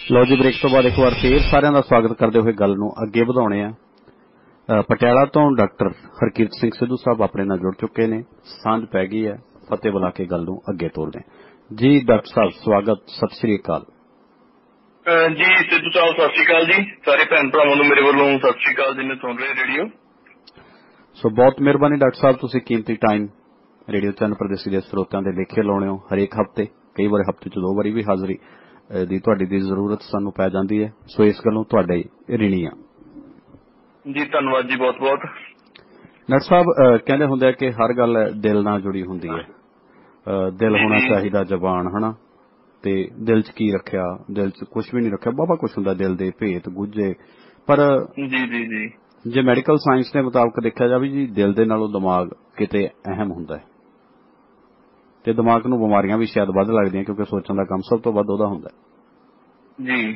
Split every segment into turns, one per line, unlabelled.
ਲਓ ਜੀ, ਬ੍ਰੇਕ ਤੋਂ ਬਾਅਦ ਇੱਕ ਵਾਰ ਫੇਰ ਸਾਰਿਆਂ ਦਾ ਸਵਾਗਤ ਕਰਦੇ ਹੋਏ ਗੱਲ ਨੂੰ ਅੱਗੇ ਵਧਾਉਣੇ ਆ। ਪਟਿਆਲਾ ਤੋਂ ਡਾਕਟਰ ਹਰਕੀਰਤ ਸਿੰਘ ਸਿੱਧੂ ਸਾਹਿਬ ਆਪਣੇ ਨਾਲ ਜੁੜ ਚੁੱਕੇ ਨੇ। ਸਾਂਝ ਪੈ ਗਈ ਹੈ, ਫਤਿਹ ਬੁਲਾ ਕੇ ਗੱਲ ਨੂੰ ਅੱਗੇ ਤੋਰਦੇ ਜੀ। ਡਾਕਟਰ ਸਾਹਿਬ ਸਵਾਗਤ, ਸਤਿ ਸ੍ਰੀ ਅਕਾਲ
ਜੀ। ਸਿੱਧੂ ਸਾਹਿਬ ਸਤਿ ਸ੍ਰੀ ਅਕਾਲ ਜੀ। ਸਾਰੇ ਭੈਣ ਭਰਾਵਾਂ ਨੂੰ ਮੇਰੇ ਵੱਲੋਂ ਸਤਿ ਸ੍ਰੀ ਅਕਾਲ ਜਿਹਨੇ ਸੁਣ ਰਹੇ ਰੇਡੀਓ।
ਸੋ ਬਹੁਤ ਮਿਹਰਬਾਨੀ ਡਾਕਟਰ ਸਾਹਿਬ, ਤੁਸੀਂ ਕੀਮਤੀ ਟਾਈਮ ਰੇਡੀਓ ਚੰਨ ਪ੍ਰਦੇਸੀ ਦੇ ਸਰੋਤਿਆਂ ਦੇ ਲੇਖੇ ਲਾਉਣੇ ਹੋ ਹਰੇਕ ਹਫ਼ਤੇ, ਕਈ ਵਾਰ ਹਫ਼ਤੇ 'ਚ 2 ਵਾਰੀ ਵੀ ਹਾਜ਼ਰੀ ਦੀ ਤੁਹਾਡੀ ਦੀ ਜ਼ਰੂਰਤ ਸਾਨੂੰ ਪੈ ਜਾਂਦੀ ਹੈ। ਸੋ ਇਸ ਗੱਲੋਂ ਤੁਹਾਡੇ ਰਿਣੀ ਆ
ਜੀ। ਧੰਨਵਾਦ ਜੀ, ਬਹੁਤ ਬਹੁਤ।
ਡਾਕਟਰ ਸਾਹਿਬ ਕਹਿੰਦੇ ਹੁੰਦੇ ਆ ਕਿ ਹਰ ਗੱਲ ਦਿਲ ਨਾਲ ਜੁੜੀ ਹੁੰਦੀ ਹੈ। ਦਿਲ ਹੋਣਾ ਚਾਹੀਦਾ ਜ਼ਬਾਨ, ਹਨਾ, ਤੇ ਦਿਲ 'ਚ ਕੀ ਰੱਖਿਆ, ਦਿਲ 'ਚ ਕੁਛ ਵੀ ਨਹੀਂ ਰੱਖਿਆ, ਬਾਬਾ ਕੁਛ ਹੁੰਦਾ ਦਿਲ ਦੇ ਭੇਤ ਗੁੱਝੇ। ਪਰ
ਜੀ
ਜੇ ਮੈਡੀਕਲ ਸਾਇੰਸ ਦੇ ਮੁਤਾਬਕ ਦੇਖਿਆ ਜਾਵੇ ਜੀ, ਦਿਲ ਦੇ ਨਾਲੋਂ ਦਿਮਾਗ ਕਿਤੇ ਅਹਿਮ ਹੁੰਦਾ ਹੈ ਤੇ ਦਿਮਾਗ ਨੂੰ ਬਿਮਾਰੀਆਂ ਵੀ ਸ਼ਾਇਦ ਵੱਧ ਲੱਗਦੀਆਂ, ਕਿਉਂਕਿ ਸੋਚਣ ਦਾ ਕੰਮ ਸਭ ਤੋਂ ਵੱਧ ਉਹਦਾ ਹੁੰਦਾ
ਜੀ।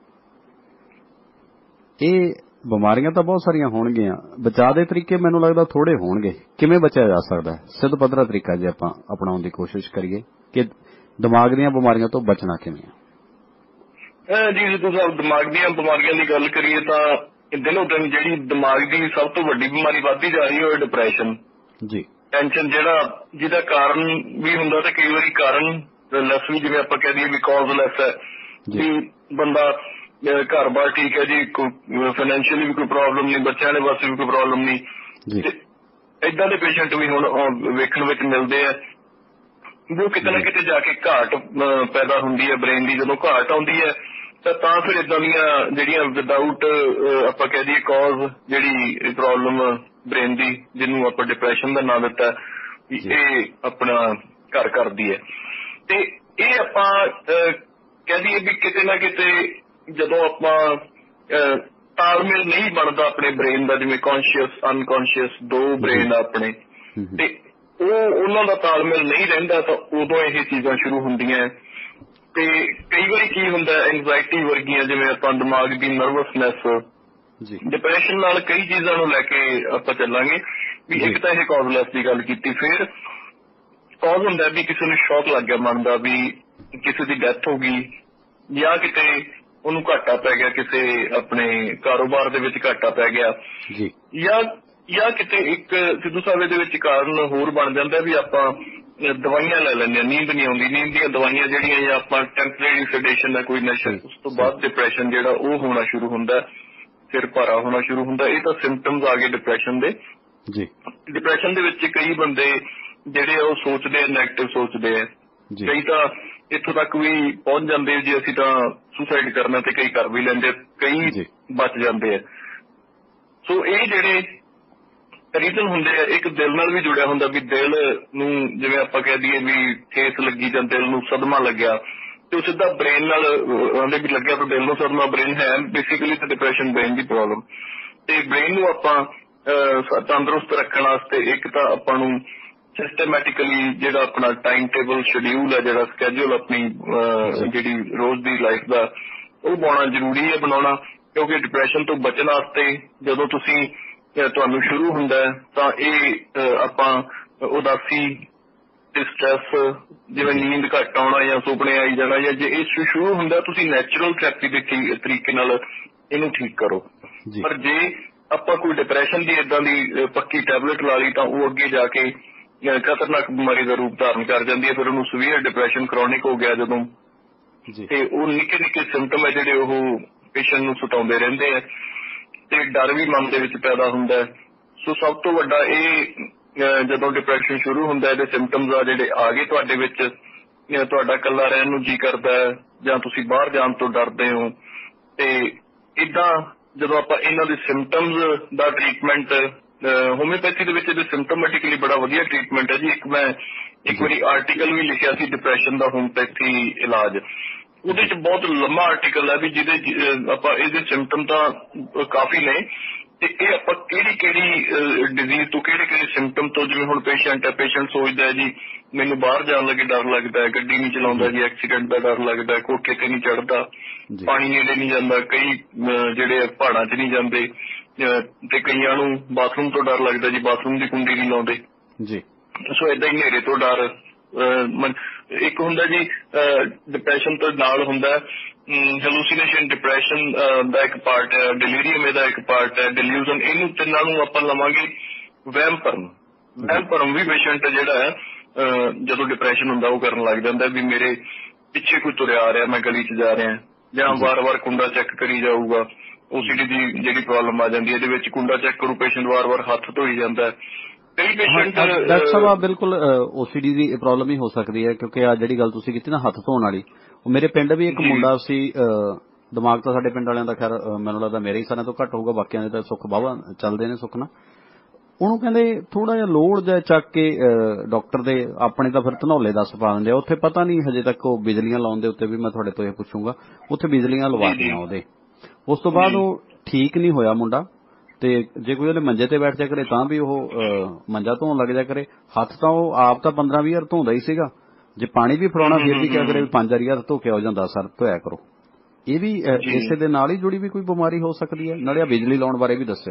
ਇਹ ਬਿਮਾਰੀਆਂ ਤਾਂ ਬਹੁਤ ਸਾਰੀਆਂ ਹੋਣਗੀਆਂ, ਬਚਾਅ ਦੇ ਤਰੀਕੇ ਮੈਨੂੰ ਲੱਗਦਾ ਥੋੜੇ ਹੋਣਗੇ। ਕਿਵੇਂ ਬਚਿਆ ਜਾ ਸਕਦਾ ਹੈ ਸਿੱਧ ਪੱਧਰਾ ਤਰੀਕਾ ਜੇ ਆਪਾਂ ਅਪਣਾਉਣ ਦੀ ਕੋਸ਼ਿਸ਼ ਕਰੀਏ ਕਿ ਦਿਮਾਗ ਦੀਆਂ ਬਿਮਾਰੀਆਂ ਤੋਂ ਬਚਣਾ ਕਿਵੇਂ ਆ?
ਜੀ ਜੇ ਤੁਸੀਂ ਦਿਮਾਗ ਦੀਆਂ ਬਿਮਾਰੀਆਂ ਦੀ ਗੱਲ ਕਰੀਏ ਤਾਂ ਦਿਨੋਂ ਦਿਨ ਜਿਹੜੀ ਦਿਮਾਗ ਦੀ ਸਭ ਤੋਂ ਵੱਡੀ ਬਿਮਾਰੀ ਵੱਧਦੀ ਜਾ ਰਹੀ ਹੈ ਉਹ ਡਿਪਰੈਸ਼ਨ ਜੀ। ਟੈਨਸ਼ਨ ਜਿਹਦਾ ਕਾਰਨ ਵੀ ਹੁੰਦਾ ਤੇ ਕਈ ਵਾਰੀ ਕਾਰਨ ਲੈਸ ਵੀ, ਜਿਵੇਂ ਆਪਾਂ ਕਹਿ ਦਈਏ ਵੀ ਕਾਜ਼ਲੈਸ ਹੈ ਵੀ ਬੰਦਾ ਘਰ-ਬਾਰ ਠੀਕ ਹੈ ਜੀ, ਫਾਈਨੈਂਸ਼ੀਅਲੀ ਵੀ ਕੋਈ ਪ੍ਰੋਬਲਮ ਨਹੀਂ, ਬੱਚਿਆਂ ਦੇ ਵਾਸਤੇ ਵੀ ਕੋਈ ਪ੍ਰੋਬਲਮ ਨਹੀਂ। ਏਦਾਂ ਦੇ ਪੇਸ਼ੈਂਟ ਵੀ ਹੁਣ ਵੇਖਣ ਵਿੱਚ ਮਿਲਦੇ ਆ ਜੋ ਕਿਤੇ ਨਾ ਕਿਤੇ ਜਾ ਕੇ ਘਾਟ ਪੈਦਾ ਹੁੰਦੀ ਹੈ ਬ੍ਰੇਨ ਦੀ। ਜਦੋਂ ਘਾਟ ਆਉਂਦੀ ਹੈ ਤਾਂ ਫਿਰ ਏਦਾਂ ਦੀਆਂ ਜਿਹੜੀਆਂ ਵਿਦਆਊਟ ਆਪਾਂ ਕਹਿ ਦਈਏ ਕਾਜ਼ ਜਿਹੜੀ ਪ੍ਰੋਬਲਮ ਬ੍ਰੇਨ ਦੀ, ਜਿਹਨੂੰ ਆਪਾਂ ਡਿਪਰੈਸ਼ਨ ਦਾ ਨਾਂ ਦਿੱਤਾ, ਇਹ ਆਪਣਾ ਘਰ ਕਰਦੀ ਹੈ। ਤੇ ਇਹ ਆਪਾਂ ਕਹਿ ਦਈਏ ਵੀ ਕਿਤੇ ਨਾ ਕਿਤੇ ਜਦੋਂ ਆਪਾਂ ਤਾਲਮੇਲ ਨਹੀਂ ਬਣਦਾ ਆਪਣੇ ਬ੍ਰੇਨ ਦਾ, ਜਿਵੇਂ ਕੌਨਸ਼ੀਅਸ ਅਨਕੌਨਸ਼ੀਅਸ 2 ਬ੍ਰੇਨ ਆ ਆਪਣੇ, ਤੇ ਉਹਨਾਂ ਦਾ ਤਾਲਮੇਲ ਨਹੀਂ ਰਹਿੰਦਾ ਤਾਂ ਉਦੋਂ ਇਹ ਚੀਜ਼ਾਂ ਸ਼ੁਰੂ ਹੁੰਦੀਆਂ। ਤੇ ਕਈ ਵਾਰੀ ਕੀ ਹੁੰਦਾ, ਐਂਗਜ਼ਾਇਟੀ ਵਰਗੀਆਂ, ਜਿਵੇਂ ਆਪਾਂ ਦਿਮਾਗ ਦੀ ਨਰਵਸਨੈਸ, ਡਿਪਰੈਸ਼ਨ ਨਾਲ ਕਈ ਚੀਜ਼ਾਂ ਨੂੰ ਲੈ ਕੇ ਆਪਾਂ ਚੱਲਾਂਗੇ ਵੀ ਇੱਕ ਤਾਂ ਇਹ ਕਾਜ਼ਲੈਸ ਦੀ ਗੱਲ ਕੀਤੀ। ਫਿਰ ਕਾਜ਼ ਹੁੰਦਾ ਵੀ ਕਿਸੇ ਨੂੰ ਸ਼ੌਕ ਲੱਗ ਗਿਆ ਮਨ ਦਾ ਵੀ ਕਿਸੇ ਦੀ ਡੈਥ ਹੋ ਗਈ, ਜਾਂ ਕਿਤੇ ਉਹਨੂੰ ਘਾਟਾ ਪੈ ਗਿਆ, ਕਿਸੇ ਆਪਣੇ ਕਾਰੋਬਾਰ ਦੇ ਵਿੱਚ ਘਾਟਾ ਪੈ ਗਿਆ, ਜਾਂ ਕਿਤੇ ਇੱਕ ਸਿੱਧੂ ਸਾਹਿਬ ਦੇ ਵਿੱਚ ਕਾਰਨ ਹੋਰ ਬਣ ਜਾਂਦਾ ਵੀ ਆਪਾਂ ਦਵਾਈਆਂ ਲੈ ਲੈਂਦੇ ਹਾਂ, ਨੀਂਦ ਨਹੀਂ ਆਉਂਦੀ, ਨੀਂਦ ਦੀਆਂ ਦਵਾਈਆਂ ਜਿਹੜੀਆਂ, ਜਾਂ ਆਪਾਂ ਟੈਂਪਰੇਰੀ ਸੈਡੇਸ਼ਨ ਦਾ ਕੋਈ ਨਸ਼ਾ, ਉਸ ਤੋਂ ਬਾਅਦ ਡਿਪਰੈਸ਼ਨ ਜਿਹੜਾ ਉਹ ਹੋਣਾ ਸ਼ੁਰੂ ਹੁੰਦਾ, ਸਿਰ ਭਾਰਾ ਹੋਣਾ ਸ਼ੁਰੂ ਹੁੰਦਾ। ਇਹ ਤਾਂ ਸਿੰਪਟਮਸ ਆ ਗਏ ਡਿਪਰੈਸ਼ਨ ਦੇ। ਡਿਪਰੈਸ਼ਨ ਦੇ ਵਿੱਚ ਕਈ ਬੰਦੇ ਜਿਹੜੇ ਉਹ ਸੋਚਦੇ ਆ, ਨੈਗੇਟਿਵ ਸੋਚਦੇ ਆ, ਕਈ ਤਾਂ ਇੱਥੋਂ ਤੱਕ ਵੀ ਪਹੁੰਚ ਜਾਂਦੇ ਜੀ ਅਸੀਂ ਤਾਂ ਸੁਸਾਈਡ ਕਰਨਾ, ਤੇ ਕਈ ਕਰ ਵੀ ਲੈਂਦੇ, ਕਈ ਬਚ ਜਾਂਦੇ ਆ। ਸੋ ਇਹ ਜਿਹੜੇ ਰੀਜ਼ਨ ਹੁੰਦੇ ਆ, ਇੱਕ ਦਿਲ ਨਾਲ ਵੀ ਜੁੜਿਆ ਹੁੰਦਾ ਵੀ ਦਿਲ ਨੂੰ, ਜਿਵੇਂ ਆਪਾਂ ਕਹਿ ਦਈਏ ਵੀ ਠੇਸ ਲੱਗੀ ਜਾਂ ਦਿਲ ਨੂੰ ਸਦਮਾ ਲੱਗਿਆ, ਤੇ ਉਹ ਸਿੱਧਾ ਬ੍ਰੇਨ ਨਾਲ ਆਉਂਦੇ ਵੀ ਲੱਗਿਆ ਤਾਂ ਦਿਲ ਨੂੰ ਸਦਮਾ, ਬ੍ਰੇਨ ਹੈ ਬੇਸਿਕਲੀ ਤਾਂ ਡਿਪਰੈਸ਼ਨ ਬ੍ਰੇਨ ਦੀ ਪ੍ਰੋਬਲਮ। ਤੇ ਬ੍ਰੇਨ ਨੂੰ ਆਪਾਂ ਤੰਦਰੁਸਤ ਰੱਖਣ ਵਾਸਤੇ ਇੱਕ ਤਾਂ ਆਪਾਂ ਨੂੰ ਸਿਸਟਮੈਟਿਕਲੀ ਜਿਹੜਾ ਆਪਣਾ ਟਾਈਮ ਟੇਬਲ ਸ਼ਡਿਊਲ ਹੈ, ਜਿਹੜਾ ਸਕੈਜੂਲ ਆਪਣੀ ਜਿਹੜੀ ਰੋਜ਼ ਦੀ ਲਾਈਫ ਦਾ, ਉਹ ਪਾਉਣਾ ਜ਼ਰੂਰੀ ਹੈ, ਬਣਾਉਣਾ। ਕਿਉਂਕਿ ਡਿਪਰੈਸ਼ਨ ਤੋਂ ਬਚਣ ਵਾਸਤੇ ਜਦੋਂ ਤੁਹਾਨੂੰ ਸ਼ੁਰੂ ਹੁੰਦਾ ਤਾਂ ਇਹ ਆਪਾਂ ਉਦਾਸੀ ਤੇ ਸਟ੍ਰੈਸ, ਜਿਵੇਂ ਨੀਂਦ ਘੱਟ ਆਉਣਾ ਜਾਂ ਸੁਪਨੇ ਆਈ ਜਾਣਾ, ਜਾਂ ਜੇ ਇਹ ਸ਼ੁਰੂ ਹੁੰਦਾ ਤੁਸੀਂ ਨੈਚੁਰਲ ਥੈਰੇਪੀ ਦੇ ਤਰੀਕੇ ਨਾਲ ਇਹਨੂੰ ਠੀਕ ਕਰੋ। ਪਰ ਜੇ ਆਪਾਂ ਕੋਈ ਡਿਪਰੈਸ਼ਨ ਦੀ ਏਦਾਂ ਦੀ ਪੱਕੀ ਟੈਬਲੇਟ ਲਾ ਲਈ ਤਾਂ ਉਹ ਅੱਗੇ ਜਾ ਕੇ ਖਤਰਨਾਕ ਬਿਮਾਰੀ ਦਾ ਰੂਪ ਧਾਰਨ ਕਰ ਜਾਂਦੀ ਹੈ। ਫਿਰ ਉਹਨੂੰ ਸੀਵੀਅਰ ਡਿਪਰੈਸ਼ਨ ਕ੍ਰੋਨਿਕ ਹੋ ਗਿਆ ਜਦੋਂ, ਤੇ ਉਹ ਨਿੱਕੇ ਨਿੱਕੇ ਸਿੰਪਟਮ ਹੈ ਜਿਹੜੇ ਉਹ ਪੇਸ਼ੈਂਟ ਨੂੰ ਸਤਾਉਂਦੇ ਰਹਿੰਦੇ ਆ, ਤੇ ਡਰ ਵੀ ਮਨ ਦੇ ਵਿੱਚ ਪੈਦਾ ਹੁੰਦਾ। ਸੋ ਸਭ ਤੋਂ ਵੱਡਾ ਇਹ, ਜਦੋਂ ਡਿਪਰੈਸ਼ਨ ਸ਼ੁਰੂ ਹੁੰਦਾ, ਇਹਦੇ ਸਿੰਪਟਮਸ ਆ ਜਿਹੜੇ ਆ ਗਏ ਤੁਹਾਡੇ ਵਿੱਚ, ਤੁਹਾਡਾ ਇਕੱਲਾ ਰਹਿਣ ਨੂੰ ਜੀ ਕਰਦਾ ਹੈ, ਜਾਂ ਤੁਸੀਂ ਬਾਹਰ ਜਾਣ ਤੋਂ ਡਰਦੇ ਹੋ, ਤੇ ਏਦਾਂ ਜਦੋਂ ਆਪਾਂ ਇਹਨਾਂ ਦੇ ਸਿੰਪਟਮਸ ਦਾ ਟਰੀਟਮੈਂਟ, ਹੋਮਿਓਪੈਥੀ ਦੇ ਵਿੱਚ ਇਹਦੇ ਸਿੰਪਟੋਮੈਟਿਕਲੀ ਬੜਾ ਵਧੀਆ ਟਰੀਟਮੈਂਟ ਹੈ ਜੀ। ਮੈਂ ਇੱਕ ਵਾਰੀ ਆਰਟੀਕਲ ਵੀ ਲਿਖਿਆ ਸੀ ਡਿਪਰੈਸ਼ਨ ਦਾ ਹੋਮਿਓਪੈਥੀ ਇਲਾਜ, ਉਹਦੇ ਚ ਬਹੁਤ ਲੰਮਾ ਆਰਟੀਕਲ ਹੈ ਵੀ ਜਿਹਦੇ ਆਪਾਂ ਇਹਦੇ ਸਿੰਪਟਮ ਤਾਂ ਕਾਫੀ ਨੇ, ਤੇ ਇਹ ਆਪਾਂ ਕਿਹੜੀ ਡਿਜ਼ੀਜ਼ ਤੋਂ, ਕਿਹੜੇ ਸਿੰਪਟਮ ਤੋਂ, ਜਿਵੇਂ ਹੁਣ ਪੇਸ਼ੈਂਟ ਸੋਚਦਾ ਜੀ ਮੈਨੂੰ ਬਾਹਰ ਜਾਣ ਲੱਗੇ ਡਰ ਲੱਗਦਾ ਹੈ, ਗੱਡੀ ਨਹੀਂ ਚਲਾਉਂਦਾ ਜੀ, ਐਕਸੀਡੈਂਟ ਦਾ ਡਰ ਲੱਗਦਾ, ਕੋਠੇ ਤੇ ਨਹੀਂ ਚੜ੍ਹਦਾ, ਪਾਣੀ ਨੇੜੇ ਨਹੀਂ ਜਾਂਦਾ, ਕਈ ਜਿਹੜੇ ਪਹਾੜਾਂ 'ਚ ਨਹੀਂ ਜਾਂਦੇ, ਤੇ ਕਈਆਂ ਨੂੰ ਬਾਥਰੂਮ ਤੋਂ ਡਰ ਲੱਗਦਾ ਜੀ, ਬਾਥਰੂਮ ਦੀ ਕੁੰਡੀ ਨਹੀਂ ਲਾਉਂਦੇ। ਸੋ ਏਦਾਂ ਹੀ ਹਨੇਰੇ ਤੋਂ ਡਰ, ਇੱਕ ਹੁੰਦਾ ਜੀ ਡਿਪਰੈਸ਼ਨ ਤੋਂ ਨਾਲ ਹੁੰਦਾ ਹੈਲੂਸੀਨੇਸ਼ਨ, ਡਿਪਰੈਸ਼ਨ ਦਾ ਇੱਕ ਪਾਰਟ ਹੈ, ਡਿਲੀਰੀਅਮ ਇਹਦਾ ਇੱਕ ਪਾਰਟ ਹੈ, ਡਿਲਿਊਜ਼ਨ, ਇਹਨੂੰ ਤਿੰਨਾਂ ਨੂੰ ਆਪਾਂ ਲਵਾਂਗੇ। ਵਹਿਮ ਭਰਮ ਵੀ ਪੇਸ਼ੈਂਟ ਜਿਹੜਾ ਹੈ ਜਦੋਂ ਡਿਪਰੈਸ਼ਨ ਹੁੰਦਾ ਉਹ ਕਰਨ ਲੱਗ ਜਾਂਦਾ ਵੀ ਮੇਰੇ ਪਿੱਛੇ ਕੋਈ ਤੁਰਿਆ ਆ ਰਿਹਾ, ਮੈਂ ਗਲੀ 'ਚ ਜਾ ਰਿਹਾ, ਜਾਂ ਵਾਰ-ਵਾਰ ਕੁੰਡਾ ਚੈੱਕ ਕਰੀ ਜਾਊਗਾ। OCD ਦੀ ਜਿਹੜੀ ਪ੍ਰੋਬਲਮ ਆ ਜਾਂਦੀ ਹੈ ਇਹਦੇ ਵਿੱਚ ਕੁੰਡਾ ਚੈੱਕ ਕਰੂ ਪੇਸ਼ੈਂਟ, ਵਾਰ-ਵਾਰ ਹੱਥ ਧੋਈ ਜਾਂਦਾ। ਕਈ ਪੇਸ਼ੈਂਟ
ਡਾਕਟਰ ਸਾਹਿਬ ਬਿਲਕੁਲ OCD ਦੀ ਪ੍ਰੋਬਲਮ ਹੀ ਹੋ ਸਕਦੀ ਹੈ, ਕਿਉਂਕਿ ਆ ਜਿਹੜੀ ਗੱਲ ਤੁਸੀਂ ਕੀਤੀ ਨਾ ਹੱਥ ਧੋਣ ਵਾਲੀ, ਉਹ ਮੇਰੇ ਪਿੰਡ ਵੀ ਇੱਕ ਮੁੰਡਾ ਸੀ, ਦਿਮਾਗ ਤਾਂ ਸਾਡੇ ਪਿੰਡ ਵਾਲਿਆਂ ਦਾ ਖੈਰ ਮੈਨੂੰ ਲੱਗਦਾ ਮੇਰੇ ਹੀ ਸਾਰਿਆਂ ਤੋਂ ਘੱਟ ਹੋਊਗਾ, ਬਾਕੀਆਂ ਦੇ ਤਾਂ ਸੁੱਖ ਵਾਹਵਾ ਚੱਲਦੇ ਨੇ ਸੁੱਖ ਨਾਲ। ਉਹਨੂੰ ਕਹਿੰਦੇ ਥੋੜਾ ਜਿਹਾ ਲੋੜ ਜਿਹਾ ਚੱਕ ਕੇ ਡਾਕਟਰ ਦੇ ਆਪਣੇ ਤਾਂ ਫਿਰ ਧਨੌਲੇ ਦੱਸ ਪਾ ਦਿੰਦੇ ਆ। ਉੱਥੇ ਪਤਾ ਨਹੀਂ ਹਜੇ ਤੱਕ ਉਹ ਬਿਜਲੀਆਂ ਲਾਉਣ ਦੇ ਉੱਤੇ ਵੀ ਮੈਂ ਤੁਹਾਡੇ ਤੋਂ ਇਹ ਪੁੱਛੂੰਗਾ, ਉੱਥੇ ਬਿਜਲੀਆਂ ਲਵਾਤੀਆਂ ਉਹਦੇ। ਉਸ ਤੋਂ ਬਾਅਦ ਉਹ ਠੀਕ ਨਹੀਂ ਹੋਇਆ ਮੁੰਡਾ, ਤੇ ਜੇ ਕੋਈ ਉਹਨੇ ਮੰਜੇ ਤੇ ਬੈਠ ਜਾ ਕਰੇ ਤਾਂ ਵੀ ਉਹ ਮੰਜਾ ਧੋਣ ਲੱਗ ਜਾ ਕਰੇ। ਹੱਥ ਤਾਂ ਉਹ ਆਪ ਤਾਂ 15-20 ਵਾਰ ਧੋਂਦਾ ਹੀ ਸੀਗਾ, ਜੇ ਪਾਣੀ ਵੀ ਫੜਾਉਣਾ ਫਿਰ ਵੀ ਕਿਹਾ ਕਰੇ ਵੀ 5 ਵਾਰ ਧੋ ਕੇ ਆਓ ਜਾਂ 10 ਵਾਰ ਧੋਇਆ ਕਰੋ। ਇਹ ਵੀ ਇਸੇ ਦੇ ਨਾਲ ਹੀ ਜੁੜੀ ਵੀ ਕੋਈ ਬਿਮਾਰੀ ਹੋ ਸਕਦੀ ਹੈ। ਨਾਲੇ ਬਿਜਲੀ ਲਾਉਣ ਬਾਰੇ ਵੀ ਦੱਸਿਓ।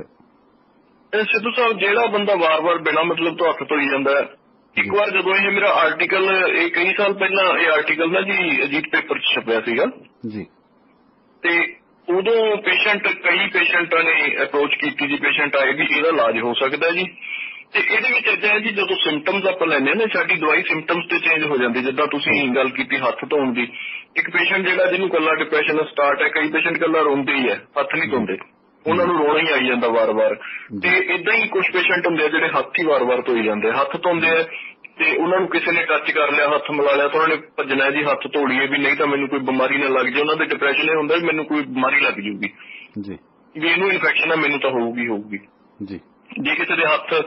ਸਿੱਧੂ ਸਾਹਿਬ, ਜਿਹੜਾ ਬੰਦਾ ਵਾਰ-ਵਾਰ ਬਿਨਾਂ ਮਤਲਬ ਤੋਂ ਹੱਥ ਧੋਈ ਜਾਂਦਾ, ਇੱਕ ਵਾਰ ਜਦੋਂ ਇਹ ਮੇਰਾ ਆਰਟੀਕਲ, ਇਹ ਕਈ ਸਾਲ ਪਹਿਲਾਂ ਇਹ ਆਰਟੀਕਲ ਨਾ ਜੀ ਅਜੀਤ ਪੇਪਰ 'ਚ ਛਪਿਆ ਸੀਗਾ ਜੀ, ਤੇ ਉਦੋਂ ਕਈ ਪੇਸ਼ੈਂਟਾਂ ਨੇ ਅਪਰੋਚ ਕੀਤੀ ਜੀ, ਪੇਸ਼ੈਂਟ ਆਏ ਵੀ ਇਹਦਾ ਇਲਾਜ ਹੋ ਸਕਦਾ ਜੀ। ਤੇ ਇਹਦੇ ਵਿੱਚ ਏਦਾਂ ਹੈ ਜੀ, ਜਦੋਂ ਸਿੰਪਟਮਸ ਆਪਾਂ ਲੈਂਦੇ ਹਾਂ ਨਾ, ਸਾਡੀ ਦਵਾਈ ਸਿੰਪਟਮਸ ਤੇ ਚੇਂਜ ਹੋ ਜਾਂਦੀ। ਜਿੱਦਾਂ ਤੁਸੀਂ ਗੱਲ ਕੀਤੀ ਹੱਥ ਧੋਣ ਦੀ, ਇੱਕ ਪੇਸ਼ੈਂਟ ਜਿਹੜਾ ਜਿਹਨੂੰ ਕੱਲਾ ਡਿਪਰੈਸ਼ਨ ਸਟਾਰਟ ਹੈ, ਕਈ ਪੇਸ਼ੈਂਟ ਕੱਲਾ ਰੋਂਦੇ ਹੀ ਹੈ, ਹੱਥ ਨਹੀਂ ਧੋਂਦੇ, ਉਹਨਾਂ ਨੂੰ ਰੋਣਾ ਹੀ ਆਈ ਜਾਂਦਾ ਵਾਰ-ਵਾਰ। ਤੇ ਏਦਾਂ ਹੀ ਕੁਝ ਪੇਸ਼ੈਂਟ ਹੁੰਦੇ ਆ ਜਿਹੜੇ ਹੱਥ ਹੀ ਵਾਰ-ਵਾਰ ਧੋਈ ਜਾਂਦੇ, ਹੱਥ ਧੋਂਦੇ ਆ ਤੇ ਉਹਨਾਂ ਨੂੰ ਕਿਸੇ ਨੇ ਟੱਚ ਕਰ ਲਿਆ, ਹੱਥ ਮਿਲਾ ਲਿਆ ਤਾਂ ਉਹਨਾਂ ਨੇ ਭੱਜਣਾ ਜੀ, ਹੱਥ ਧੋ ਲਈਏ ਵੀ ਨਹੀਂ ਤਾਂ ਮੈਨੂੰ ਕੋਈ ਬਿਮਾਰੀ ਨਾ ਲੱਗ ਜਾਏ। ਉਹਨਾਂ ਦੇ ਡਿਪਰੈਸ਼ਨ ਇਹ ਹੁੰਦਾ ਵੀ ਮੈਨੂੰ ਕੋਈ ਬਿਮਾਰੀ ਲੱਗ ਜੂਗੀ ਜੀ, ਵੀ ਇਹਨੂੰ ਇਨਫੈਕਸ਼ਨ ਆ, ਮੈਨੂੰ ਤਾਂ ਹੋਊਗੀ ਜੀ। ਜੇ ਕਿਸੇ ਦੇ ਹੱਥ,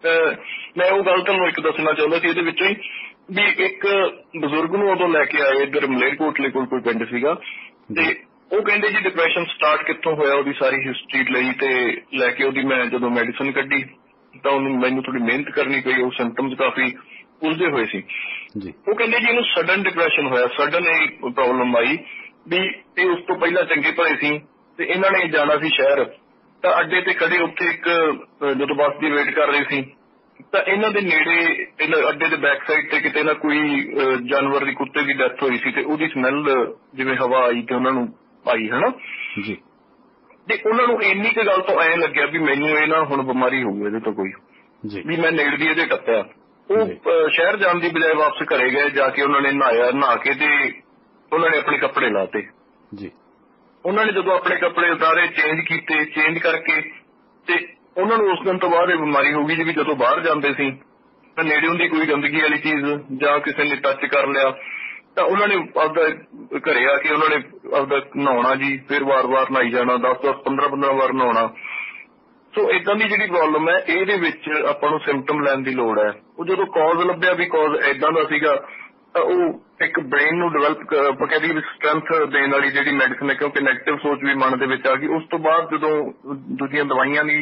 ਮੈਂ ਉਹ ਗੱਲ ਤੁਹਾਨੂੰ ਇੱਕ ਦੱਸਣਾ ਚਾਹੁੰਦਾ ਸੀ ਇਹਦੇ ਵਿੱਚੋਂ ਹੀ, ਵੀ ਇੱਕ ਬਜ਼ੁਰਗ ਨੂੰ ਉਦੋਂ ਲੈ ਕੇ ਆਏ ਇੱਧਰ ਮਲੇਰਕੋਟਲੇ ਕੋਲ ਕੋਈ ਪਿੰਡ ਸੀਗਾ, ਤੇ ਉਹ ਕਹਿੰਦੇ ਜੀ ਡਿਪਰੈਸ਼ਨ ਸਟਾਰਟ ਕਿੱਥੋਂ ਹੋਇਆ, ਉਹਦੀ ਸਾਰੀ ਹਿਸਟਰੀ ਲਈ ਤੇ ਲੈ ਕੇ ਉਹਦੀ ਮੈਂ ਜਦੋਂ ਮੈਡੀਸਨ ਕੱਢੀ ਤਾਂ ਮੈਨੂੰ ਥੋੜੀ ਮਿਹਨਤ ਕਰਨੀ ਪਈ, ਉਹ ਸਿੰਪਟਮਸ ਕਾਫੀ ਉਲਝੇ ਹੋਏ ਸੀ ਜੀ। ਉਹ ਕਹਿੰਦੇ ਜੀ ਇਹਨੂੰ ਸਡਨ ਡਿਪਰੈਸ਼ਨ ਹੋਇਆ, ਸਡਨ ਇਹ ਪ੍ਰੋਬਲਮ ਆਈ ਵੀ ਇਹ ਉਸ ਤੋਂ ਪਹਿਲਾਂ ਚੰਗੇ ਭਲੇ ਸੀ ਤੇ ਇਹਨਾਂ ਨੇ ਜਾਣਾ ਸੀ ਸ਼ਹਿਰ, ਤਾਂ ਅੱਡੇ ਤੇ ਖੜੇ ਉੱਥੇ ਇੱਕ ਜਦੋਂ ਬੱਸ ਦੀ ਵੇਟ ਕਰ ਰਹੇ ਸੀ ਤਾਂ ਇਹਨਾਂ ਦੇ ਨੇੜੇ ਅੱਡੇ ਦੇ ਬੈਕ ਸਾਈਡ ਤੇ ਕਿਤੇ ਨਾ ਕੋਈ ਜਾਨਵਰ ਦੀ, ਕੁੱਤੇ ਦੀ ਡੈਥ ਹੋਈ ਸੀ ਤੇ ਉਹਦੀ ਸਮੈਲ ਜਿਵੇਂ ਹਵਾ ਆਈ ਤੇ ਉਹਨਾਂ ਨੂੰ ਆਈ ਹਨਾ ਜੀ। ਤੇ ਉਹਨਾਂ ਨੂੰ ਇੰਨੀ ਕੁ ਗੱਲ ਤੋਂ ਐਂ ਲੱਗਿਆ ਵੀ ਮੈਨੂੰ ਇਹ ਨਾ ਹੁਣ ਬਿਮਾਰੀ ਹੋਊ ਇਹਦੇ ਤੋਂ ਕੋਈ, ਵੀ ਮੈਂ ਨੇੜਦੀ ਇਹਦੇ ਟੱਪਿਆ। ਉਹ ਸ਼ਹਿਰ ਜਾਣ ਦੀ ਬਜਾਏ ਵਾਪਸ ਘਰੇ ਗਏ, ਜਾ ਕੇ ਉਹਨਾਂ ਨੇ ਨਹਾ ਕੇ ਤੇ ਉਹਨਾਂ ਨੇ ਆਪਣੇ ਕੱਪੜੇ ਲਾਤੇ ਜੀ। ਉਹਨਾਂ ਨੇ ਜਦੋਂ ਆਪਣੇ ਕੱਪੜੇ ਉਤਾਰੇ, ਚੇਂਜ ਕੀਤੇ, ਚੇਂਜ ਕਰਕੇ ਤੇ ਉਹਨਾਂ ਨੂੰ ਉਸ ਦਿਨ ਤੋਂ ਬਾਅਦ ਇਹ ਬਿਮਾਰੀ ਹੋ ਗਈ ਜੀ। ਵੀ ਜਦੋਂ ਬਾਹਰ ਜਾਂਦੇ ਸੀ ਤਾਂ ਨੇੜੇ ਹੁੰਦੀ ਕੋਈ ਗੰਦਗੀ ਵਾਲੀ ਚੀਜ਼ ਜਾਂ ਕਿਸੇ ਨੇ ਟੱਚ ਕਰ ਲਿਆ ਤਾਂ ਉਹਨਾਂ ਨੇ ਆਪਦਾ ਘਰੇ ਆ ਕੇ ਉਹਨਾਂ ਨੇ ਆਪਦਾ ਨਹਾਉਣਾ ਜੀ, ਫਿਰ ਵਾਰ-ਵਾਰ ਨਹਾਈ ਜਾਣਾ, 10-10, 15-15 ਵਾਰ ਨਹਾਉਣਾ। ਸੋ ਏਦਾਂ ਦੀ ਜਿਹੜੀ ਪ੍ਰੋਬਲਮ ਹੈ ਇਹਦੇ ਵਿੱਚ ਆਪਾਂ ਨੂੰ ਸਿੰਪਟਮ ਲੈਣ ਦੀ ਲੋੜ ਹੈ। ਉਹ ਜਦੋਂ ਕਾਜ਼ ਲੱਭਿਆ ਵੀ ਕਾਜ਼ ਏਦਾਂ ਦਾ ਸੀਗਾ ਤਾਂ ਉਹ ਇੱਕ ਬ੍ਰੇਨ ਨੂੰ ਡਿਵੈਲਪ ਆਪਾਂ ਕਹਿ ਦਈਏ ਸਟਰੈਂਥ ਦੇਣ ਵਾਲੀ ਜਿਹੜੀ ਮੈਡੀਸਨ ਹੈ, ਕਿਉਂਕਿ ਨੈਗੇਟਿਵ ਸੋਚ ਵੀ ਮਨ ਦੇ ਵਿੱਚ ਆ ਗਈ। ਉਸ ਤੋਂ ਬਾਅਦ ਜਦੋਂ ਦੂਜੀਆਂ ਦਵਾਈਆਂ ਦੀ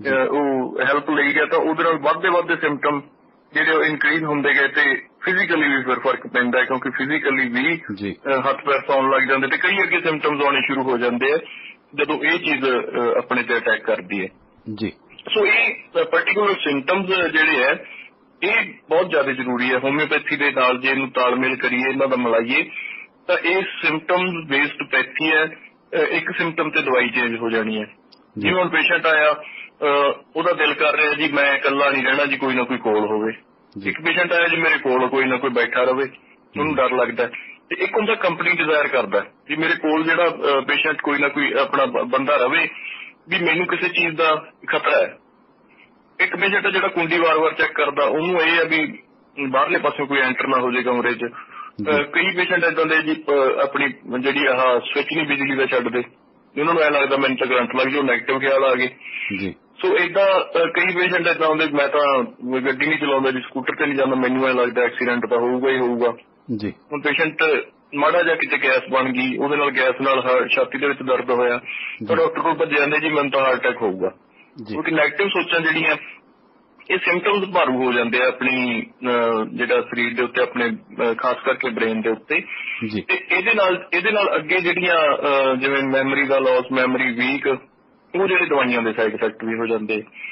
ਉਹ ਹੈਲਪ ਲਈ ਗਿਆ ਤਾਂ ਉਹਦੇ ਨਾਲ ਵੱਧਦੇ ਸਿੰਪਟਮ ਜਿਹੜੇ ਉਹ ਇਨਕਰੀਜ਼ ਹੁੰਦੇ ਗਏ ਤੇ ਫਿਜ਼ੀਕਲੀ ਵੀ ਫਿਰ ਫਰਕ ਪੈਂਦਾ, ਕਿਉਂਕਿ ਫਿਜ਼ੀਕਲੀ ਵੀ ਹੱਥ ਪੈਰ ਸੌਣ ਲੱਗ ਜਾਂਦੇ ਤੇ ਕਈ ਅੱਗੇ ਸਿੰਪਟਮਸ ਆਉਣੇ ਸ਼ੁਰੂ ਹੋ ਜਾਂਦੇ ਆ ਜਦੋਂ ਇਹ ਚੀਜ਼ ਆਪਣੇ ਤੇ ਅਟੈਕ ਕਰਦੀ ਹੈ ਜੀ। ਸੋ ਇਹ ਪਰਟੀਕੂਲਰ ਸਿੰਪਟਮਸ ਜਿਹੜੇ ਹੈ ਇਹ ਬਹੁਤ ਜ਼ਿਆਦਾ ਜ਼ਰੂਰੀ ਹੈ। ਹੋਮਿਓਪੈਥੀ ਦੇ ਨਾਲ ਜੇ ਇਹਨੂੰ ਤਾਲਮੇਲ ਕਰੀਏ, ਇਹਨਾਂ ਦਾ ਮਿਲਾਈਏ ਤਾਂ ਇਹ ਸਿੰਪਟਮਸ ਬੇਸਡ ਪੈਥੀ ਹੈ। ਇੱਕ ਸਿੰਪਟਮ ਤੇ ਦਵਾਈ ਚੇਂਜ ਹੋ ਜਾਣੀ ਹੈ। ਜਿਵੇਂ ਹੁਣ ਪੇਸ਼ੈਂਟ ਆਇਆ, ਉਹਦਾ ਦਿਲ ਕਰ ਰਿਹਾ ਜੀ ਮੈਂ ਇਕੱਲਾ ਨਹੀਂ ਰਹਿਣਾ ਜੀ, ਕੋਈ ਨਾ ਕੋਈ ਕੋਲ ਹੋਵੇ। ਇੱਕ ਪੇਸ਼ੈਂਟ ਆਇਆ ਜੀ ਮੇਰੇ ਕੋਲ ਕੋਈ ਨਾ ਕੋਈ ਬੈਠਾ ਰਵੇ, ਉਹਨੂੰ ਡਰ ਲੱਗਦਾ। ਤੇ ਇੱਕ ਹੁੰਦਾ ਕੰਪਨੀ ਡਿਜ਼ਾਇਰ ਕਰਦਾ ਜੀ ਮੇਰੇ ਕੋਲ ਜਿਹੜਾ ਪੇਸ਼ੈਂਟ ਕੋਈ ਨਾ ਕੋਈ ਆਪਣਾ ਬੰਦਾ ਰਵੇ ਵੀ ਮੈਨੂੰ ਕਿਸੇ ਚੀਜ਼ ਦਾ ਖਤਰਾ ਹੈ। ਇੱਕ ਪੇਸ਼ੈਂਟ ਜਿਹੜਾ ਕੁੰਡੀ ਵਾਰ-ਵਾਰ ਚੈੱਕ ਕਰਦਾ, ਉਹਨੂੰ ਇਹ ਹੈ ਵੀ ਬਾਹਰਲੇ ਪਾਸੋਂ ਕੋਈ ਐਂਟਰ ਨਾ ਹੋ ਜਾਏ ਕਮਰੇ 'ਚ। ਕਈ ਪੇਸ਼ੈਂਟ ਏਦਾਂ ਦੇ ਜੀ ਆਪਣੀ ਜਿਹੜੀ ਆਹ ਸਵਿਚ ਨਹੀਂ ਬਿਜਲੀ ਦਾ ਛੱਡਦੇ, ਉਹਨਾਂ ਨੂੰ ਐਂ ਲੱਗਦਾ ਮੈਨੂੰ ਤਾਂ ਕਰੰਟ ਲੱਗ ਜਾਊ, ਨੈਗੇਟਿਵ ਖਿਆਲ ਆ ਗਏ। ਸੋ ਏਦਾਂ ਕਈ ਪੇਸ਼ੈਂਟ ਏਦਾਂ ਆਉਂਦੇ ਮੈਂ ਤਾਂ ਗੱਡੀ ਨਹੀਂ ਚਲਾਉਂਦਾ ਜੀ, ਸਕੂਟਰ ਤੇ ਨਹੀਂ ਜਾਂਦਾ, ਮੈਨੂੰ ਐਂ ਲੱਗਦਾ ਐਕਸੀਡੈਂਟ ਤਾਂ ਹੋਊਗਾ ਹੀ ਹੋਊਗਾ ਜੀ। ਹੁਣ ਪੇਸ਼ੈਂਟ ਮਾੜਾ ਜਿਹਾ ਕਿਤੇ ਗੈਸ ਬਣ ਗਈ, ਉਹਦੇ ਨਾਲ ਗੈਸ ਨਾਲ ਛਾਤੀ ਦੇ ਵਿੱਚ ਦਰਦ ਹੋਇਆ ਤਾਂ ਡਾਕਟਰ ਕੋਲ ਭੱਜ ਜਾਂਦੇ ਜੀ ਮੈਨੂੰ ਤਾਂ ਹਾਰਟ ਅਟੈਕ ਹੋਊਗਾ। ਕਿਉਂਕਿ ਨੈਗੇਟਿਵ ਸੋਚਾਂ ਜਿਹੜੀਆਂ ਇਹ ਸਿੰਪਟਮਸ ਭਾਰੂ ਹੋ ਜਾਂਦੇ ਆ ਆਪਣੀ ਜਿਹੜਾ ਸਰੀਰ ਦੇ ਉੱਤੇ, ਆਪਣੇ ਖਾਸ ਕਰਕੇ ਬ੍ਰੇਨ ਦੇ ਉੱਤੇ। ਤੇ ਇਹਦੇ ਨਾਲ ਅੱਗੇ ਜਿਹੜੀਆਂ ਜਿਵੇਂ ਮੈਮਰੀ ਦਾ ਲਾਸ, ਮੈਮਰੀ ਵੀਕ, ਉਹ ਜਿਹੜੇ ਦਵਾਈਆਂ ਦੇ ਸਾਈਡ ਇਫੈਕਟ ਵੀ ਹੋ ਜਾਂਦੇ।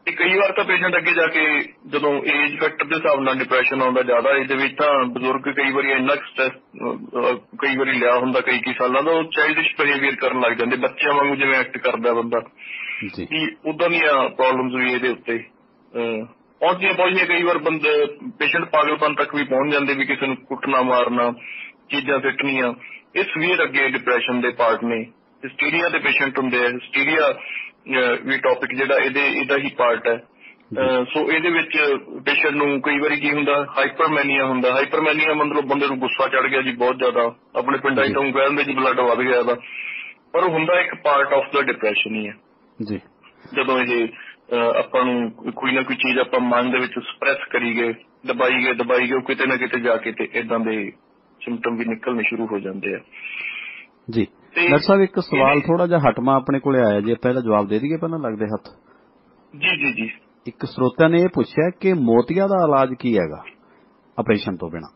ਤੇ ਕਈ ਵਾਰ ਤਾਂ ਪੇਸ਼ੈਂਟ ਅੱਗੇ ਜਾ ਕੇ ਜਦੋਂ ਏਜ ਫੈਕਟਰ ਦੇ ਹਿਸਾਬ ਨਾਲ ਡਿਪਰੈਸ਼ਨ ਆਉਂਦਾ ਜ਼ਿਆਦਾ ਏਜ ਦੇ ਵਿੱਚ, ਤਾਂ ਬਜ਼ੁਰਗ ਕਈ ਵਾਰੀ ਇੰਨਾ ਸਟ੍ਰੈਸ ਕਈ ਵਾਰੀ ਲਿਆ ਹੁੰਦਾ ਕਈ ਸਾਲਾਂ ਦਾ, ਉਹ ਚਾਈਲਡਿਸ਼ ਬਿਹੇਵੀਅਰ ਕਰਨ ਲੱਗ ਜਾਂਦੇ, ਬੱਚਿਆਂ ਵਾਂਗੂ ਜਿਵੇਂ ਐਕਟ ਕਰਦਾ ਬੰਦਾ, ਕਿ ਉਦਾਂ ਦੀਆਂ ਪ੍ਰੋਬਲਮਸ ਵੀ ਇਹਦੇ ਉੱਤੇ ਪਹੁੰਚਦੀਆਂ। ਕਈ ਵਾਰ ਬੰਦੇ ਪੇਸ਼ੈਂਟ ਪਾਗਲਪਨ ਤੱਕ ਵੀ ਪਹੁੰਚ ਜਾਂਦੇ, ਵੀ ਕਿਸੇ ਨੂੰ ਕੁੱਟਣਾ ਮਾਰਨਾ, ਚੀਜ਼ਾਂ ਸਿੱਟਣੀਆਂ। ਇਹ ਸਵੀਅਰ ਅੱਗੇ ਡਿਪਰੈਸ਼ਨ ਦੇ ਪਾਰਟ ਨੇ। ਹਿਸਟੀਰੀਆ ਦੇ ਪੇਸ਼ੈਂਟ ਹੁੰਦੇ ਆ, ਹਿਸਟੀਰੀਆ ਵੀ ਟੌਪਿਕ ਜਿਹੜਾ ਇਹਦਾ ਹੀ ਪਾਰਟ ਹੈ। ਸੋ ਇਹਦੇ ਵਿੱਚ ਪੇਸ਼ੈਂਟ ਨੂੰ ਕਈ ਵਾਰੀ ਕੀ ਹੁੰਦਾ, ਹਾਈਪਰਮੈਨੀਆ ਹੁੰਦਾ। ਹਾਈਪਰਮੈਨੀਆ ਮਤਲਬ ਬੰਦੇ ਨੂੰ ਗੁੱਸਾ ਚੜ ਗਿਆ ਜੀ ਬਹੁਤ ਜ਼ਿਆਦਾ, ਆਪਣੇ ਪਿੰਡਾਂ 'ਚ ਤਾਂ ਕਹਿ ਦਿੰਦੇ ਜੀ ਬਲੱਡ ਵੱਧ ਗਿਆ ਇਹਦਾ, ਪਰ ਉਹ ਹੁੰਦਾ ਇੱਕ ਪਾਰਟ ਆਫ ਦਾ ਡਿਪਰੈਸ਼ਨ ਹੀ ਹੈ ਜੀ। ਜਦੋਂ ਇਹ ਆਪਾਂ ਨੂੰ ਕੋਈ ਨਾ ਕੋਈ ਚੀਜ਼ ਆਪਾਂ ਮਨ ਦੇ ਵਿੱਚ ਸਪਰੈਸ ਕਰੀ ਗਏ, ਦਬਾਈ ਗਏ, ਉਹ ਕਿਤੇ ਨਾ ਕਿਤੇ ਜਾ ਕੇ ਤੇ ਏਦਾਂ ਦੇ ਸਿੰਪਟਮ ਵੀ ਨਿਕਲਣੇ ਸ਼ੁਰੂ ਹੋ ਜਾਂਦੇ ਆ
ਜੀ। ਡਾਕਟਰ ਸਾਹਿਬ, ਇੱਕ ਸਵਾਲ ਥੋੜਾ ਜਿਹਾ ਹਟਵਾ ਆਪਣੇ ਕੋਲ ਆਇਆ ਜੀ, ਆਪਾਂ ਇਹਦਾ ਜਵਾਬ ਦੇ ਦਈਏ ਪਹਿਲਾਂ, ਲੱਗਦੇ ਹੱਥ?
ਜੀ।
ਇੱਕ ਸਰੋਤਾ ਨੇ ਇਹ ਪੁੱਛਿਆ ਕਿ ਮੋਤੀਆ ਦਾ ਇਲਾਜ ਕੀ ਹੈਗਾ ਆਪਰੇਸ਼ਨ ਤੋਂ ਬਿਨਾਂ?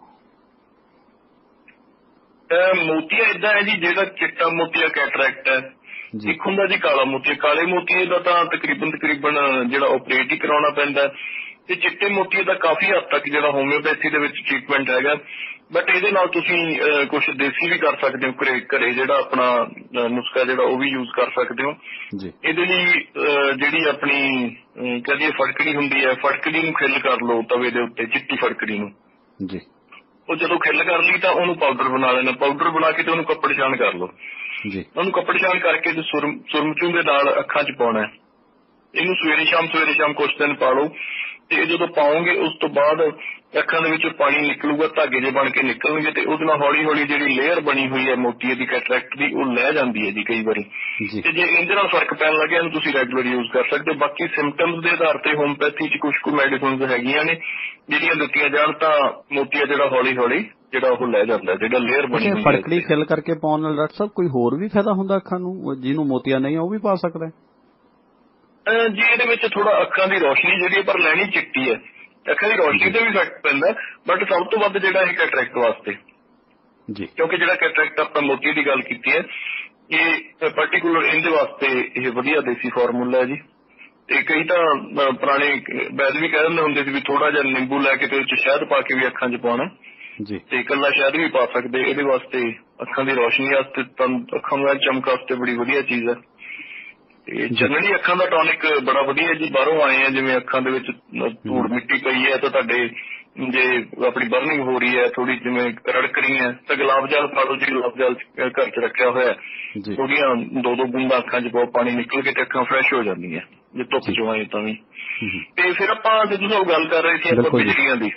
ਮੋਤੀਆ ਏਦਾਂ ਹੈ ਜੀ, ਜਿਹੜਾ ਚਿੱਟਾ ਮੋਤੀਆ ਕੈਟਰੈਕਟ ਹੈ, ਇੱਕ ਹੁੰਦਾ ਜੀ ਕਾਲਾ ਮੋਤੀਆ। ਕਾਲੇ ਮੋਤੀਏ ਦਾ ਤਾਂ ਤਕਰੀਬਨ ਜਿਹੜਾ ਆਪਰੇਟ ਹੀ ਕਰਾਉਣਾ ਪੈਂਦਾ, ਤੇ ਚਿੱਟੇ ਮੋਤੀਏ ਦਾ ਕਾਫੀ ਹੱਦ ਤੱਕ ਜਿਹੜਾ ਹੋਮਿਓਪੈਥੀ ਦੇ ਵਿੱਚ ਟ੍ਰੀਟਮੈਂਟ ਹੈਗਾ। ਬਟ ਇਹਦੇ ਨਾਲ ਤੁਸੀਂ ਕੁਛ ਦੇਸੀ ਵੀ ਕਰ ਸਕਦੇ ਹੋ, ਘਰੇ ਜਿਹੜਾ ਆਪਣਾ ਨੁਸਖਾ ਜਿਹੜਾ ਉਹ ਵੀ ਯੂਜ਼ ਕਰ ਸਕਦੇ ਹੋ। ਇਹਦੇ ਲਈ ਜਿਹੜੀ ਆਪਣੀ ਕਹਦੇ ਫਟਕੜੀ ਹੁੰਦੀ ਹੈ, ਫਟਕੜੀ ਨੂੰ ਖਿੱਲ ਕਰ ਲਓ ਤਵੇ ਦੇ ਉੱਤੇ, ਚਿੱਟੀ ਫਟਕੜੀ ਨੂੰ। ਉਹ ਜਦੋਂ ਖਿੱਲ ਕਰ ਲਈ ਤਾਂ ਉਹਨੂੰ ਪਾਊਡਰ ਬਣਾ ਲੈਣਾ। ਪਾਊਡਰ ਬਣਾ ਕੇ ਤੇ ਉਹਨੂੰ ਕੱਪੜ ਛਾਣ ਕਰ ਲਓ। ਉਹਨੂੰ ਕੱਪੜ ਛਾਣ ਕਰਕੇ ਤੇ ਸੁਰਮਚੂ ਦੇ ਨਾਲ ਅੱਖਾਂ 'ਚ ਪਾਉਣਾ। ਇਹਨੂੰ ਸਵੇਰੇ ਸ਼ਾਮ ਕੁਛ ਦਿਨ ਪਾ ਲਓ, ਤੇ ਜਦੋਂ ਪਾਓਗੇ ਉਸ ਤੋਂ ਬਾਅਦ ਅੱਖਾਂ ਦੇ ਵਿੱਚੋਂ ਪਾਣੀ ਨਿਕਲੂਗਾ, ਧਾਗੇ ਜੇ ਬਣ ਕੇ ਨਿਕਲਣਗੇ, ਤੇ ਉਹਦੇ ਨਾਲ ਹੌਲੀ ਹੌਲੀ ਜਿਹੜੀ ਲੇਅਰ ਬਣੀ ਹੋਈ ਹੈ ਮੋਤੀਏ ਦੀ ਕੈਟਰੈਕਟ ਦੀ, ਉਹ ਲੈ ਜਾਂਦੀ ਹੈ ਜੀ ਕਈ ਵਾਰੀ। ਤੇ ਜੇ ਇਹਦੇ ਨਾਲ ਫਰਕ ਪੈਣ ਲੱਗਿਆ ਇਹਨੂੰ ਤੁਸੀਂ ਰੈਗੂਲਰ ਯੂਜ਼ ਕਰ ਸਕਦੇ ਹੋ। ਬਾਕੀ ਸਿੰਪਟਮਸ ਦੇ ਆਧਾਰ ਤੇ ਹੋਮਪੈਥੀ 'ਚ ਕੁਝ ਮੈਡੀਸਿਨਸ ਹੈਗੀਆਂ ਨੇ ਜਿਹੜੀਆਂ ਦਿੱਤੀਆਂ ਜਾਣ ਤਾਂ ਮੋਤੀਆ ਜਿਹੜਾ ਹੌਲੀ ਹੌਲੀ ਜਿਹੜਾ ਉਹ ਲੈ ਜਾਂਦਾ, ਜਿਹੜਾ ਲੇਅਰ ਬਣੀ ਹੋਈ ਹੈ।
ਫਟਕੜੀ ਖਿੱਲ ਕਰਕੇ ਪਾਉਣ ਨਾਲ ਡਾਕਟਰ ਸਾਹਿਬ ਕੋਈ ਹੋਰ ਵੀ ਫਾਇਦਾ ਹੁੰਦਾ ਅੱਖਾਂ ਨੂੰ? ਜਿਹਨੂੰ ਮੋਤੀਆ ਨਹੀਂ ਉਹ ਵੀ ਪਾ ਸਕਦਾ
ਜੀ? ਇਹਦੇ ਵਿੱਚ ਥੋੜਾ ਅੱਖਾਂ ਦੀ ਰੋਸ਼ਨੀ ਜਿਹੜੀ ਪਰ ਲੈਣੀ ਚਿੱਟੀ ਹੈ, ਅੱਖਾਂ ਦੀ ਰੋਸ਼ਨੀ ਤੇ ਵੀ ਇਫੈਕਟ ਪੈਂਦਾ, ਬਟ ਸਭ ਤੋਂ ਵੱਧ ਜਿਹੜਾ ਇਹ ਕੈਟਰੈਕਟ ਵਾਸਤੇ, ਕਿਉਂਕਿ ਜਿਹੜਾ ਕੈਟਰੈਕਟ ਆਪਾਂ ਮੋਤੀ ਦੀ ਗੱਲ ਕੀਤੀ ਹੈ, ਇਹ ਪਾਰਟੀਕੂਲਰ ਇਹਦੇ ਵਾਸਤੇ ਇਹ ਵਧੀਆ ਦੇਸੀ ਫਾਰਮੂਲਾ ਹੈ ਜੀ। ਤੇ ਕਈ ਤਾਂ ਪੁਰਾਣੇ ਵੈਦ ਵੀ ਕਹਿ ਦਿੰਦੇ ਹੁੰਦੇ ਸੀ ਵੀ ਥੋੜਾ ਜਿਹਾ ਨਿੰਬੂ ਲੈ ਕੇ ਤੇ ਉਹਦੇ 'ਚ ਸ਼ਹਿਦ ਪਾ ਕੇ ਵੀ ਅੱਖਾਂ 'ਚ ਪਾਉਣਾ, ਤੇ ਇਕੱਲਾ ਸ਼ਹਿਦ ਵੀ ਪਾ ਸਕਦੇ। ਇਹਦੇ ਵਾਸਤੇ ਅੱਖਾਂ ਦੀ ਰੋਸ਼ਨੀ ਵਾਸਤੇ, ਅੱਖਾਂ ਦਾ ਚਮਕ ਵਾਸਤੇ ਬੜੀ ਵਧੀਆ ਚੀਜ਼ ਹੈ। ਤੇ ਜਨਰਲੀ ਅੱਖਾਂ ਦਾ ਟੌਨਿਕ ਬੜਾ ਵਧੀਆ ਜੀ। ਬਾਹਰੋਂ ਆਏ ਆ, ਜਿਵੇਂ ਅੱਖਾਂ ਦੇ ਵਿੱਚ ਧੂੜ ਮਿੱਟੀ ਪਈ ਹੈ ਤਾਂ ਤੁਹਾਡੇ ਜੇ ਆਪਣੀ ਬਰਨਿੰਗ ਹੋ ਰਹੀ ਹੈ, ਥੋੜੀ ਜਿਵੇਂ ਰੜਕ ਰਹੀ ਹੈ, ਤਾਂ ਗੁਲਾਬ ਜਲ ਪਾ ਲਓ ਜੀ। ਗੁਲਾਬ ਜਲ ਘਰ 'ਚ ਰੱਖਿਆ ਹੋਇਆ, ਥੋੜੀਆਂ 2-2 ਬੂੰਦਾਂ ਅੱਖਾਂ 'ਚ ਬਹੁਤ ਪਾਣੀ ਨਿਕਲ ਕੇ ਤੇ ਅੱਖਾਂ ਫਰੈਸ਼ ਹੋ ਜਾਂਦੀਆਂ ਜੇ ਧੁੱਪ 'ਚੋਂ ਆਏ ਤਾਂ ਵੀ। ਤੇ ਫਿਰ ਆਪਾਂ ਜਦੋਂ ਸਭ ਗੱਲ ਕਰ ਰਹੇ ਸੀ ਆਪਾਂ ਬਿਜਲੀਆਂ ਦੀ,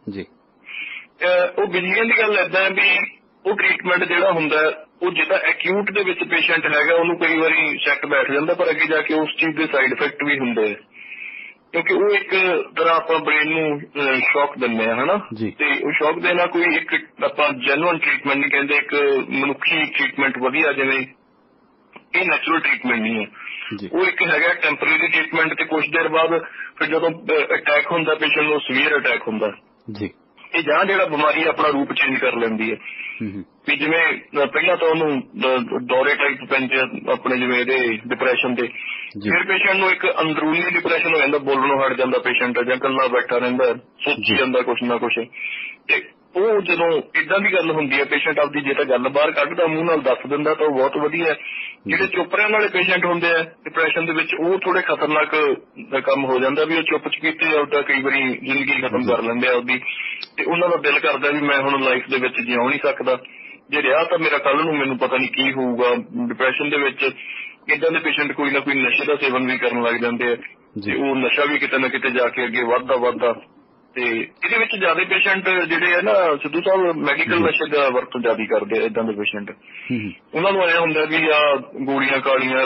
ਉਹ ਬਿਜਲੀਆਂ ਦੀ ਗੱਲ ਏਦਾਂ ਹੈ ਵੀ ਉਹ ਟ੍ਰੀਟਮੈਂਟ ਜਿਹੜਾ ਹੁੰਦਾ ਉਹ ਜਿੱਦਾਂ ਐਕਿਊਟ ਦੇ ਵਿੱਚ ਪੇਸ਼ੈਂਟ ਹੈਗਾ ਉਹਨੂੰ ਕਈ ਵਾਰੀ ਸੈੱਟ ਬੈਠ ਜਾਂਦਾ, ਪਰ ਅੱਗੇ ਜਾ ਕੇ ਉਸ ਚੀਜ਼ ਦੇ ਸਾਈਡ ਇਫੈਕਟ ਵੀ ਹੁੰਦੇ ਆ, ਕਿਉਂਕਿ ਉਹ ਇੱਕ ਤਰ੍ਹਾਂ ਆਪਾਂ ਬ੍ਰੇਨ ਨੂੰ ਸ਼ੌਕ ਦਿੰਦੇ ਆ, ਹਨਾ। ਤੇ ਉਹ ਸ਼ੌਕ ਦੇਣਾ ਕੋਈ ਇੱਕ ਆਪਾਂ ਜੈਨੂਅਨ ਟ੍ਰੀਟਮੈਂਟ ਨਹੀਂ ਕਹਿੰਦੇ, ਇੱਕ ਮਨੁੱਖੀ ਟ੍ਰੀਟਮੈਂਟ ਵਧੀਆ, ਜਿਵੇਂ ਇਹ ਨੈਚੁਰਲ ਟ੍ਰੀਟਮੈਂਟ ਨਹੀਂ ਹੈ। ਉਹ ਇੱਕ ਹੈਗਾ ਟੈਂਪਰੇਰੀ ਟ੍ਰੀਟਮੈਂਟ, ਤੇ ਕੁਛ ਦੇਰ ਬਾਅਦ ਫਿਰ ਜਦੋਂ ਅਟੈਕ ਹੁੰਦਾ ਪੇਸ਼ੈਂਟ ਨੂੰ, ਸੀਵੀਅਰ ਅਟੈਕ ਹੁੰਦਾ, ਇਹ ਜਾਂ ਜਿਹੜਾ ਬਿਮਾਰੀ ਆਪਣਾ ਰੂਪ ਚੇਂਜ ਕਰ ਲੈਂਦੀ ਹੈ। ਵੀ ਜਿਵੇਂ ਪਹਿਲਾਂ ਤਾਂ ਉਹਨੂੰ ਦੌਰੇ ਟਾਈਪ ਪੈਂਦੇ ਆਪਣੇ, ਜਿਵੇਂ ਇਹਦੇ ਡਿਪਰੈਸ਼ਨ ਦੇ, ਫਿਰ ਪੇਸ਼ੈਂਟ ਨੂੰ ਇੱਕ ਅੰਦਰੂਨੀ ਡਿਪਰੈਸ਼ਨ ਹੋ ਜਾਂਦਾ, ਬੋਲਣੋਂ ਹਟ ਜਾਂਦਾ ਪੇਸ਼ੈਂਟ, ਜਾਂ ਇਕੱਲਾ ਬੈਠਾ ਰਹਿੰਦਾ, ਸੋਚੀ ਜਾਂਦਾ ਕੁਛ ਨਾ ਕੁਛ। ਤੇ ਉਹ ਜਦੋਂ ਏਦਾਂ ਦੀ ਗੱਲ ਹੁੰਦੀ ਹੈ, ਪੇਸ਼ੈਂਟ ਆਪਦੀ ਜੇ ਤਾਂ ਗੱਲ ਬਾਹਰ ਕੱਢਦਾ, ਮੂੰਹ ਨਾਲ ਦੱਸ ਦਿੰਦਾ, ਤਾਂ ਉਹ ਬਹੁਤ ਵਧੀਆ। ਜਿਹੜੇ ਚੁੱਪ ਰਹਿਣ ਵਾਲੇ ਪੇਸ਼ੈਂਟ ਹੁੰਦੇ ਆ ਡਿਪਰੈਸ਼ਨ ਦੇ ਵਿੱਚ, ਉਹ ਥੋੜੇ ਖਤਰਨਾਕ ਕੰਮ ਹੋ ਜਾਂਦਾ ਵੀ ਉਹ ਚੁੱਪ ਚਪੀਤੇ ਆਪਦਾ ਕਈ ਵਾਰੀ ਜ਼ਿੰਦਗੀ ਖਤਮ ਕਰ ਲੈਂਦੇ ਆ ਆਪਦੀ, ਤੇ ਉਹਨਾਂ ਦਾ ਦਿਲ ਕਰਦਾ ਵੀ ਮੈਂ ਹੁਣ ਲਾਈਫ ਦੇ ਵਿੱਚ ਜਿਉ ਨਹੀਂ ਸਕਦਾ, ਜੇ ਰਿਹਾ ਤਾਂ ਮੇਰਾ ਕੱਲ ਨੂੰ ਮੈਨੂੰ ਪਤਾ ਨਹੀਂ ਕੀ ਹੋਊਗਾ। ਡਿਪਰੈਸ਼ਨ ਦੇ ਵਿੱਚ ਏਦਾਂ ਦੇ ਪੇਸ਼ੈਂਟ ਕੋਈ ਨਾ ਕੋਈ ਨਸ਼ੇ ਦਾ ਸੇਵਨ ਵੀ ਕਰਨ ਲੱਗ ਜਾਂਦੇ ਆ, ਤੇ ਉਹ ਨਸ਼ਾ ਵੀ ਕਿਤੇ ਨਾ ਕਿਤੇ ਜਾ ਕੇ ਅੱਗੇ ਵੱਧਦਾ। ਤੇ ਇਹਦੇ ਵਿੱਚ ਜ਼ਿਆਦਾ ਪੇਸ਼ੈਂਟ ਜਿਹੜੇ ਆ ਨਾ ਸਿੱਧੂ ਸਾਹਿਬ, ਮੈਡੀਕਲ ਨਸ਼ੇ ਦਾ ਵਰਤੋਂ ਜ਼ਿਆਦਾ ਕਰਦੇ ਆ। ਏਦਾਂ ਦੇ ਪੇਸ਼ੈਂਟ ਉਹਨਾਂ ਨੂੰ ਐਂ ਹੁੰਦਾ ਵੀ ਆ ਗੋਲੀਆਂ ਕਾਲੀਆਂ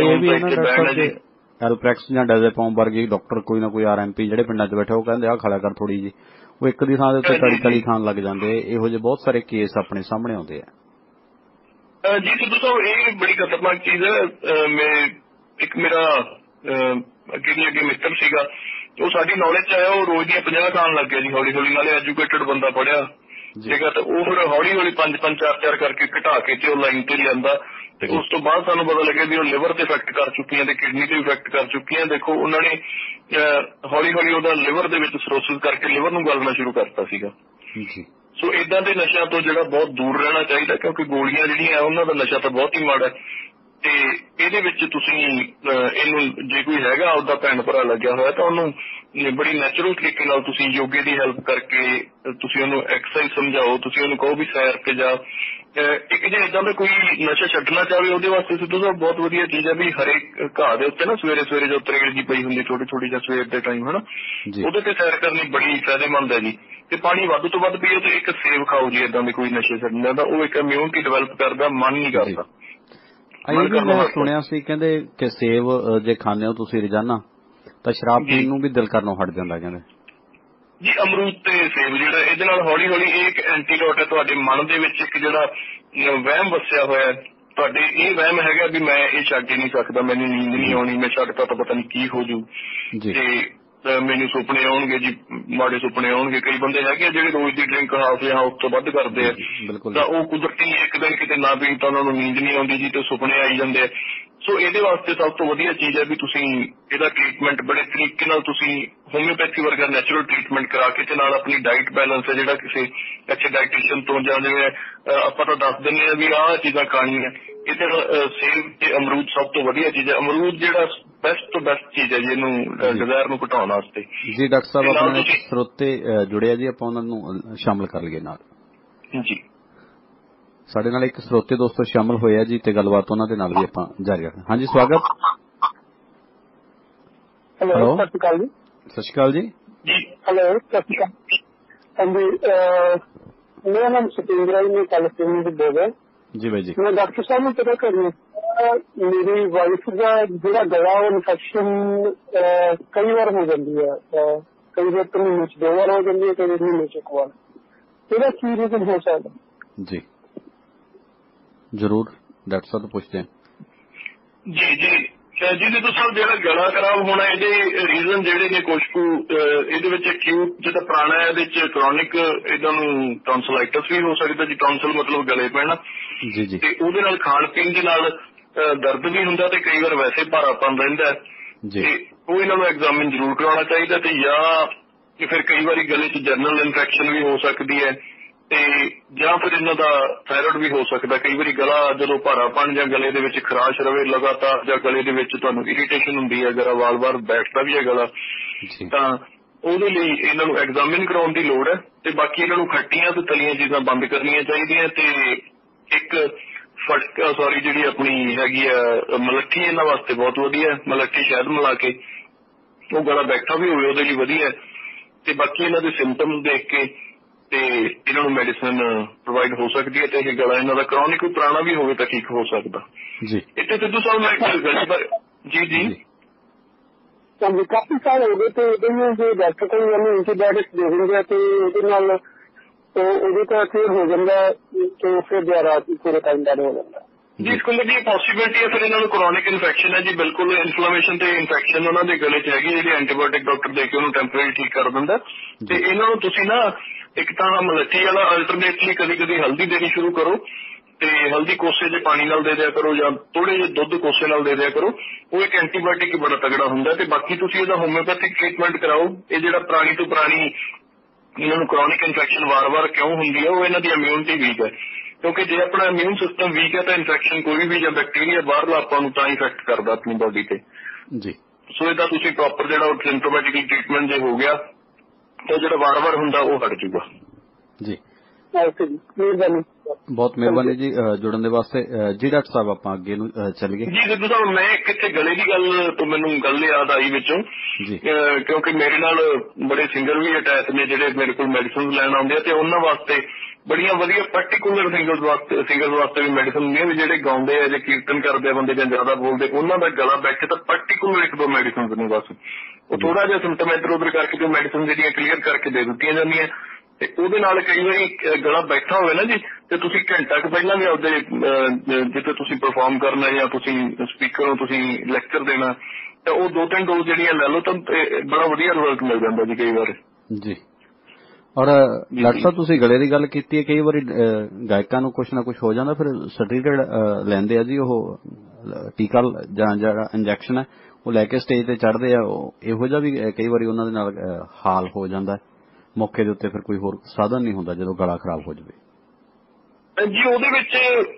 ਐਲਪ੍ਰੈਕਸ ਜਾਂ ਡੈਜ਼ੇਪਾਮ ਵਰਗੇ ਡਾਕਟਰ ਕੋਈ ਨਾ ਕੋਈ RMP ਜਿਹੜੇ ਪਿੰਡਾਂ 'ਚ ਬੈਠੇ ਉਹ ਕਹਿੰਦੇ ਆਹ ਖਾਲਿਆ ਕਰ ਥੋੜੀ ਜੀ, ਉਹ ਇੱਕ ਦੀ ਥਾਂ ਦੇ ਉੱਤੇ ਤਲੀ ਖਾਣ ਲੱਗ ਜਾਂਦੇ। ਇਹੋ ਜਿਹੇ ਬਹੁਤ ਸਾਰੇ ਕੇਸ ਆਪਣੇ ਸਾਹਮਣੇ ਆਉਂਦੇ ਆ
ਜੀ। ਸਿੱਧੂ ਸਾਹਿਬ ਇਹ ਬੜੀ ਖਤਰਨਾਕ ਚੀਜ਼ ਹੈ। ਇੱਕ ਮੇਰਾ ਅੱਗੇ ਮਿੱਤਰ ਸੀਗਾ, ਉਹ ਸਾਡੀ ਨੌਲੇਜ 'ਚ ਆਇਆ, ਉਹ ਰੋਜ਼ ਦੀਆਂ 50 ਖਾਣ ਲੱਗ ਗਿਆ ਜੀ ਹੌਲੀ ਹੌਲੀ, ਨਾਲੇ ਐਜੂਕੇਟਡ ਬੰਦਾ, ਪੜ੍ਹਿਆ, ਠੀਕ ਹੈ। ਤੇ ਉਹ ਫਿਰ ਹੌਲੀ ਹੌਲੀ 5-5 4-4 ਕਰਕੇ ਘਟਾ ਕੇ ਤੇ ਉਹ ਲਾਈਨ ਤੇ ਲਿਆਂਦਾ। ਤੇ ਉਸ ਤੋਂ ਬਾਅਦ ਸਾਨੂੰ ਪਤਾ ਲੱਗਿਆ ਵੀ ਉਹ ਲਿਵਰ ਤੇ ਇਫੈਕਟ ਕਰ ਚੁੱਕੀਆਂ ਤੇ ਕਿਡਨੀ ਤੇ ਇਫੈਕਟ ਕਰ ਚੁੱਕੀਆਂ। ਦੇਖੋ ਉਹਨਾਂ ਨੇ ਹੌਲੀ ਹੌਲੀ ਉਹਦਾ ਲਿਵਰ ਦੇ ਵਿੱਚ ਸਰੋਸਿਸ ਕਰਕੇ ਲਿਵਰ ਨੂੰ ਗਲਣਾ ਸ਼ੁਰੂ ਕਰਤਾ ਸੀਗਾ। ਸੋ ਏਦਾਂ ਦੇ ਨਸ਼ਿਆਂ ਤੋਂ ਜਿਹੜਾ ਬਹੁਤ ਦੂਰ ਰਹਿਣਾ ਚਾਹੀਦਾ, ਕਿਉਂਕਿ ਗੋਲੀਆਂ ਜਿਹੜੀਆਂ ਉਹਨਾਂ ਦਾ ਨਸ਼ਾ ਤਾਂ ਬਹੁਤ ਹੀ ਮਾੜਾ। ਤੇ ਇਹਦੇ ਵਿੱਚ ਤੁਸੀਂ ਇਹਨੂੰ ਜੇ ਕੋਈ ਹੈਗਾ ਉਹਦਾ ਭੈਣ ਭਰਾ ਲੱਗਿਆ ਹੋਇਆ ਤਾਂ ਉਹਨੂੰ ਬੜੀ ਨੈਚੁਰਲ ਤਰੀਕੇ ਨਾਲ ਤੁਸੀਂ ਯੋਗੇ ਦੀ ਹੈਲਪ ਕਰਕੇ ਤੁਸੀਂ ਉਹਨੂੰ ਐਕਸਰਸਾਈਜ਼ ਸਮਝਾਓ। ਤੁਸੀਂ ਉਹਨੂੰ ਕਹੋ ਵੀ ਸੈਰ ਤੇ ਜਾ। ਇੱਕ ਜੇ ਏਦਾਂ ਦਾ ਕੋਈ ਨਸ਼ਾ ਛੱਡਣਾ ਚਾਹਵੇ ਉਹਦੇ ਵਾਸਤੇ ਸਿੱਧੂ ਸਾਹਿਬ ਬਹੁਤ ਵਧੀਆ ਚੀਜ਼ ਹੈ ਵੀ ਹਰੇਕ ਘਾਹ ਦੇ ਉੱਤੇ ਨਾ ਸਵੇਰੇ ਸਵੇਰੇ ਜੋ ਤਰੇਲ ਜੀ ਪਈ ਹੁੰਦੀ ਛੋਟੀ ਛੋਟੀ ਜਾਂ ਸਵੇਰ ਦੇ ਟਾਈਮ ਹਨਾ, ਉਹਦੇ ਤੇ ਸੈਰ ਕਰਨੀ ਬੜੀ ਫਾਇਦੇਮੰਦ ਹੈ ਜੀ। ਤੇ ਪਾਣੀ ਵੱਧ ਤੋਂ ਵੱਧ ਪੀਓ ਤੇ ਇੱਕ ਸੇਬ ਖਾਓ ਜੀ। ਏਦਾਂ ਦੇ ਕੋਈ ਨਸ਼ੇ ਛੱਡਣ ਦਾ ਉਹ ਇੱਕ ਇਮਿਊਨਿਟੀ ਡਿਵੈਲਪ ਕਰਦਾ, ਮਨ ਨਹੀਂ ਕਰਦਾ।
ਮੈਂ ਸੁਣਿਆ ਸੀ ਕਹਿੰਦੇ ਕਿ ਸੇਬ ਜੇ ਖਾਂਦੇ ਹੋ ਤੁਸੀਂ ਰੋਜ਼ਾਨਾ ਤਾਂ ਸ਼ਰਾਬ ਪੀਣ ਨੂੰ ਵੀ ਦਿਲ ਕਰਨੋਂ ਹਟ ਜਾਂਦਾ ਕਹਿੰਦੇ
ਜੀ। ਅਮਰੂਦ ਤੇ ਸੇਬ ਜਿਹੜਾ ਇਹਦੇ ਨਾਲ ਹੌਲੀ ਹੌਲੀ ਇਹ ਇੱਕ ਐਂਟੀਡੋਟ ਹੈ ਤੁਹਾਡੇ ਮਨ ਦੇ ਵਿੱਚ। ਇੱਕ ਜਿਹੜਾ ਵਹਿਮ ਵਸਿਆ ਹੋਇਆ ਤੁਹਾਡੇ, ਇਹ ਵਹਿਮ ਹੈਗਾ ਵੀ ਮੈਂ ਇਹ ਛੱਡ ਹੀ ਨਹੀਂ ਸਕਦਾ, ਮੈਨੂੰ ਨੀਂਦ ਨਹੀਂ ਆਉਣੀ, ਮੈਂ ਛੱਡਤਾ ਤਾਂ ਪਤਾ ਨਹੀਂ ਕੀ ਹੋ ਜੂ ਤੇ ਮੈਨੂੰ ਸੁਪਨੇ ਆਉਣਗੇ ਜੀ, ਮਾੜੇ ਸੁਪਨੇ ਆਉਣਗੇ। ਕਈ ਬੰਦੇ ਹੈਗੇ ਜਿਹੜੇ ਰੋਜ਼ ਦੀ ਡਰਿੰਕ ਹਾਫ ਜਾਂ ਉਸ ਤੋਂ ਵੱਧ ਕਰਦੇ ਆ ਤਾਂ ਉਹ ਕੁਦਰਤੀ ਇੱਕ ਦਿਨ ਕਿਤੇ ਨਾ ਪੀਣ ਤਾਂ ਉਹਨਾਂ ਨੂੰ ਨੀਂਦ ਨਹੀਂ ਆਉਂਦੀ ਜੀ ਤੇ ਸੁਪਨੇ ਆਈ ਜਾਂਦੇ ਆ। ਸੋ ਇਹਦੇ ਵਾਸਤੇ ਸਭ ਤੋਂ ਵਧੀਆ ਚੀਜ਼ ਹੈ ਵੀ ਤੁਸੀਂ ਇਹਦਾ ਟ੍ਰੀਟਮੈਂਟ ਬੜੇ ਤਰੀਕੇ ਨਾਲ ਤੁਸੀਂ ਹੋਮਿਓਪੈਥੀ ਵਰਗਾ ਨੈਚੁਰਲ ਟ੍ਰੀਟਮੈਂਟ ਕਰਾ ਕੇ ਤੇ ਨਾਲ ਆਪਣੀ ਡਾਈਟ ਬੈਲੈਂਸ ਹੈ ਜਿਹੜਾ ਕਿਸੇ ਅੱਛੇ ਡਾਇਟੀਸ਼ੀਅਨ ਤੋਂ ਜਾਂ ਜਿਵੇਂ ਆਪਾਂ ਤਾਂ ਦੱਸ ਦਿੰਦੇ ਹਾਂ ਵੀ ਆਹ ਚੀਜ਼ਾਂ ਖਾਣੀਆਂ। ਇਹਦੇ ਨਾਲ ਸੇਬ ਤੇ ਅਮਰੂਦ ਸਭ ਤੋਂ ਵਧੀਆ ਚੀਜ਼ ਹੈ। ਅਮਰੂਦ ਜਿਹੜਾ ਬੈਸਟ ਤੋਂ ਬੈਸਟ ਚੀਜ਼ ਹੈ ਜੀ ਇਹਨੂੰ ਡਿਜ਼ਾਇਰ ਨੂੰ ਘਟਾਉਣ ਵਾਸਤੇ।
ਜੀ ਡਾਕਟਰ ਸਾਹਿਬ ਆਪਣੇ ਸਰੋਤੇ ਜੁੜਿਆ ਜੀ, ਆਪਾਂ ਉਹਨਾਂ ਨੂੰ ਸ਼ਾਮਲ ਕਰ ਲਈਏ ਨਾਲ
ਜੀ।
ਸਾਡੇ ਨਾਲ ਇੱਕ ਸਰੋਤੇ ਦੋਸਤੋ ਸ਼ਾਮਲ ਹੋਇਆ ਜੀ ਤੇ ਗੱਲਬਾਤ ਉਹਨਾਂ ਦੇ ਨਾਲ ਵੀ ਆਪਾਂ ਜਾਰੀ ਰੱਖਾਂਗੇ। ਹਾਂਜੀ ਸਵਾਗਤ।
ਹੈਲੋ ਸਤਿ ਸ਼੍ਰੀ ਅਕਾਲ ਜੀ।
ਸਤਿ ਸ਼੍ਰੀ ਅਕਾਲ ਜੀ।
ਹੈਲੋ ਸਤਿ ਸ਼੍ਰੀ ਅਕਾਲ। ਹਾਂਜੀ ਮੇਰਾ ਨਾਮ ਸਤਿੰਦਰ ਹੈ, ਮੈਂ ਕੈਲੀਫੋਰਨੀਆ ਤੋਂ ਬੋਲ ਰਿਹਾ
ਜੀ। ਬਾਈ ਜੀ
ਮੈਂ ਡਾਕਟਰ ਸਾਹਿਬ ਨੂੰ ਪਤਾ ਕਰਨਾ, ਮੇਰੀ ਵਾਈਫ ਦਾ ਜਿਹੜਾ ਗਲਾ ਉਹ ਇਨਫੈਕਸ਼ਨ ਕਈ ਵਾਰ ਹੋ ਜਾਂਦੀ ਹੈ, ਕਈ ਵਾਰ ਤਾਂ ਮਹੀਨੇ 'ਚ 2 ਵਾਰ ਹੋ ਜਾਂਦੀ ਹੈ, ਕਈ ਵਾਰ ਮਹੀਨੇ 'ਚ 1 ਵਾਰ। ਇਹਦਾ ਕੀ ਰੀਜ਼ਨ ਹੋ ਸਕਦਾ?
ਜੀ ਜ਼ਰੂਰ ਡਾਕਟਰ ਸਾਹਿਬ ਤੋਂ ਪੁੱਛਦੇ ਹਾਂ।
ਜੀ ਦੇਖੋ ਸਰ, ਜਿਹੜਾ ਗਲਾ ਖਰਾਬ ਹੋਣਾ ਇਹਦੇ ਰੀਜ਼ਨ ਜਿਹੜੇ ਨੇ ਕੁਛ ਕੁ ਇਹਦੇ ਵਿੱਚ ਅਕਿਊਟ ਜਿਹੜਾ ਪੁਰਾਣਾ ਇਹਦੇ ਚ ਕ੍ਰੋਨਿਕ ਇਹਨਾਂ ਨੂੰ ਟੌਂਸਲਾਈਟਸ ਵੀ ਹੋ ਸਕਦਾ ਜੀ। ਟੌਂਸਲ ਮਤਲਬ ਗਲੇ ਪੈਣਾ
ਜੀ
ਤੇ ਉਹਦੇ ਨਾਲ ਖਾਣ ਪੀਣ ਦੇ ਨਾਲ ਦਰਦ ਵੀ ਹੁੰਦਾ ਤੇ ਕਈ ਵਾਰ ਵੈਸੇ ਭਾਰਾਪਨ ਰਹਿੰਦਾ ਤੇ ਉਹ ਇਹਨਾਂ ਨੂੰ ਐਗਜ਼ਾਮਿਨ ਜ਼ਰੂਰ ਕਰਾਉਣਾ ਚਾਹੀਦਾ। ਤੇ ਜਾਂ ਫਿਰ ਕਈ ਵਾਰੀ ਗਲੇ ਚ ਜਨਰਲ ਇਨਫੈਕਸ਼ਨ ਵੀ ਹੋ ਸਕਦੀ ਹੈ ਤੇ ਜਾਂ ਫਿਰ ਇਹਨਾਂ ਦਾ ਥਾਇਰਾਇਡ ਵੀ ਹੋ ਸਕਦਾ। ਕਈ ਵਾਰੀ ਗਲਾ ਜਦੋਂ ਭਾਰਾਪਨ ਜਾਂ ਗਲੇ ਦੇ ਵਿੱਚ ਖਰਾਸ਼ ਰਵੇ ਲਗਾਤਾਰ ਜਾਂ ਗਲੇ ਦੇ ਵਿੱਚ ਤੁਹਾਨੂੰ ਇਰੀਟੇਸ਼ਨ ਹੁੰਦੀ ਹੈ, ਅਗਰ ਵਾਰ-ਵਾਰ ਬੈਠਦਾ ਵੀ ਹੈ ਗਲਾ ਤਾਂ ਉਹਦੇ ਲਈ ਇਹਨਾਂ ਨੂੰ ਐਗਜ਼ਾਮਿਨ ਕਰਾਉਣ ਦੀ ਲੋੜ ਹੈ। ਤੇ ਬਾਕੀ ਇਹਨਾਂ ਨੂੰ ਖੱਟੀਆਂ ਤੇ ਤਲੀਆਂ ਚੀਜ਼ਾਂ ਬੰਦ ਕਰਨੀਆਂ ਚਾਹੀਦੀਆਂ। ਤੇ ਇੱਕ ਜਿਹੜੀ ਆਪਣੀ ਹੈਗੀ ਆ ਮਲੱਠੀ ਇਹਨਾਂ ਵਾਸਤੇ ਬਹੁਤ ਵਧੀਆ। ਮਲੱਠੀ ਸ਼ਹਿਦ ਮਿਲਾ ਕੇ ਉਹ ਗਲਾ ਬੈਠਾ ਵੀ ਹੋਵੇ ਉਹਦੇ ਲਈ ਵਧੀਆ। ਤੇ ਬਾਕੀ ਇਹਨਾਂ ਦੇ ਸਿੰਪਟਮਸ ਦੇਖ ਕੇ ਤੇ ਇਹਨਾਂ ਨੂੰ ਮੈਡੀਸਨ ਪ੍ਰੋਵਾਈਡ ਹੋ ਸਕਦੀ ਹੈ ਤੇ ਇਹ ਗਲਾ ਇਹਨਾਂ ਦਾ ਕ੍ਰੋਨਿਕ ਪੁਰਾਣਾ ਵੀ ਹੋਵੇ ਤਾਂ ਠੀਕ ਹੋ ਸਕਦਾ ਜੀ। ਇੱਥੇ ਸਿੱਧੂ ਸਾਹਿਬ ਮੈਂ ਜੀ
ਕਾਫੀ ਸਾਲ ਹੋ ਗਏ ਤੇ ਇਹਦੇ ਜੇ ਡਾਕਟਰ ਕੋਲ ਐਂਟੀਬਾਇਓਟਿਕਸ ਦੇ ਦਿੰਦੇ ਤੇ ਉਹਦੇ ਨਾਲ ਉਹਦੇ ਤਾਂ ਫਿਰ ਹੋ ਜਾਂਦਾ ਤੇ ਫਿਰ ਦੁਬਾਰਾ ਪੂਰੇ ਟਾਈਮ ਬਾਅਦ ਹੋ ਜਾਂਦਾ
ਜੀ। ਇਸ ਕੋਲ ਦੀ ਪੋਸੀਬਿਲਿਟੀ ਹੈ ਫਿਰ ਇਹਨਾਂ ਨੂੰ ਕ੍ਰੋਨਿਕ ਇਨਫੈਕਸ਼ਨ ਹੈ ਜੀ। ਬਿਲਕੁਲ ਇਨਫਲੇਮੇਸ਼ਨ ਤੇ ਇਨਫੈਕਸ਼ਨ ਉਹਨਾਂ ਦੇ ਗਲੇ 'ਚ ਹੈਗੀ ਜਿਹੜੀ ਐਂਟੀਬਾਇਓਟਿਕ ਡਾਕਟਰ ਦੇ ਕੇ ਉਹਨੂੰ ਟੈਂਪਰੇਰੀ ਠੀਕ ਕਰ ਦਿੰਦਾ। ਤੇ ਇਹਨਾਂ ਨੂੰ ਤੁਸੀਂ ਨਾ ਇੱਕ ਤਾਂ ਮਲੱਠੀ ਵਾਲਾ ਅਲਟਰਨੇਟਲੀ ਕਦੀ ਹਲਦੀ ਦੇਣੀ ਸ਼ੁਰੂ ਕਰੋ ਤੇ ਹਲਦੀ ਕੋਸੇ ਦੇ ਪਾਣੀ ਨਾਲ ਦੇ ਦਿਆ ਕਰੋ ਜਾਂ ਥੋੜੇ ਜਿਹੇ ਦੁੱਧ ਕੋਸੇ ਨਾਲ ਦੇ ਦਿਆ ਕਰੋ। ਉਹ ਇੱਕ ਐਂਟੀਬਾਇਓਟਿਕ ਹੀ ਬੜਾ ਤਗੜਾ ਹੁੰਦਾ। ਤੇ ਬਾਕੀ ਤੁਸੀਂ ਇਹਦਾ ਹੋਮਿਓਪੈਥਿਕ ਟ੍ਰੀਟਮੈਂਟ ਕਰਾਓ। ਇਹ ਜਿਹੜਾ ਪੁਰਾਣੀ ਤੋਂ ਪੁਰਾਣੀ ਇਹਨਾਂ ਨੂੰ ਕ੍ਰੋਨਿਕ ਇਨਫੈਕਸ਼ਨ ਵਾਰ-ਵਾਰ ਕਿਉਂ ਹੁੰਦੀ ਹੈ, ਉਹ ਇਹਨਾਂ ਦੀ ਇਮਿਊਨਿਟੀ ਵੀਕ ਹੈ। ਕਿਉਂਕਿ ਜੇ ਆਪਣਾ ਇਮਿਊਨ ਸਿਸਟਮ ਵੀਕ ਹੈ ਤਾਂ ਇਨਫੈਕਸ਼ਨ ਕੋਈ ਵੀ ਜਾਂ ਬੈਕਟੀਰੀਆ ਬਾਹਰਲਾ ਆਪਾਂ ਨੂੰ ਤਾਂ ਇਫੈਕਟ ਕਰਦਾ ਆਪਣੀ ਬੋਡੀ ਤੇ ਜੀ। ਸੋ ਇਹਦਾ ਤੁਸੀਂ ਪ੍ਰੋਪਰ ਜਿਹੜਾ ਸਿੰਪਟੋਮੈਟਿਕ ਟ੍ਰੀਟਮੈਂਟ ਜੇ ਹੋ ਗਿਆ ਤਾਂ ਜਿਹੜਾ ਵਾਰ-ਵਾਰ ਹੁੰਦਾ ਉਹ ਹਟ ਜੂਗਾ ਜੀ।
ਬਹੁਤ ਮਿਹਰਬਾਨੀ ਜੀ ਜੁੜਨ ਦੇ ਵਾਸਤੇ ਜੀ। ਡਾਕਟਰ ਸਾਹਿਬ ਆਪਾਂ ਅੱਗੇ ਨੂੰ ਚੱਲੀਏ
ਜੀ। ਸਿੱਧੂ ਸਾਹਿਬ ਮੈਂ ਕਿੱਥੇ ਗਲੇ ਦੀ ਗੱਲ ਤੋਂ ਮੈਨੂੰ ਗੱਲ ਯਾਦ ਆਈ ਵਿੱਚੋਂ ਕਿਉਂਕਿ ਮੇਰੇ ਨਾਲ ਬੜੇ ਸਿੰਗਰ ਵੀ ਅਟੈਚ ਨੇ ਜਿਹੜੇ ਮੇਰੇ ਕੋਲ ਮੈਡੀਸਨ ਲੈਣ ਆਉਂਦੇ ਆ ਤੇ ਉਹਨਾਂ ਵਾਸਤੇ ਬੜੀਆਂ ਵਧੀਆ ਪਾਰਟੀਕੂਲਰ ਸਿੰਗਰ ਵਾਸਤੇ ਵੀ ਮੈਡੀਸਨ ਹੁੰਦੀਆਂ ਵੀ ਜਿਹੜੇ ਗਾਉਂਦੇ ਆ ਜਾਂ ਕੀਰਤਨ ਕਰਦੇ ਆ ਬੰਦੇ ਜਾਂ ਜ਼ਿਆਦਾ ਬੋਲਦੇ ਉਹਨਾਂ ਦਾ ਗਲਾ ਬੈਠੇ ਤਾਂ ਪਾਰਟੀਕੂਲਰ 1-2 ਮੈਡੀਸਨ ਨੇ ਬਸ। ਉਹ ਥੋੜਾ ਜਿਹਾ ਸਿੰਪਟਮ ਇੱਧਰ ਉੱਧਰ ਕਰਕੇ ਜੋ ਮੈਡੀਸਨ ਜਿਹੜੀਆਂ ਕਲੀਅਰ ਕਰਕੇ ਦੇ ਦਿੱਤੀਆਂ ਜਾਂਦੀਆਂ ਤੇ ਉਹਦੇ ਨਾਲ ਕਈ ਵਾਰੀ ਗਲਾ ਬੈਠਾ ਹੋਵੇ ਨਾ ਜੀ ਤੇ ਤੁਸੀਂ ਘੰਟਾ ਕੁ ਪਹਿਲਾਂ ਵੀ ਆਪਦੇ ਜਿੱਥੇ ਤੁਸੀਂ ਪਰਫਾਰਮ ਕਰਨਾ ਜਾਂ ਤੁਸੀਂ ਸਪੀਕਰ ਨੂੰ ਤੁਸੀਂ ਲੈਕਚਰ ਦੇਣਾ ਤਾਂ ਉਹ 2-3 ਡੋਜ਼ ਜਿਹੜੀਆਂ ਲੈ ਲਓ ਤਾਂ ਬੜਾ ਵਧੀਆ ਰਿਜ਼ਲਟ ਮਿਲ ਜਾਂਦਾ ਜੀ ਕਈ ਵਾਰ ਜੀ।
ਔਰ ਡਾਕਟਰ ਸਾਹਿਬ ਤੁਸੀਂ ਗਲੇ ਦੀ ਗੱਲ ਕੀਤੀ ਹੈ, ਕਈ ਵਾਰੀ ਗਾਇਕਾਂ ਨੂੰ ਕੁਛ ਨਾ ਕੁਛ ਹੋ ਜਾਂਦਾ, ਫਿਰ ਸਟੀਰੋਇਡ ਲੈਂਦੇ ਆ ਜੀ, ਉਹ ਟੀਕਾ ਜਾਂ ਜਿਹੜਾ ਇੰਜੈਕਸ਼ਨ ਹੈ ਉਹ ਲੈ ਕੇ ਸਟੇਜ ਤੇ ਚੜ੍ਹਦੇ ਆ, ਇਹੋ ਜਿਹਾ ਵੀ ਕਈ ਵਾਰੀ ਉਹਨਾਂ ਦੇ ਨਾਲ ਹਾਲ ਹੋ ਜਾਂਦਾ ਮੌਕੇ ਦੇ ਉੱਤੇ, ਫਿਰ ਕੋਈ ਹੋਰ ਸਾਧਨ ਨਹੀਂ ਹੁੰਦਾ ਜਦੋਂ ਗਲਾ ਖਰਾਬ ਹੋ ਜਾਵੇ
ਜੀ। ਉਹਦੇ ਵਿੱਚ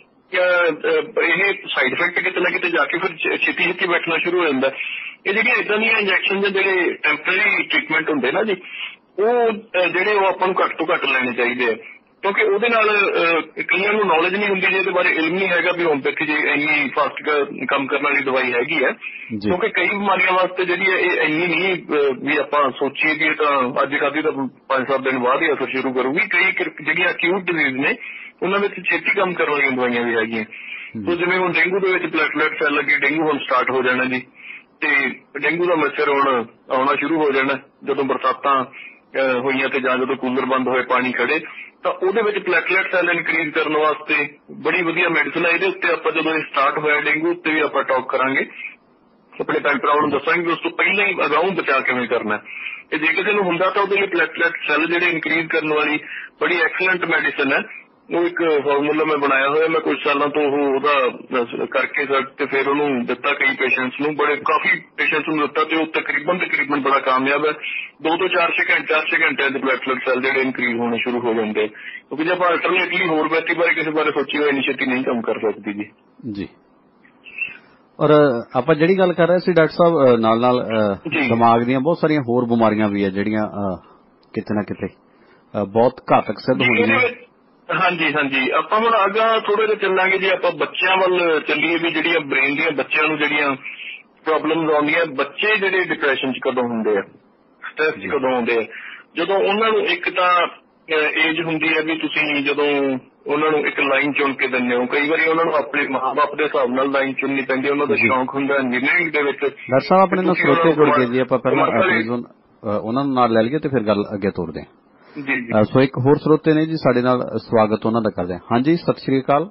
ਇਹ ਸਾਈਡ ਇਫੈਕਟ ਕਿਤੇ ਨਾ ਕਿਤੇ ਜਾ ਕੇ ਫਿਰ ਛੇਤੀ ਬੈਠਣਾ ਸ਼ੁਰੂ ਹੋ ਜਾਂਦਾ। ਇਹ ਜਿਹੜੀਆਂ ਏਦਾਂ ਦੀਆਂ ਇੰਜੈਕਸ਼ਨ ਦੇ ਜਿਹੜੇ ਟੈਂਪਰੇਰੀ ਟ੍ਰੀਟਮੈਂਟ ਹੁੰਦੇ ਨਾ ਜੀ, ਉਹ ਜਿਹੜੇ ਉਹ ਆਪਾਂ ਨੂੰ ਘੱਟ ਤੋਂ ਘੱਟ ਲੈਣੇ ਚਾਹੀਦੇ ਆ, ਕਿਉਂਕਿ ਉਹਦੇ ਨਾਲ ਕਈਆਂ ਨੂੰ ਨੌਲੇਜ ਨਹੀਂ ਹੁੰਦੀ, ਜਿਹਦੇ ਬਾਰੇ ਇਲਮ ਨਹੀਂ ਹੈਗਾ ਵੀ ਹੋਮਪੈਥੀ ਜੇ ਇੰਨੀ ਫਾਸਟ ਕੰਮ ਕਰਨ ਵਾਲੀ ਦਵਾਈ ਹੈਗੀ ਹੈ। ਕਿਉਂਕਿ ਕਈ ਬਿਮਾਰੀਆਂ ਵਾਸਤੇ ਜਿਹੜੀ ਹੈ ਇਹ ਇੰਨੀ ਨਹੀਂ ਵੀ ਆਪਾਂ ਸੋਚੀਏ ਕਿ ਇਹ ਤਾਂ ਅੱਜ ਖਾਧੀ ਤਾਂ 5-7 ਦਿਨ ਬਾਅਦ ਹੀ ਅਸਰ ਸ਼ੁਰੂ ਕਰੂਗੀ। ਕਈ ਜਿਹੜੀਆਂ ਅਕਿਊਟ ਡਿਜ਼ੀਜ਼ ਨੇ ਉਹਨਾਂ ਵਿੱਚ ਛੇਤੀ ਕੰਮ ਕਰਨ ਵਾਲੀਆਂ ਦਵਾਈਆਂ ਵੀ ਹੈਗੀਆਂ। ਸੋ ਜਿਵੇਂ ਹੁਣ ਡੇਂਗੂ ਦੇ ਵਿੱਚ ਪਲੇਟਲੈਟ ਸੈੱਲ ਲੱਗੇ, ਡੇਂਗੂ ਹੁਣ ਸਟਾਰਟ ਹੋ ਜਾਣਾ ਜੀ, ਤੇ ਡੇਂਗੂ ਦਾ ਮੱਛਰ ਹੁਣ ਆਉਣਾ ਸ਼ੁਰੂ ਹੋ ਜਾਣਾ ਜਦੋਂ ਬਰਸਾਤਾਂ ਹੋਈਆਂ ਤੇ ਜਾਂ ਜਦੋਂ ਕੂਲਰ ਬੰਦ ਹੋਏ, ਪਾਣੀ ਖੜੇ, ਤਾਂ ਉਹਦੇ ਵਿੱਚ ਪਲੇਟਲੈਟ ਸੈੱਲ ਇਨਕਰੀਜ਼ ਕਰਨ ਵਾਸਤੇ ਬੜੀ ਵਧੀਆ ਮੈਡੀਸਨ ਹੈ। ਇਹਦੇ ਉੱਤੇ ਆਪਾਂ ਜਦੋਂ ਇਹ ਸਟਾਰਟ ਹੋਇਆ ਡੇਂਗੂ ਉੱਤੇ ਵੀ ਆਪਾਂ ਟਾਕ ਕਰਾਂਗੇ, ਆਪਣੇ ਭੈਣ ਭਰਾਵਾਂ ਨੂੰ ਦੱਸਾਂਗੇ ਕਿ ਉਸ ਤੋਂ ਪਹਿਲਾਂ ਹੀ ਅਗਾਊਂ ਬਚਾਅ ਕਿਵੇਂ ਕਰਨਾ। ਤੇ ਜੇ ਕਿਸੇ ਨੂੰ ਹੁੰਦਾ ਤਾਂ ਉਹਦੇ ਲਈ ਪਲੇਟਲੈਟ ਸੈੱਲ ਜਿਹੜੇ ਇਨਕਰੀਜ਼ ਕਰਨ ਵਾਲੀ ਬੜੀ ਐਕਸਲੈਂਟ ਮੈਡੀਸਨ ਹੈ। ਉਹ ਇੱਕ ਫਾਰਮੂਲਾ ਮੈਂ ਬਣਾਇਆ ਹੋਇਆ, ਮੈਂ ਕੁਝ ਸਾਲਾਂ ਤੋਂ ਉਹਦਾ ਕਰਕੇ ਤੇ ਫਿਰ ਉਹਨੂੰ ਦਿੱਤਾ ਕਈ ਪੇਸ਼ੈਂਟਸ ਨੂੰ, ਕਾਫੀ ਪੇਸ਼ੈਂਟਸ ਨੂੰ ਦਿੱਤਾ, ਤੇ ਉਹ ਤਕਰੀਬਨ ਬੜਾ ਕਾਮਯਾਬ ਹੈ। 2 ਤੋਂ 4 ਘੰਟਿਆਂ ਦੇ ਪਲੇਟਲੈਟ ਸੈੱਲ ਜਿਹੜੇ ਇਨਕਰੀਜ਼ ਹੋਣੇ ਸ਼ੁਰੂ ਹੋ ਜਾਂਦੇ, ਕਿਉਂਕਿ ਜੇ ਆਪਾਂ ਅਲਟਰਨੇਟਲੀ ਹੋਮੋਪੈਥੀ ਬਾਰੇ ਕਿਸੇ ਬਾਰੇ ਸੋਚੀਏ ਇੰਨੀ ਛੇਤੀ ਨਹੀਂ ਕੰਮ ਕਰ ਸਕਦੀ ਜੀ।
ਜੀ, ਔਰ ਆਪਾਂ ਜਿਹੜੀ ਗੱਲ ਕਰ ਰਹੇ ਸੀ ਡਾਕਟਰ ਸਾਹਿਬ, ਨਾਲ ਦਿਮਾਗ ਦੀਆਂ ਬਹੁਤ ਸਾਰੀਆਂ ਹੋਰ ਬਿਮਾਰੀਆਂ ਵੀ ਹੈ ਜਿਹੜੀਆਂ ਕਿਤੇ ਨਾ ਕਿਤੇ ਬਹੁਤ ਘਾਤਕ ਸਿੱਧ ਹੁੰਦੀਆਂ।
ਹਾਂਜੀ, ਆਪਾਂ ਹੁਣ ਅੱਗਾ ਥੋੜੇ ਜਿਹਾ ਚੱਲਾਂਗੇ ਜੀ, ਆਪਾਂ ਬੱਚਿਆਂ ਵੱਲ ਚੱਲੀਏ ਵੀ ਜਿਹੜੀਆਂ ਬ੍ਰੇਨ ਦੀਆਂ ਬੱਚਿਆਂ ਨੂੰ ਜਿਹੜੀਆਂ ਪ੍ਰੋਬਲਮਸ ਆਉਂਦੀਆਂ, ਬੱਚੇ ਜਿਹੜੇ ਡਿਪਰੈਸ਼ਨ 'ਚ ਕਦੋਂ ਹੁੰਦੇ ਆ, ਸਟ੍ਰੈਸ 'ਚ ਕਦੋਂ ਆਉਂਦੇ ਆ, ਜਦੋਂ ਉਹਨਾਂ ਨੂੰ ਇੱਕ ਤਾਂ ਏਜ ਹੁੰਦੀ ਹੈ ਵੀ ਤੁਸੀਂ ਜਦੋਂ ਉਹਨਾਂ ਨੂੰ ਇੱਕ ਲਾਈਨ ਚੁਣ ਕੇ ਦਿੰਦੇ ਹੋ, ਕਈ ਵਾਰੀ ਉਹਨਾਂ ਨੂੰ ਆਪਣੇ ਮਾਂ-ਬਾਪ ਦੇ ਹਿਸਾਬ ਨਾਲ ਲਾਈਨ ਚੁਣਨੀ ਪੈਂਦੀ, ਉਹਨਾਂ ਦਾ ਸ਼ੌਂਕ ਹੁੰਦਾ ਇੰਜੀਨੀਅਰਿੰਗ ਦੇ ਵਿੱਚ।
ਡਾਕਟਰ ਸਾਹਿਬ ਆਪਣੇ ਨਾਲ ਸਰੋਤੇ ਜੁੜ ਗਏ ਜੀ, ਆਪਾਂ ਪਹਿਲਾਂ ਉਹਨਾਂ ਨੂੰ ਨਾਲ ਲੈ ਲਈਏ ਤੇ ਫਿਰ ਗੱਲ ਅੱਗੇ ਤੋਰਦੇ ਹਾਂ। ਸੋ ਇੱਕ ਹੋਰ ਸਰੋਤੇ ਨੇ ਜੀ ਸਾਡੇ ਨਾਲ, ਸਵਾਗਤ ਉਹਨਾਂ ਦਾ ਕਰਦੇ ਹਾਂ। ਹਾਂਜੀ, ਸਤਿ ਸ਼੍ਰੀ ਅਕਾਲ।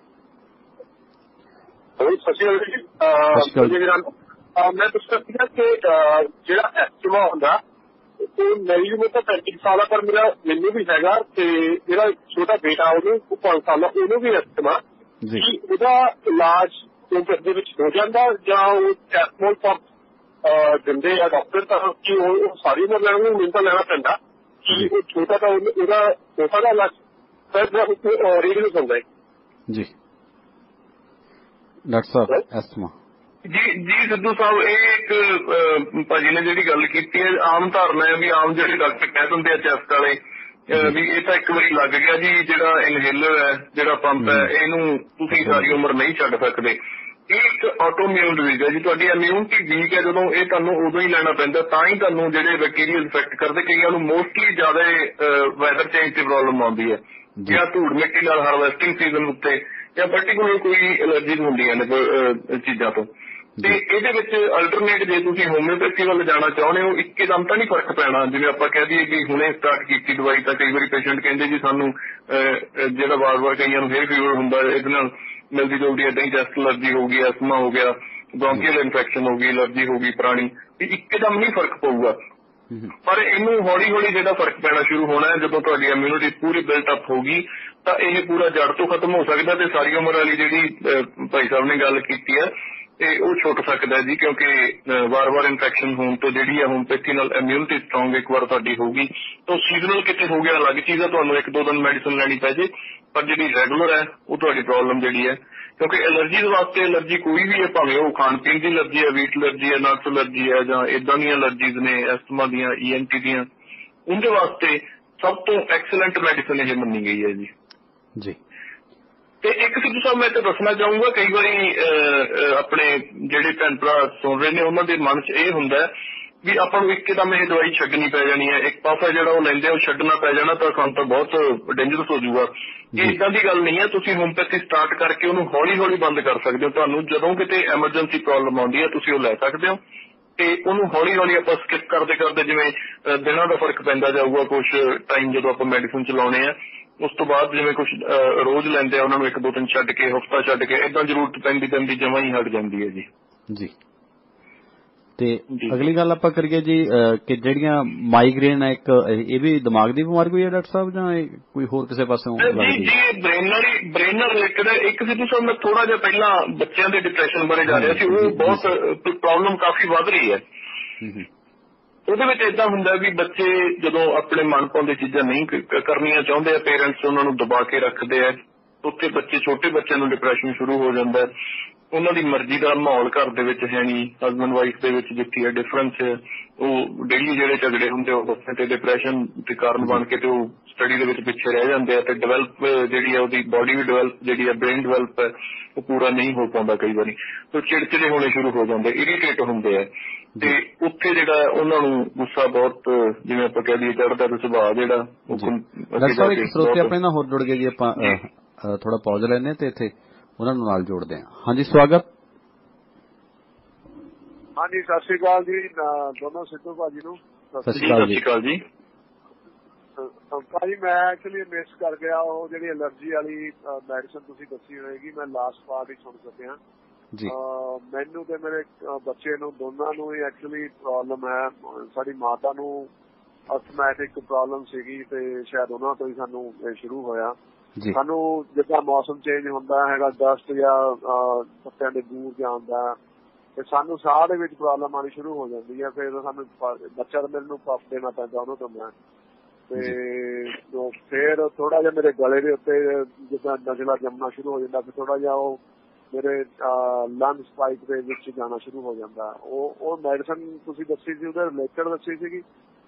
ਮੈਂ ਪੁੱਛਦਾ ਸੀਗਾ ਕਿ ਜਿਹੜਾ ਐਸਟਮਾ ਹੁੰਦਾ ਉਹ ਮੇਰੀ ਉਮਰ ਤਾਂ 35 ਸਾਲ ਆ, ਪਰ ਮੈਨੂੰ ਵੀ ਹੈਗਾ, ਤੇ ਮੇਰਾ ਛੋਟਾ ਬੇਟਾ ਉਹਨੂੰ 5 ਸਾਲ, ਉਹਨੂੰ ਵੀ ਐਸਟਮਾ, ਕੀ ਉਹਦਾ ਇਲਾਜ ਦੇ ਵਿੱਚ ਹੋ ਜਾਂਦਾ ਜਾਂ ਉਹ ਐਸਮੋਲ ਪੰਪ ਦਿੰਦੇ ਆ ਡਾਕਟਰ, ਤਾਂ ਕਿ ਉਹ ਸਾਰੀ ਉਮਰ ਲੈਣਾ, ਮੈਨੂੰ ਤਾਂ ਲੈਣਾ ਪੈਂਦਾ ਕਿ ਉਹ ਛੋਟਾ ਤਾਂ ਉਹਦਾ ਛੋਟਾ ਦਾ ਇਲਾਜ ਰੀਡਿਊਸ ਹੁੰਦਾ ਹੈ
ਜੀ। ਡਾਕਟਰ ਸਾਹਿਬ ਐਸਟਮਾ
ਜੀ ਸਿੱਧੂ ਸਾਹਿਬ, ਇਹ ਇੱਕ ਭਾਜੀ ਨੇ ਜਿਹੜੀ ਗੱਲ ਕੀਤੀ ਹੈ, ਆਮ ਧਾਰਨਾ ਹੈ ਵੀ ਆਮ ਜਿਹੜੇ ਡਾਕਟਰ ਕਹਿ ਦਿੰਦੇ ਆ ਚੈਸਟ ਵਾਲੇ ਵੀ ਇਹ ਤਾਂ ਇੱਕ ਵਾਰੀ ਲੱਗ ਗਿਆ ਜੀ, ਜਿਹੜਾ ਇਨਹੇਲਰ ਹੈ, ਜਿਹੜਾ ਪੰਪ ਹੈ, ਇਹਨੂੰ ਤੁਸੀਂ ਸਾਰੀ ਉਮਰ ਨਹੀਂ ਛੱਡ ਸਕਦੇ। ਇਹ ਇੱਕ ਆਟੋਇਮਿਊਨ ਡਿਜ਼ੀਜ਼ ਹੈ ਜੀ, ਤੁਹਾਡੀ ਇਮਿਊਨਿਟੀ ਵੀਕ ਹੈ, ਜਦੋਂ ਇਹ ਤੁਹਾਨੂੰ ਉਦੋਂ ਹੀ ਲੈਣਾ ਪੈਂਦਾ, ਤਾਂ ਹੀ ਤੁਹਾਨੂੰ ਜਿਹੜੇ ਬੈਕਟੀਰੀਆ ਇਨਫੈਕਟ ਕਰਦੇ। ਕਈਆਂ ਨੂੰ ਮੋਸਟਲੀ ਜ਼ਿਆਦਾ ਵੈਦਰ ਚੇਂਜ ਦੀ ਪ੍ਰੋਬਲਮ ਆਉਂਦੀ ਹੈ, ਜਾਂ ਧੂੜ ਮਿੱਟੀ ਨਾਲ ਹਾਰਵੈਸਟਿੰਗ ਸੀਜ਼ਨ ਉੱਤੇ, ਜਾਂ ਪਰਟੀਕੂਲਰ ਕੋਈ ਐਲਰਜੀਜ਼ ਹੁੰਦੀਆਂ ਨੇ ਚੀਜ਼ਾਂ ਤੋਂ। ਤੇ ਇਹਦੇ ਵਿੱਚ ਅਲਟਰਨੇਟ ਜੇ ਤੁਸੀਂ ਹੋਮਿਓਪੈਥੀ ਵੱਲ ਜਾਣਾ ਚਾਹੁੰਦੇ ਹੋ, ਇੱਕਦਮ ਤਾਂ ਨਹੀਂ ਫਰਕ ਪੈਣਾ। ਜਿਵੇਂ ਆਪਾਂ ਕਹਿ ਦਈਏ ਕਿ ਹੁਣੇ ਸਟਾਰਟ ਕੀਤੀ ਦਵਾਈ, ਤਾਂ ਕਈ ਵਾਰੀ ਪੇਸ਼ੈਂਟ ਕਹਿੰਦੇ ਜੀ ਸਾਨੂੰ ਜਿਹੜਾ ਵਾਰ-ਵਾਰ ਕਈਆਂ ਨੂੰ ਹੇਅਰ ਫੀਵਰ ਹੁੰਦਾ, ਇਹਦੇ ਨਾਲ ਮਿਲਦੀ ਜੁਲਦੀ ਏਦਾਂ ਹੀ ਚੈਸਟ ਐਲਰਜੀ ਹੋ ਗਈ, ਐਸਮਾ ਹੋ ਗਿਆ, ਬ੍ਰੌਂਕੀਅਲ ਇਨਫੈਕਸ਼ਨ ਹੋ ਗਈ, ਐਲਰਜੀ ਹੋ ਗਈ ਪੁਰਾਣੀ, ਇੱਕਦਮ ਨਹੀਂ ਫਰਕ ਪਊਗਾ। ਪਰ ਇਹਨੂੰ ਹੌਲੀ ਹੌਲੀ ਜਿਹੜਾ ਫਰਕ ਪੈਣਾ ਸ਼ੁਰੂ ਹੋਣਾ ਹੈ, ਜਦੋਂ ਤੁਹਾਡੀ ਇਮਿਊਨਿਟੀ ਪੂਰੀ ਬਿਲਟ ਅਪ ਹੋਗੀ, ਤਾਂ ਇਹ ਪੂਰਾ ਜੜ ਤੋਂ ਖਤਮ ਹੋ ਸਕਦਾ, ਤੇ ਸਾਰੀ ਉਮਰ ਵਾਲੀ ਜਿਹੜੀ ਭਾਈ ਸਾਹਿਬ ਨੇ ਗੱਲ ਕੀਤੀ ਹੈ ਤੇ ਉਹ ਛੁੱਟ ਸਕਦਾ ਜੀ। ਕਿਉਂਕਿ ਵਾਰ-ਵਾਰ ਇਨਫੈਕਸ਼ਨ ਹੋਣ ਤੋਂ ਜਿਹੜੀ ਹੈ ਹੋਮਪੈਥੀ ਨਾਲ ਇਮਿਊਨਿਟੀ ਸਟਰੋਂਗ ਇੱਕ ਵਾਰ ਤੁਹਾਡੀ ਹੋਊਗੀ, ਤਾਂ ਸੀਜ਼ਨਲ ਕਿਤੇ ਹੋ ਗਿਆ ਅਲੱਗ ਚੀਜ਼ ਹੈ, ਤੁਹਾਨੂੰ 1-2 ਦਿਨ ਮੈਡੀਸਨ ਲੈਣੀ ਪੈ ਜੇ, ਪਰ ਜਿਹੜੀ ਰੈਗੂਲਰ ਹੈ ਉਹ ਤੁਹਾਡੀ ਪ੍ਰੋਬਲਮ ਜਿਹੜੀ ਹੈ। ਕਿਉਂਕਿ ਐਲਰਜੀ ਵਾਸਤੇ ਐਲਰਜੀ ਕੋਈ ਵੀ ਹੈ, ਭਾਵੇਂ ਉਹ ਖਾਣ ਪੀਣ ਦੀ ਐਲਰਜੀ ਹੈ, ਵੀਟ ਐਲਰਜੀ ਹੈ, ਨਟਸ ਐਲਰਜੀ ਹੈ, ਜਾਂ ਇਦਾਂ ਦੀਆਂ ਐਲਰਜੀਜ਼ ਨੇ ਐਸਥਮਾ ਦੀਆਂ, ENT ਦੀਆਂ, ਉਹਦੇ ਵਾਸਤੇ ਸਭ ਤੋਂ ਐਕਸਲੈਂਟ ਮੈਡੀਸਨ ਇਹ ਮੰਨੀ ਗਈ ਹੈ ਜੀ। ਤੇ ਇੱਕ ਸਿੱਧੂ ਸਾਹਿਬ ਮੈਂ ਤਾਂ ਦੱਸਣਾ ਚਾਹੂੰਗਾ, ਕਈ ਵਾਰੀ ਆਪਣੇ ਜਿਹੜੇ ਭੈਣ ਭਰਾ ਸੁਣ ਰਹੇ ਨੇ ਉਹਨਾਂ ਦੇ ਮਨ 'ਚ ਇਹ ਹੁੰਦਾ ਵੀ ਆਪਾਂ ਨੂੰ ਇੱਕਦਮ ਇਹ ਦਵਾਈ ਛੱਡਣੀ ਪੈ ਜਾਣੀ ਹੈ, ਇੱਕ ਪਾਸਾ ਜਿਹੜਾ ਉਹ ਲੈਂਦੇ ਉਹ ਛੱਡਣਾ ਪੈ ਜਾਣਾ, ਤਾਂ ਸਾਨੂੰ ਤਾਂ ਬਹੁਤ ਡੇਂਜਰਸ ਹੋ ਜਾਊਗਾ। ਇਹ ਇਦਾਂ ਦੀ ਗੱਲ ਨਹੀਂ ਹੈ, ਤੁਸੀਂ ਹੋਮਪੈਥੀ ਸਟਾਰਟ ਕਰਕੇ ਉਹਨੂੰ ਹੌਲੀ ਹੌਲੀ ਬੰਦ ਕਰ ਸਕਦੇ ਹੋ। ਤੁਹਾਨੂੰ ਜਦੋਂ ਕਿਤੇ ਐਮਰਜੈਂਸੀ ਪ੍ਰੋਬਲਮ ਆਉਂਦੀ ਹੈ ਤੁਸੀਂ ਉਹ ਲੈ ਸਕਦੇ ਹੋ, ਤੇ ਉਹਨੂੰ ਹੌਲੀ ਹੌਲੀ ਆਪਾਂ ਸਕਿਪ ਕਰਦੇ ਜਿਵੇਂ ਦਿਨਾਂ ਦਾ ਫਰਕ ਪੈਂਦਾ ਜਾਊਗਾ, ਕੁਛ ਟਾਈਮ ਜਦੋਂ ਆਪਾਂ ਮੈਡੀਸਨ ਚਲਾਉਣੇ ਆ, ਉਸ ਤੋਂ ਬਾਅਦ ਜਿਵੇਂ ਕੁਛ ਰੋਜ਼ ਲੈਂਦੇ ਆ ਉਹਨਾਂ ਨੂੰ 1-2 ਦਿਨ ਛੱਡ ਕੇ, ਹਫ਼ਤਾ ਛੱਡ ਕੇ, ਏਦਾਂ ਜ਼ਰੂਰਤ ਪੈਂਦੀ ਜਮਾਂ ਹੀ ਹਟ ਜਾਂਦੀ ਹੈ ਜੀ।
ਤੇ ਅਗਲੀ ਗੱਲ ਆਪਾਂ ਕਰੀਏ ਜੀ ਕਿ ਜਿਹੜੀਆਂ ਮਾਈਗ੍ਰੇਨ ਹੈ ਇੱਕ ਇਹ ਵੀ ਦਿਮਾਗ ਦੀ ਬਿਮਾਰੀ ਕੋਈ ਹੈ ਡਾਕਟਰ ਸਾਹਿਬ ਜਾਂ ਕੋਈ ਹੋਰ ਕਿਸੇ ਪਾਸੋਂ ਲੱਗਦੀ ਹੈ?
ਜੀ ਬ੍ਰੇਨ ਨਾਲ ਰਿਲੇਟਡ ਹੈ। ਇੱਕ ਸਿੱਧੂ ਸਾਹਿਬ ਮੈਂ ਥੋੜਾ ਜਿਹਾ ਪਹਿਲਾਂ ਬੱਚਿਆਂ ਦੇ ਡਿਪਰੈਸ਼ਨ ਬਾਰੇ ਜਾ ਰਿਹਾ ਸੀ, ਉਹ ਬਹੁਤ ਪ੍ਰੋਬਲਮ ਕਾਫੀ ਵੱਧ ਰਹੀ ਹੈ। ਉਹਦੇ ਵਿੱਚ ਏਦਾਂ ਹੁੰਦਾ ਵੀ ਬੱਚੇ ਜਦੋਂ ਆਪਣੇ ਮਨਪਾਉਂਦੀ ਚੀਜ਼ਾਂ ਨਹੀਂ ਕਰਨੀਆਂ ਚਾਹੁੰਦੇ ਆ, ਪੇਰੈਂਟਸ ਉਹਨਾਂ ਨੂੰ ਦਬਾ ਕੇ ਰੱਖਦੇ ਆ, ਉੱਥੇ ਛੋਟੇ ਬੱਚਿਆਂ ਨੂੰ ਡਿਪਰੈਸ਼ਨ ਸ਼ੁਰੂ ਹੋ ਜਾਂਦਾ। ਉਹਨਾਂ ਦੀ ਮਰਜ਼ੀ ਦਾ ਮਾਹੌਲ ਘਰ ਦੇ ਵਿੱਚ ਹੈ ਨਹੀਂ, ਹਸਬੈਂਡ ਵਾਈਫ ਦੇ ਵਿੱਚ ਜਿੱਥੇ ਹੈ ਡਿਫਰੈਂਸ, ਉਹ ਡੇਲੀ ਜਿਹੜੇ ਝਗੜੇ ਹੁੰਦੇ ਉਹ ਬੱਚੇ ਤੇ ਡਿਪਰੈਸ਼ਨ ਦੇ ਕਾਰਨ ਬਣ ਕੇ ਤੇ ਉਹ ਸਟੱਡੀ ਦੇ ਵਿੱਚ ਪਿੱਛੇ ਰਹਿ ਜਾਂਦੇ ਆ ਤੇ ਡਿਵੈਲਪ ਜਿਹੜੀ ਹੈ ਉਹਦੀ ਬੋਡੀ ਵੀ ਡਿਵੈਲਪ ਜਿਹੜੀ ਹੈ ਬ੍ਰੇਨ ਡਿਵੈਲਪ ਹੈ ਉਹ ਪੂਰਾ ਨਹੀਂ ਹੋ ਪਾਉਂਦਾ ਕਈ ਵਾਰੀ, ਤੇ ਚਿੜਚਿੜੇ ਹੋਣੇ ਸ਼ੁਰੂ ਹੋ ਜਾਂਦੇ, ਇਰੀਟੇਟ ਹੁੰਦੇ ਆ ਤੇ ਉੱਥੇ ਜਿਹੜਾ ਉਹਨਾਂ ਨੂੰ ਗੁੱਸਾ ਬਹੁਤ ਜਿਵੇਂ ਆਪਾਂ ਕਹਿ ਦਈਏ ਚੜ੍ਹਦਾ ਤੇ ਸੁਭਾਅ ਜਿਹੜਾ
ਆਪਣੇ ਨਾਲ ਹੋਰ ਜੁੜ ਗਏ ਜੀ। ਆਪਾਂ ਥੋੜਾ ਪੌਜ਼ ਲੈਂਦੇ ਹਾਂ ਤੇ ਇੱਥੇ ਉਹਨਾਂ ਨੂੰ ਨਾਲ ਜੋੜਦੇ ਹਾਂ। ਹਾਂਜੀ ਸਵਾਗਤ।
ਹਾਂਜੀ ਸਤਿ ਸ਼੍ਰੀ ਅਕਾਲ ਜੀ ਦੋਨੋਂ ਸਿੱਧੂ ਭਾਜੀ ਨੂੰ।
ਸਤਿ ਸ਼੍ਰੀ ਅਕਾਲ ਜੀ।
ਭਾਜੀ ਮੈਂ ਐਕਚੁਅਲੀ ਮਿਸ ਕਰ ਗਿਆ ਉਹ ਜਿਹੜੀ ਐਲਰਜੀ ਵਾਲੀ ਮੈਡੀਸਨ ਤੁਸੀਂ ਦੱਸੀ ਹੋਏਗੀ, ਮੈਂ ਲਾਸਟ ਪਾਰਟ ਹੀ ਸੁਣ ਸਕਿਆ। ਮੈਨੂੰ ਤੇ ਮੇਰੇ ਬੱਚੇ ਨੂੰ ਦੋਨਾਂ ਨੂੰ ਹੀ ਐਕਚੁਅਲੀ ਪ੍ਰੋਬਲਮ ਹੈ। ਸਾਡੀ ਮਾਤਾ ਨੂੰ ਅਸਥਮੈਟਿਕ ਪ੍ਰੋਬਲਮ ਸੀਗੀ ਤੇ ਸ਼ਾਇਦ ਉਹਨਾਂ ਤੋਂ ਹੀ ਸਾਨੂੰ ਸ਼ੁਰੂ ਹੋਇਆ। ਸਾਨੂੰ ਜਿੱਦਾਂ ਮੌਸਮ ਚੇਂਜ ਹੁੰਦਾ ਹੈਗਾ, ਡਸਟ ਜਾਂ ਪੱਤਿਆਂ ਦੇ ਬੂਰ ਜਾਂ ਆਉਂਦਾ ਤੇ ਸਾਨੂੰ ਸਾਹ ਦੇ ਵਿੱਚ ਪ੍ਰੋਬਲਮ ਆਉਣੀ ਸ਼ੁਰੂ ਹੋ ਜਾਂਦੀ ਹੈ। ਫਿਰ ਸਾਨੂੰ ਬੱਚਾ ਤਾਂ ਮੈਨੂੰ ਪਫ ਦੇਣਾ ਪੈਂਦਾ ਉਹਨੂੰ ਤਾਂ ਮੈਂ, ਤੇ ਫਿਰ ਥੋੜਾ ਜਿਹਾ ਮੇਰੇ ਗਲੇ ਦੇ ਉੱਤੇ ਜਿੱਦਾਂ ਨਜ਼ਲਾ ਜੰਮਣਾ ਸ਼ੁਰੂ ਹੋ ਜਾਂਦਾ, ਫਿਰ ਥੋੜਾ ਜਿਹਾ ਉਹ ਮੇਰੇ ਲੰਗਸ ਪਾਈਪ ਦੇ ਵਿੱਚ ਜਾਣਾ ਸ਼ੁਰੂ ਹੋ ਜਾਂਦਾ। ਉਹ ਮੈਡੀਸਨ ਤੁਸੀਂ ਦੱਸੀ ਸੀ ਉਹਦੇ ਰਿਲੇਟਡ ਦੱਸੀ ਸੀਗੀ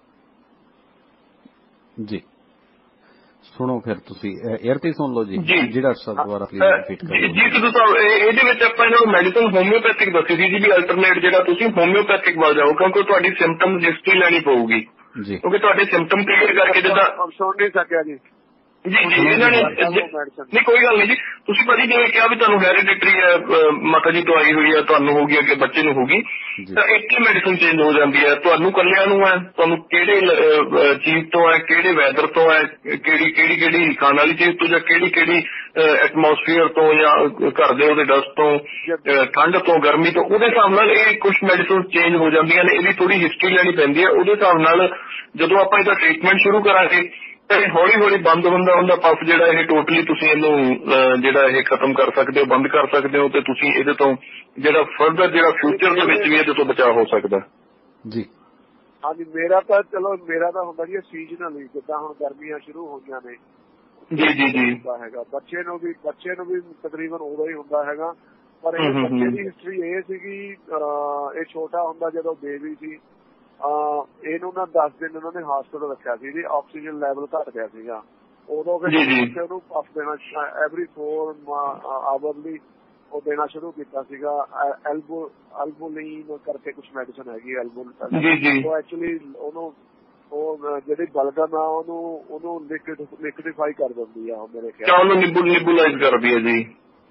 ਜੀ। ਸੁਣੋ ਫਿਰ ਤੁਸੀਂ 에ਅਰ ਤੇ ਸੁਣ ਲਓ ਜੀ ਜਿਹੜਾ ਸਾਹਿਬ ਦੁਆਰਾ ਰਿਪੀਟ ਕਰੋ
ਜੀ। ਸਿੱਧੂ ਸਾਹਿਬ ਇਹਦੇ ਵਿੱਚ ਆਪਾਂ ਇਹਨਾਂ ਨੂੰ ਮੈਡੀਸਨ ਹੋਮਿਓਪੈਥਿਕ ਦੱਸੀ ਸੀ ਜੀ ਵੀ ਅਲਟਰਨੇਟ ਜਿਹੜਾ ਤੁਸੀਂ ਹੋਮਿਓਪੈਥਿਕ ਵੱਲ ਜਾਓ ਕਿਉਂਕਿ ਤੁਹਾਡੀ ਸਿੰਪਟਮ ਹਿਸਟਰੀ ਲੈਣੀ ਪਊਗੀ ਕਿਉਂਕਿ ਤੁਹਾਡੇ ਸਿੰਪਟਮ ਕਲੀਅਰ ਕਰਕੇ ਜਿੱਦਾਂ
ਸੁਣ ਨਹੀਂ ਸਕਿਆ ਜੀ।
ਜੀ ਇਹਨਾਂ ਨੇ ਨਹੀਂ ਕੋਈ ਗੱਲ ਨਹੀਂ ਜੀ। ਤੁਸੀਂ ਭਾਜੀ ਜਿਵੇਂ ਕਿਹਾ ਵੀ ਤੁਹਾਨੂੰ ਹੈਰੀਡਿਟਰੀ ਹੈ, ਮਾਤਾ ਜੀ ਤੋਂ ਆਈ ਹੋਈ ਹੈ, ਤੁਹਾਨੂੰ ਹੋ ਗਈ ਅੱਗੇ ਬੱਚੇ ਨੂੰ ਹੋ ਗਈ, ਤਾਂ ਇੱਕ ਹੀ ਮੈਡੀਸਨ ਚੇਂਜ ਹੋ ਜਾਂਦੀ ਹੈ। ਤੁਹਾਨੂੰ ਕੱਲਿਆਂ ਨੂੰ ਹੈ, ਤੁਹਾਨੂੰ ਕਿਹੜੇ ਚੀਜ਼ ਤੋਂ ਹੈ, ਕਿਹੜੇ ਵੈਦਰ ਤੋਂ ਹੈ, ਕਿਹੜੀ ਖਾਣ ਵਾਲੀ ਚੀਜ਼ ਤੋਂ ਜਾਂ ਕਿਹੜੀ ਐਟਮੋਸਫੀਅਰ ਤੋਂ ਜਾਂ ਘਰ ਦੇ ਉਹਦੇ ਡਸਟ ਤੋਂ, ਠੰਡ ਤੋਂ, ਗਰਮੀ ਤੋਂ, ਉਹਦੇ ਹਿਸਾਬ ਨਾਲ ਇਹ ਕੁਛ ਮੈਡੀਸਨ ਚੇਂਜ ਹੋ ਜਾਂਦੀਆਂ ਨੇ। ਇਹਦੀ ਥੋੜੀ ਹਿਸਟਰੀ ਲੈਣੀ ਪੈਂਦੀ ਹੈ। ਉਹਦੇ ਹਿਸਾਬ ਨਾਲ ਜਦੋਂ ਆਪਾਂ ਇਹਦਾ ਟ੍ਰੀਟਮੈਂਟ ਸ਼ੁਰੂ ਕਰਾਂਗੇ ਤਾਂ ਹੌਲੀ ਹੌਲੀ ਬੰਦ ਹੁੰਦਾ ਪਫ ਜਿਹੜਾ ਇਹ ਟੋਟਲੀ ਤੁਸੀਂ ਇਹਨੂੰ ਜਿਹੜਾ ਇਹ ਖਤਮ ਕਰ ਸਕਦੇ ਹੋ, ਬੰਦ ਕਰ ਸਕਦੇ ਹੋ ਤੇ ਤੁਸੀਂ ਇਹਦੇ ਤੋਂ ਜਿਹੜਾ ਫਰਦਰ ਜਿਹੜਾ ਫਿਊਚਰ ਦੇ ਵਿੱਚ ਵੀ ਇਹਦੇ ਤੋਂ ਬਚਾਅ ਹੋ ਸਕਦਾ
ਜੀ।
ਹਾਂਜੀ ਮੇਰਾ ਤਾਂ ਹੁੰਦਾ ਜੀ ਸੀਜ਼ਨਲੀ, ਜਿੱਦਾਂ ਹੁਣ ਗਰਮੀਆਂ ਸ਼ੁਰੂ ਹੋਈਆਂ ਨੇ
ਜੀ
ਹੈਗਾ ਬੱਚੇ ਨੂੰ ਵੀ ਤਕਰੀਬਨ ਉਦੋਂ ਹੀ ਹੁੰਦਾ ਹੈਗਾ। ਪਰ ਇਹ ਬੱਚੇ ਦੀ ਹਿਸਟਰੀ ਇਹ ਸੀਗੀ, ਇਹ ਛੋਟਾ ਹੁੰਦਾ ਜਦੋਂ ਬੇਬੀ ਸੀ ਇਹਨੂੰ ਨਾ 10 ਦਿਨ ਉਹਨਾਂ ਨੇ ਹਸਪਤਾਲ ਰੱਖਿਆ ਸੀ ਜੀ, ਆਕਸੀਜਨ ਲੈਵਲ ਘੱਟ ਗਿਆ ਸੀਗਾ। ਉਦੋਂ ਫਿਰ ਉਹਨੂੰ ਪਫ ਦੇਣਾ ਐਵਰੀ 4 ਆਵਰਲੀ ਉਹ ਦੇਣਾ ਸ਼ੁਰੂ ਕੀਤਾ ਸੀਗਾ। ਐਲਬੋਲੀਨ ਕਰਕੇ ਕੁਛ ਮੈਡੀਸਨ ਹੈਗੀ ਉਹ ਐਕਚੁਅਲੀ ਉਹਨੂੰ ਉਹ ਜਿਹੜੀ ਬਲਗਮ ਆ ਉਹਨੂੰ ਲਿਕਵਿਡਿਫਾਈ ਕਰ ਦਿੰਦੀ ਆ ਉਹ ਮੇਰੇ ਖਿਆਲ
ਨਿਬੂਲਾਈਜ਼ ਕਰਦੀ ਹੈ ਜੀ।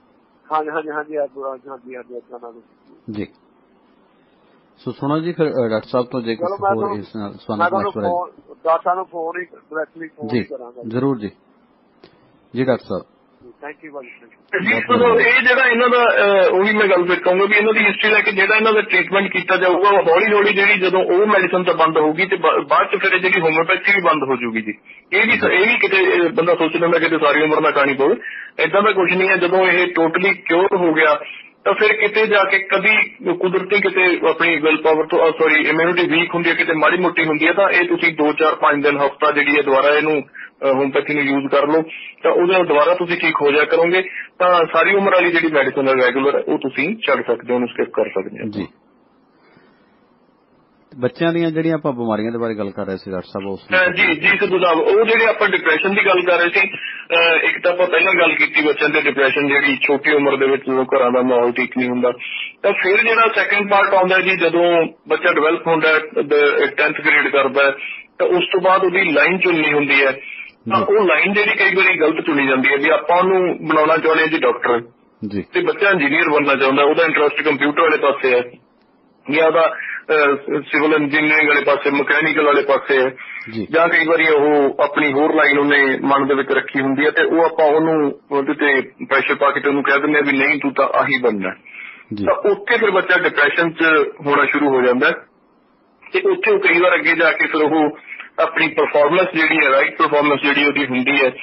ਹਾਂਜੀ
ਜੀ। ਸੋ ਸੁਣੋ ਜੀ ਫਿਰ ਡਾਕਟਰ ਸਾਹਿਬ ਤੋਂ ਜੇ ਕੁਝ ਹੋਰ ਇਸ ਨਾਲ
ਡਾਕਟਰ ਨੂੰ ਫੋਨ ਹੀ ਡਾਇਰੈਕਟਲੀ ਫੋਨ ਕਰਾਂਗਾ ਜ਼ਰੂਰ
ਜੀ ਡਾਕਟਰ ਸਾਹਿਬ।
ਥੈਂਕ ਯੂ
ਜੀ। ਇਹ ਜਿਹੜਾ ਇਹਨਾਂ ਦਾ ਉਹੀ ਮੈਂ ਗੱਲ ਫਿਰ ਕਹੂੰਗਾ ਵੀ ਇਹਨਾਂ ਦੀ ਹਿਸਟਰੀ ਲੈ ਕੇ ਜਿਹੜਾ ਇਹਨਾਂ ਦਾ ਟ੍ਰੀਟਮੈਂਟ ਕੀਤਾ ਜਾਊਗਾ ਉਹ ਹੌਲੀ ਹੌਲੀ ਜਿਹੜੀ ਜਦੋਂ ਉਹ ਮੈਡੀਸਨ ਤਾਂ ਬੰਦ ਹੋਊਗੀ ਤੇ ਬਾਅਦ ਚ ਫਿਰ ਜਿਹੜੀ ਹੋਮਿਓਪੈਥੀ ਵੀ ਬੰਦ ਹੋ ਜੂਗੀ ਜੀ। ਇਹ ਵੀ ਕਿਤੇ ਬੰਦਾ ਸੋਚ ਲੈਂਦਾ ਕਿਤੇ ਸਾਰੀ ਉਮਰ ਨਾ ਖਾਣੀ ਪਵੇ, ਏਦਾਂ ਦਾ ਕੁਛ ਨਹੀਂ ਹੈ। ਜਦੋਂ ਇਹ ਟੋਟਲੀ ਕਿਉਰ ਹੋ ਗਿਆ ਤਾਂ ਫਿਰ ਕਿਤੇ ਜਾ ਕੇ ਕਦੀ ਕੁਦਰਤੀ ਕਿਤੇ ਆਪਣੀ ਵਿਲ ਪਾਵਰ ਤੋਂ ਇਮਿਊਨਿਟੀ ਵੀਕ ਹੁੰਦੀ ਹੈ, ਕਿਤੇ ਮਾੜੀ ਮੋਟੀ ਹੁੰਦੀ ਹੈ, ਤਾਂ ਇਹ ਤੁਸੀਂ 2-4-5 ਦਿਨ ਹਫ਼ਤਾ ਜਿਹੜੀ ਹੈ ਦੁਬਾਰਾ ਇਹਨੂੰ ਹੋਮਿਓਪੈਥੀ ਨੂੰ ਯੂਜ਼ ਕਰ ਲਓ ਤਾਂ ਉਹਦੇ ਨਾਲ ਦੁਬਾਰਾ ਤੁਸੀਂ ਠੀਕ ਹੋ ਜਾਇਆ ਕਰੋਗੇ। ਤਾਂ ਸਾਰੀ ਉਮਰ ਵਾਲੀ ਜਿਹੜੀ ਮੈਡੀਸਨ ਹੈ ਰੈਗੂਲਰ ਉਹ ਤੁਸੀਂ ਛੱਡ ਸਕਦੇ ਹੋ, ਉਹਨੂੰ ਸਕਿਪ ਕਰ ਸਕਦੇ ਹੋ ਜੀ।
ਬੱਚਿਆਂ ਦੀਆਂ ਜਿਹੜੀਆਂ ਆਪਾਂ ਬਿਮਾਰੀਆਂ ਦੇ ਬਾਰੇ ਗੱਲ ਕਰ ਰਹੇ ਸੀ ਡਾਕਟਰ ਸਾਹਿਬ ਉਸ
ਜੀ ਸਿੱਧੂ ਸਾਹਿਬ, ਉਹ ਜਿਹੜੇ ਆਪਾਂ ਡਿਪਰੈਸ਼ਨ ਦੀ ਗੱਲ ਕਰ ਰਹੇ ਸੀ, ਇੱਕ ਤਾਂ ਆਪਾਂ ਪਹਿਲਾਂ ਗੱਲ ਕੀਤੀ ਬੱਚਿਆਂ ਦੇ ਡਿਪਰੈਸ਼ਨ ਜਿਹੜੀ ਛੋਟੀ ਉਮਰ ਦੇ ਵਿੱਚ ਜਦੋਂ ਘਰਾਂ ਦਾ ਮਾਹੌਲ ਠੀਕ ਨਹੀਂ ਹੁੰਦਾ, ਤਾਂ ਫਿਰ ਜਿਹੜਾ ਸੈਕੰਡ ਪਾਰਟ ਆਉਂਦਾ ਜੀ ਜਦੋਂ ਬੱਚਾ ਡਿਵੈਲਪ ਹੁੰਦਾ 10th ਗ੍ਰੇਡ ਕਰਦਾ ਤਾਂ ਉਸ ਤੋਂ ਬਾਅਦ ਉਹਦੀ ਲਾਈਨ ਚੁਣਨੀ ਹੁੰਦੀ ਹੈ। ਤਾਂ ਉਹ ਲਾਈਨ ਜਿਹੜੀ ਕਈ ਵਾਰੀ ਗਲਤ ਚੁਣੀ ਜਾਂਦੀ ਹੈ ਵੀ ਆਪਾਂ ਉਹਨੂੰ ਬਣਾਉਣਾ ਚਾਹੁੰਦੇ ਹਾਂ ਜੀ ਡਾਕਟਰ ਤੇ ਬੱਚਾ ਇੰਜੀਨੀਅਰ ਬਣਨਾ ਚਾਹੁੰਦਾ, ਉਹਦਾ ਇੰਟਰਸਟ ਕੰਪਿਊਟਰ ਵਾਲੇ ਪਾਸੇ ਹੈ ਜਾਂ ਉਹਦਾ ਸਿਵਲ ਇੰਜੀਨੀਅਰਿੰਗ ਵਾਲੇ ਪਾਸੇ, ਮਕੈਨੀਕਲ ਵਾਲੇ ਪਾਸੇ ਹੈ, ਜਾਂ ਕਈ ਵਾਰੀ ਉਹ ਆਪਣੀ ਹੋਰ ਲਾਈਨ ਉਹਨੇ ਮਨ ਦੇ ਵਿੱਚ ਰੱਖੀ ਹੁੰਦੀ ਹੈ ਤੇ ਉਹ ਆਪਾਂ ਉਹਨੂੰ ਉਹਦੇ ਤੇ ਪ੍ਰੈਸ਼ਰ ਪਾ ਕੇ ਤੇ ਉਹਨੂੰ ਕਹਿ ਦਿੰਦੇ ਹਾਂ ਵੀ ਨਹੀਂ ਤੂੰ ਤਾਂ ਆਹੀ ਬਣਨਾ। ਤਾਂ ਉੱਥੇ ਫਿਰ ਬੱਚਾ ਡਿਪਰੈਸ਼ਨ 'ਚ ਹੋਣਾ ਸ਼ੁਰੂ ਹੋ ਜਾਂਦਾ ਤੇ ਉੱਥੇ ਕਈ ਵਾਰ ਅੱਗੇ ਜਾ ਕੇ ਫਿਰ ਉਹ ਆਪਣੀ ਪਰਫਾਰਮੈਂਸ ਜਿਹੜੀ ਹੈ, ਰਾਈਟ ਪਰਫਾਰਮੈਂਸ ਜਿਹੜੀ ਉਹਦੀ ਹੁੰਦੀ ਹੈ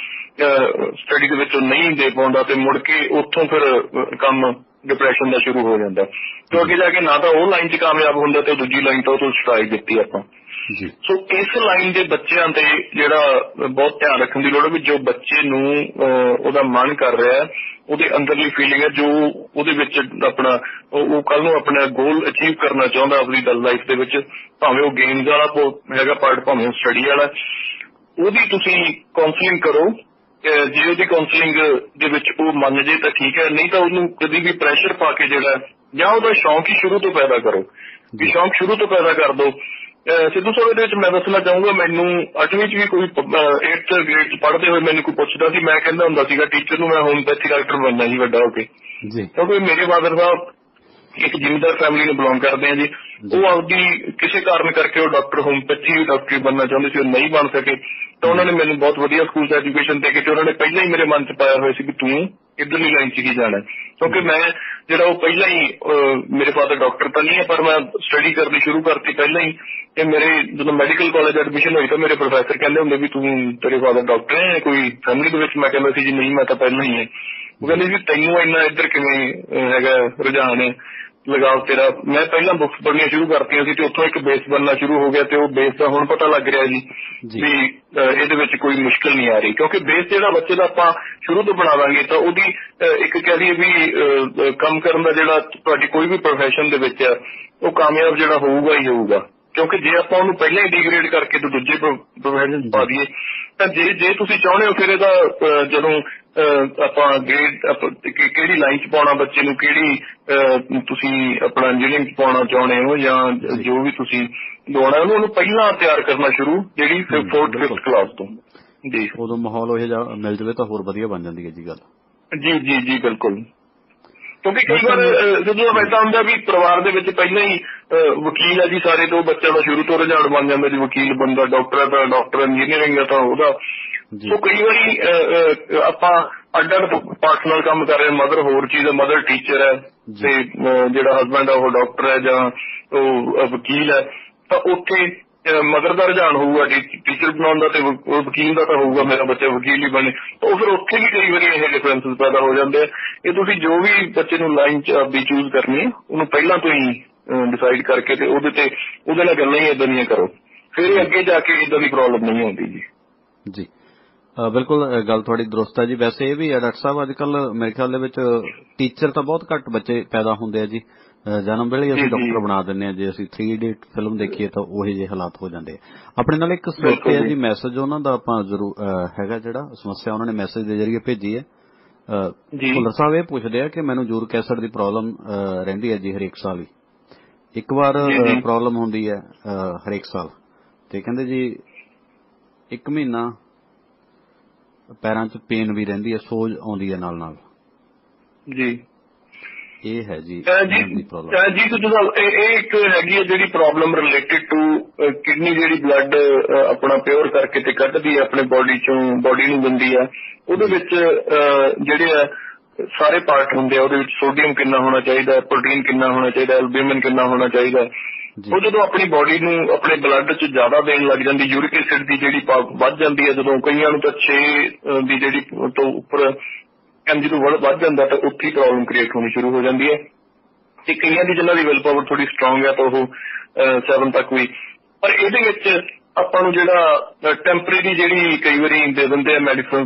ਸਟੱਡੀ ਦੇ ਵਿੱਚ ਉਹ ਨਹੀਂ ਦੇ ਪਾਉਂਦਾ ਤੇ ਮੁੜ ਕੇ ਉੱਥੋਂ ਫਿਰ ਕੰਮ ਡਿਪਰੈਸ਼ਨ ਦਾ ਸ਼ੁਰੂ ਹੋ ਜਾਂਦਾ ਤੇ ਅੱਗੇ ਜਾ ਕੇ ਨਾ ਤਾਂ ਉਹ ਲਾਈਨ 'ਚ ਕਾਮਯਾਬ ਹੁੰਦਾ ਤੇ ਦੂਜੀ ਲਾਈਨ ਤਾਂ ਉਹ ਸਟ੍ਰਾਈਕ ਦਿੱਤੀ ਆਪਾਂ। ਸੋ ਇਸ ਲਾਈਨ ਦੇ ਬੱਚਿਆਂ ਤੇ ਜਿਹੜਾ ਬਹੁਤ ਧਿਆਨ ਰੱਖਣ ਦੀ ਲੋੜ ਹੈ ਵੀ ਜੋ ਬੱਚੇ ਨੂੰ ਉਹਦਾ ਮਨ ਕਰ ਰਿਹਾ, ਉਹਦੇ ਅੰਦਰਲੀ ਫੀਲਿੰਗ ਹੈ ਜੋ ਉਹਦੇ ਵਿੱਚ ਆਪਣਾ ਉਹ ਕੱਲ ਨੂੰ ਆਪਣਾ ਗੋਲ ਅਚੀਵ ਕਰਨਾ ਚਾਹੁੰਦਾ ਆਪਣੀ ਲਾਈਫ ਦੇ ਵਿੱਚ, ਭਾਵੇਂ ਉਹ ਗੇਮਸ ਵਾਲਾ ਹੈਗਾ ਪਾਰਟ, ਭਾਵੇਂ ਉਹ ਸਟੱਡੀ ਵਾਲਾ, ਉਹਦੀ ਤੁਸੀਂ ਕਾਉਂਸਲਿੰਗ ਕਰੋ। ਜੇ ਉਹਦੀ ਕਾਉਂਸਲਿੰਗ ਦੇ ਵਿੱਚ ਉਹ ਮੰਨ ਜੇ ਤਾਂ ਠੀਕ ਹੈ, ਨਹੀਂ ਤਾਂ ਉਹਨੂੰ ਕਦੀ ਵੀ ਪ੍ਰੈਸ਼ਰ ਪਾ ਕੇ ਜਿਹੜਾ ਜਾਂ ਉਹਦਾ ਸ਼ੌਂਕ ਹੀ ਸ਼ੁਰੂ ਤੋਂ ਪੈਦਾ ਕਰੋ ਵੀ ਸ਼ੌਂਕ ਸ਼ੁਰੂ ਤੋਂ ਪੈਦਾ ਕਰ ਦਿਓ। ਸਿੱਧੂ ਸਾਹਿਬ ਇਹਦੇ ਵਿੱਚ ਮੈਂ ਦੱਸਣਾ ਚਾਹੂੰਗਾ, ਮੈਨੂੰ 8ਵੀਂ 'ਚ ਵੀ ਕੋਈ 8th ਗ੍ਰੇਡ 'ਚ ਪੜ੍ਹਦੇ ਹੋਏ ਮੈਨੂੰ ਕੋਈ ਪੁੱਛਦਾ ਸੀ, ਮੈਂ ਕਹਿੰਦਾ ਹੁੰਦਾ ਸੀਗਾ ਟੀਚਰ ਨੂੰ ਮੈਂ ਹੋਮਿਓਪੈਥੀ ਡਾਕਟਰ ਬਣਨਾ ਸੀ ਵੱਡਾ ਹੋ ਕੇ, ਕਿਉਂਕਿ ਮੇਰੇ ਫਾਦਰ ਸਾਹਿਬ ਇੱਕ ਜ਼ਿਮੀਂਦਾਰ ਫੈਮਿਲੀ ਨੂੰ ਬਿਲੋਂਗ ਕਰਦੇ ਆ ਜੀ। ਉਹ ਆਪਦੀ ਕਿਸੇ ਕਾਰਨ ਕਰਕੇ ਉਹ ਡਾਕਟਰ ਹੋਮਿਓਪੈਥੀ ਡਾਕਟਰ ਬਣਨਾ ਚਾਹੁੰਦੇ ਸੀ, ਉਹ ਨਹੀਂ ਬਣ ਸਕੇ ਤਾਂ ਉਹਨਾਂ ਨੇ ਮੈਨੂੰ ਬਹੁਤ ਵਧੀਆ ਸਕੂਲ 'ਚ ਐਜੂਕੇਸ਼ਨ ਦੇ ਕੇ ਤੇ ਉਹਨਾਂ ਨੇ ਪਹਿਲਾਂ ਹੀ ਮੇਰੇ ਮਨ 'ਚ ਪਾਇਆ ਹੋਇਆ ਸੀ ਵੀ ਤੂੰ ਇੱਧਰਲੀ ਲਾਈਨ 'ਚ ਹੀ ਜਾਣਾ, ਕਿਉਂਕਿ ਮੈਂ ਜਿਹੜਾ ਉਹ ਪਹਿਲਾਂ ਹੀ ਮੇਰੇ ਫਾਦਰ ਡਾਕਟਰ ਤਾਂ ਨਹੀਂ ਹੈ ਪਰ ਮੈਂ ਸਟੱਡੀ ਕਰਨੀ ਸ਼ੁਰੂ ਕਰਤੀ ਪਹਿਲਾਂ ਹੀ। ਤੇ ਮੇਰੇ ਜਦੋਂ ਮੈਡੀਕਲ ਕਾਲਜ ਐਡਮਿਸ਼ਨ ਹੋਈ ਤਾਂ ਮੇਰੇ ਪ੍ਰੋਫੈਸਰ ਕਹਿੰਦੇ ਹੁੰਦੇ ਵੀ ਤੂੰ ਤੇਰੇ ਫਾਦਰ ਡਾਕਟਰ ਹੈ ਕੋਈ ਫੈਮਿਲੀ ਦੇ ਵਿੱਚ, ਮੈਂ ਕਹਿੰਦਾ ਸੀ ਜੀ ਨਹੀਂ ਮੈਂ ਤਾਂ ਪਹਿਲਾਂ ਹੀ ਹੈ। ਉਹ ਕਹਿੰਦੇ ਜੀ ਤੈਨੂੰ ਇੰਨਾ ਇੱਧਰ ਕਿਵੇਂ ਹੈਗਾ ਰੁਝਾਨ ਲਗਾਓ ਤੇਰਾ। ਮੈਂ ਪਹਿਲਾਂ ਬੁੱਕਸ ਪੜ੍ਹਨੀਆਂ ਸ਼ੁਰੂ ਕਰਤੀਆਂ ਸੀ ਤੇ ਉੱਥੋਂ ਇੱਕ ਬੇਸ ਬਣਨਾ ਸ਼ੁਰੂ ਹੋ ਗਿਆ ਤੇ ਉਹ ਬੇਸ ਦਾ ਹੁਣ ਪਤਾ ਲੱਗ ਰਿਹਾ ਜੀ ਵੀ ਇਹਦੇ ਵਿੱਚ ਕੋਈ ਮੁਸ਼ਕਿਲ ਨਹੀਂ ਆ ਰਹੀ, ਕਿਉਂਕਿ ਬੇਸ ਜਿਹੜਾ ਬੱਚੇ ਦਾ ਆਪਾਂ ਸ਼ੁਰੂ ਤੋਂ ਬਣਾ ਦਾਂਗੇ ਤਾਂ ਉਹਦੀ ਇੱਕ ਕਹਿ ਲਈਏ ਵੀ ਕੰਮ ਕਰਨ ਦਾ ਜਿਹੜਾ ਤੁਹਾਡੀ ਕੋਈ ਵੀ ਪ੍ਰੋਫੈਸ਼ਨ ਦੇ ਵਿੱਚ ਹੈ ਉਹ ਕਾਮਯਾਬ ਜਿਹੜਾ ਹੋਊਗਾ ਹੀ ਹੋਊਗਾ। ਕਿਉਂਕਿ ਜੇ ਆਪਾਂ ਉਹਨੂੰ ਪਹਿਲਾਂ ਹੀ ਡਿਗਰੇਡ ਕਰਕੇ ਤੇ ਦੂਜੇ ਪ੍ਰੋਫੈਸ਼ਨ ਪਾ ਦਈਏ ਤਾਂ ਜੇ ਤੁਸੀਂ ਚਾਹੁੰਦੇ ਹੋ ਫਿਰ ਇਹਦਾ ਜਦੋਂ ਆਪਾਂ ਗ੍ਰੇਡ ਕਿਹੜੀ ਲਾਈਨ 'ਚ ਪਾਉਣਾ ਬੱਚੇ ਨੂੰ, ਕਿਹੜੀ ਤੁਸੀਂ ਆਪਣਾ ਇੰਜੀਨੀਅਰਿੰਗ 'ਚ ਪਾਉਣਾ ਚਾਹੁੰਦੇ ਹੋ ਜਾਂ ਜੋ ਵੀ ਤੁਸੀਂ ਦਵਾਉਣਾ ਉਹਨੂੰ ਪਹਿਲਾਂ ਤਿਆਰ ਕਰਨਾ ਸ਼ੁਰੂ ਜਿਹੜੀ 4th 5th ਕਲਾਸ ਤੋਂ ਜੀ।
ਉਦੋਂ ਮਾਹੌਲ ਉਹ ਜਿਹਾ ਮਿਲ ਜਾਵੇ ਤਾਂ ਹੋਰ ਵਧੀਆ ਬਣ ਜਾਂਦੀ ਹੈ ਜੀ ਗੱਲ।
ਜੀ ਬਿਲਕੁਲ, ਕਿਉਂਕਿ ਕਈ ਵਾਰ ਜਦੋਂ ਏਦਾਂ ਹੁੰਦਾ ਵੀ ਪਰਿਵਾਰ ਦੇ ਵਿੱਚ ਪਹਿਲਾਂ ਹੀ ਵਕੀਲ ਹੈ ਜੀ ਸਾਰੇ, ਤੋਂ ਬੱਚਿਆਂ ਦਾ ਸ਼ੁਰੂ ਤੋਂ ਰੁਝਾਨ ਬਣ ਜਾਂਦਾ ਜੀ ਵਕੀਲ ਬੰਦਾ, ਡਾਕਟਰ ਹੈ ਤਾਂ ਡਾਕਟਰ, ਇੰਜੀਨੀਅਰਿੰਗ ਹੈ ਤਾਂ ਉਹਦਾ। ਸੋ ਕਈ ਵਾਰੀ ਆਪਾਂ ਅੱਡ ਪਾਰਟਸ ਨਾਲ ਕੰਮ ਕਰ ਰਹੇ, ਮਦਰ ਹੋਰ ਚੀਜ਼ ਹੈ, ਮਦਰ ਟੀਚਰ ਹੈ ਤੇ ਜਿਹੜਾ ਹਸਬੈਂਡ ਹੈ ਉਹ ਡਾਕਟਰ ਹੈ ਜਾਂ ਉਹ ਵਕੀਲ ਹੈ, ਤਾਂ ਉੱਥੇ ਮਦਰ ਦਾ ਰੁਝਾਨ ਹੋਊਗਾ ਟੀਚਰ ਬਣਾਉਣ ਦਾ ਤੇ ਵਕੀਲ ਦਾ ਤਾਂ ਹੋਊਗਾ ਮੇਰਾ ਬੱਚਾ ਵਕੀਲ ਹੀ ਬਣੇ। ਤਾਂ ਫਿਰ ਉੱਥੇ ਵੀ ਕਈ ਵਾਰੀ ਇਹ ਡਿਫਰੈਂਸਿਸ ਪੈਦਾ ਹੋ ਜਾਂਦੇ ਆ। ਇਹ ਤੁਸੀਂ ਜੋ ਵੀ ਬੱਚੇ ਨੂੰ ਲਾਈਨ 'ਚ ਆਪਦੀ ਚੂਜ਼ ਕਰਨੀ ਹੈ ਉਹਨੂੰ ਪਹਿਲਾਂ ਤੋਂ ਹੀ ਡਿਸਾਈਡ ਕਰਕੇ ਤੇ ਉਹਦੇ ਨਾਲ ਗੱਲਾਂ ਹੀ ਏਦਾਂ ਦੀਆਂ ਕਰੋ, ਫਿਰ ਅੱਗੇ ਜਾ ਕੇ ਏਦਾਂ ਦੀ ਪ੍ਰੋਬਲਮ ਨਹੀਂ ਆਉਂਦੀ ਜੀ।
ਬਿਲਕੁਲ ਗੱਲ ਤੁਹਾਡੀ ਦਰੁਸਤ ਹੈ ਜੀ। ਵੈਸੇ ਇਹ ਵੀ ਹੈ ਡਾਕਟਰ ਸਾਹਿਬ, ਅੱਜ ਕੱਲ੍ਹ ਮੇਰੇ ਖਿਆਲ ਦੇ ਵਿੱਚ ਟੀਚਰ ਤਾਂ ਬਹੁਤ ਘੱਟ ਬੱਚੇ ਪੈਦਾ ਹੁੰਦੇ ਆ ਜੀ। ਜਨਮ ਵੇਲੇ ਅਸੀਂ ਡਾਕਟਰ ਬਣਾ ਦਿੰਦੇ ਹਾਂ, ਜੇ ਅਸੀਂ 3 Idiot ਫਿਲਮ ਦੇਖੀਏ ਤਾਂ ਉਹੀ ਜਿਹੇ ਹਾਲਾਤ ਹੋ ਜਾਂਦੇ ਆ। ਆਪਣੇ ਨਾਲ ਇੱਕ ਸਰੋਤੇ ਹੈ ਜੀ, ਮੈਸੇਜ ਉਹਨਾਂ ਦਾ ਆਪਾਂ ਜ਼ਰੂਰ ਹੈਗਾ ਜਿਹੜਾ ਸਮੱਸਿਆ ਉਹਨਾਂ ਨੇ ਮੈਸੇਜ ਦੇ ਜ਼ਰੀਏ ਭੇਜੀ ਹੈ। ਭੁੱਲਰ ਸਾਹਿਬ ਇਹ ਪੁੱਛਦੇ ਆ ਕਿ ਮੈਨੂੰ ਯੂਰਿਕ ਐਸਿਡ ਦੀ ਪ੍ਰੋਬਲਮ ਰਹਿੰਦੀ ਹੈ ਜੀ ਹਰੇਕ ਸਾਲ ਹੀ, ਇੱਕ ਵਾਰ ਪ੍ਰੋਬਲਮ ਹੁੰਦੀ ਹੈ ਹਰੇਕ ਸਾਲ, ਤੇ ਕਹਿੰਦੇ ਜੀ 1 ਮਹੀਨਾ ਪੈਰਾਂ 'ਚ ਪੇਨ ਵੀ ਰਹਿੰਦੀ ਹੈ, ਸੋਜ ਆਉਂਦੀ ਹੈ ਨਾਲ
ਜੀ।
ਇਹ ਹੈ ਜੀ
ਜੀ ਤੁਸੀਂ ਇਹ ਇੱਕ ਹੈਗੀ ਹੈ ਜਿਹੜੀ ਪ੍ਰੋਬਲਮ ਰਿਲੇਟਡ ਟੂ ਕਿਡਨੀ, ਜਿਹੜੀ ਬਲੱਡ ਆਪਣਾ ਪਿਓਰ ਕਰਕੇ ਤੇ ਕੱਢਦੀ ਹੈ ਆਪਣੇ ਬੋਡੀ ਚੋਂ, ਬੋਡੀ ਨੂੰ ਦਿੰਦੀ ਹੈ। ਉਹਦੇ ਵਿੱਚ ਜਿਹੜੇ ਆ ਸਾਰੇ ਪਾਰਟ ਹੁੰਦੇ ਆ, ਉਹਦੇ ਵਿੱਚ ਸੋਡੀਅਮ ਕਿੰਨਾ ਹੋਣਾ ਚਾਹੀਦਾ, ਪ੍ਰੋਟੀਨ ਕਿੰਨਾ ਹੋਣਾ ਚਾਹੀਦਾ, ਐਲਬੂਮਿਨ ਕਿੰਨਾ ਹੋਣਾ ਚਾਹੀਦਾ। ਉਹ ਜਦੋਂ ਆਪਣੀ ਬੋਡੀ ਨੂੰ ਆਪਣੇ ਬਲੱਡ 'ਚ ਜ਼ਿਆਦਾ ਦੇਣ ਲੱਗ ਜਾਂਦੀ, ਯੂਰਿਕ ਐਸਿਡ ਦੀ ਜਿਹੜੀ ਵੱਧ ਜਾਂਦੀ ਹੈ, ਜਦੋਂ ਕਈਆਂ ਨੂੰ ਤਾਂ 6 ਦੀ ਜਿਹੜੀ ਤੋਂ ਉੱਪਰ MG ਤੋਂ ਵੱਧ ਜਾਂਦਾ ਤਾਂ ਉੱਥੇ ਪ੍ਰੋਬਲਮ ਕ੍ਰੀਏਟ ਹੋਣੀ ਸ਼ੁਰੂ ਹੋ ਜਾਂਦੀ ਹੈ। ਤੇ ਕਈਆਂ ਦੀ ਜਿਹਨਾਂ ਦੀ ਵਿਲ ਪਾਵਰ ਥੋੜੀ ਸਟਰੋਂਗ ਹੈ ਤਾਂ ਉਹ 7 ਤੱਕ ਵੀ। ਪਰ ਇਹਦੇ ਵਿੱਚ ਆਪਾਂ ਨੂੰ ਜਿਹੜਾ ਟੈਂਪਰੇਰੀ ਜਿਹੜੀ ਕਈ ਵਾਰੀ ਦੇ ਦਿੰਦੇ ਆ ਮੈਡੀਸਨ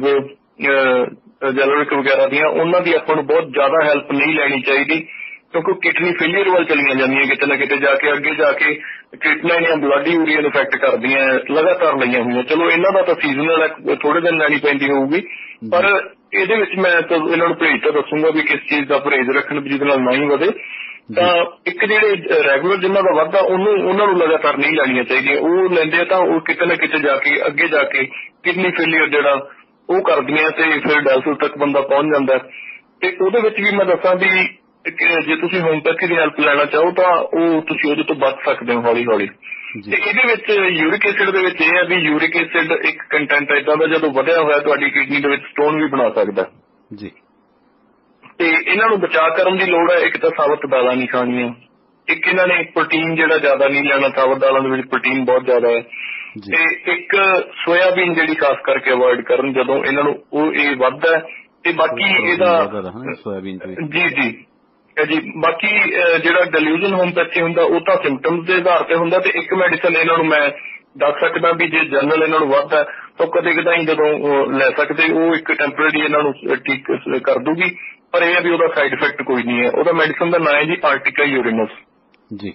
ਜੈਲੋਰਿਕ ਵਗੈਰਾ ਦੀਆਂ, ਉਹਨਾਂ ਦੀ ਆਪਾਂ ਨੂੰ ਬਹੁਤ ਜ਼ਿਆਦਾ ਹੈਲਪ ਨਹੀਂ ਲੈਣੀ ਚਾਹੀਦੀ, ਕਿਉਂਕਿ ਕਿਡਨੀ ਫੇਲੀਅਰ ਵੱਲ ਚਲੀਆਂ ਜਾਂਦੀਆਂ ਕਿਤੇ ਨਾ ਕਿਤੇ ਜਾ ਕੇ। ਅੱਗੇ ਜਾ ਕੇ ਕਿਡਨੀਆਂ ਜਾਂ ਬਲੱਡ ਯੂਰੀਆ ਨੂੰ ਇਫੈਕਟ ਕਰਦੀਆਂ ਲਗਾਤਾਰ ਲਈਆਂ ਹੋਈਆਂ। ਚਲੋ ਇਹਨਾਂ ਦਾ ਤਾਂ ਸੀਜ਼ਨਲ ਹੈ, ਥੋੜੇ ਦਿਨ ਲੈਣੀ ਪੈਂਦੀ ਹੋਊਗੀ, ਪਰ ਇਹਦੇ ਵਿੱਚ ਮੈਂ ਤਾਂ ਇਹਨਾਂ ਨੂੰ ਪਰਹੇਜ਼ ਤਾਂ ਦੱਸੂਗਾ ਵੀ ਕਿਸ ਚੀਜ਼ ਦਾ ਪਰਹੇਜ਼ ਰੱਖਣ ਜਿਹਦੇ ਨਾਲ ਨਾ ਹੀ ਵਧੇ। ਤਾਂ ਇੱਕ ਜਿਹੜੇ ਰੈਗੂਲਰ ਜਿਨ੍ਹਾਂ ਦਾ ਵੱਧਦਾ ਉਹਨਾਂ ਨੂੰ ਲਗਾਤਾਰ ਨਹੀਂ ਲੈਣੀਆਂ ਚਾਹੀਦੀਆਂ। ਉਹ ਲੈਂਦੇ ਆ ਤਾਂ ਉਹ ਕਿਤੇ ਨਾ ਕਿਤੇ ਜਾ ਕੇ ਅੱਗੇ ਜਾ ਕੇ ਕਿਡਨੀ ਫੇਲੀਅਰ ਜਿਹੜਾ ਉਹ ਕਰਦੀਆਂ ਤੇ ਫਿਰ ਡਾਇਲਿਸਿਸ ਤੱਕ ਬੰਦਾ ਪਹੁੰਚ ਜਾਂਦਾ। ਤੇ ਉਹਦੇ ਵਿੱਚ ਵੀ ਮੈਂ ਦੱਸਾਂ ਵੀ ਜੇ ਤੁਸੀਂ ਹੋਮਿਓਪੈਥੀ ਦੀ ਹੈਲਪ ਲੈਣਾ ਚਾਹੋ ਤਾਂ ਉਹ ਤੁਸੀਂ ਉਹਦੇ ਤੋਂ ਬਚ ਸਕਦੇ ਹੋ ਹੌਲੀ ਹੌਲੀ। ਤੇ ਇਹਦੇ ਵਿੱਚ ਯੂਰਿਕ ਐਸਿਡ ਦੇ ਵਿੱਚ ਇਹ ਹੈ ਵੀ ਯੂਰਿਕ ਐਸਿਡ ਇੱਕ ਕੰਟੈਂਟ ਏਦਾਂ ਦਾ ਜਦੋਂ ਵਧਿਆ ਹੋਇਆ ਤੁਹਾਡੀ ਕਿਡਨੀ ਦੇ ਵਿੱਚ ਸਟੋਨ ਵੀ ਬਣਾ ਸਕਦਾ ਜੀ। ਤੇ ਇਹਨਾਂ ਨੂੰ ਬਚਾਅ ਕਰਨ ਦੀ ਲੋੜ ਹੈ। ਇੱਕ ਤਾਂ ਸਾਬਤ ਦਾਲਾਂ ਨਹੀਂ ਖਾਣੀਆਂ, ਇੱਕ ਇਹਨਾਂ ਨੇ ਪ੍ਰੋਟੀਨ ਜਿਹੜਾ ਜ਼ਿਆਦਾ ਨਹੀਂ ਲੈਣਾ, ਸਾਬਤ ਦਾਲਾਂ ਦੇ ਵਿੱਚ ਪ੍ਰੋਟੀਨ ਬਹੁਤ ਜ਼ਿਆਦਾ ਹੈ, ਤੇ ਇੱਕ ਸੋਇਆਬੀਨ ਜਿਹੜੀ ਖਾਸ ਕਰਕੇ ਅਵੋਇਡ ਕਰਨ ਜਦੋਂ ਇਹਨਾਂ ਨੂੰ ਉਹ ਇਹ ਵੱਧਦਾ। ਤੇ ਬਾਕੀ ਇਹਦਾ ਜੀ ਬਾਕੀ ਜਿਹੜਾ ਡਿਲੂਜਨ ਹੋਮਪੈਥੀ ਹੁੰਦਾ ਉਹ ਤਾਂ ਸਿੰਪਟਮਸ ਦੇ ਆਧਾਰ ਤੇ ਹੁੰਦਾ, ਤੇ ਇੱਕ ਮੈਡੀਸਨ ਇਹਨਾਂ ਨੂੰ ਮੈਂ ਦੱਸ ਸਕਦਾ ਵੀ ਜੇ ਜਨਰਲ ਇਹਨਾਂ ਨੂੰ ਵੱਧਦਾ ਤਾਂ ਕਦੇ ਕਦਾਈ ਜਦੋਂ ਲੈ ਸਕਦੇ, ਉਹ ਇੱਕ ਟੈਂਪਰੇਰੀ ਇਹਨਾਂ ਨੂੰ ਠੀਕ ਕਰ ਦੂਗੀ, ਪਰ ਇਹ ਵੀ ਉਹਦਾ ਸਾਈਡ ਇਫੈਕਟ ਕੋਈ ਨਹੀਂ ਹੈ। ਉਹਦਾ ਮੈਡੀਸਨ ਦਾ ਨਾਂ ਹੈ ਜੀ ਆਰਟਿਕਾ ਯੂਰੇਨਸ।
ਜੀ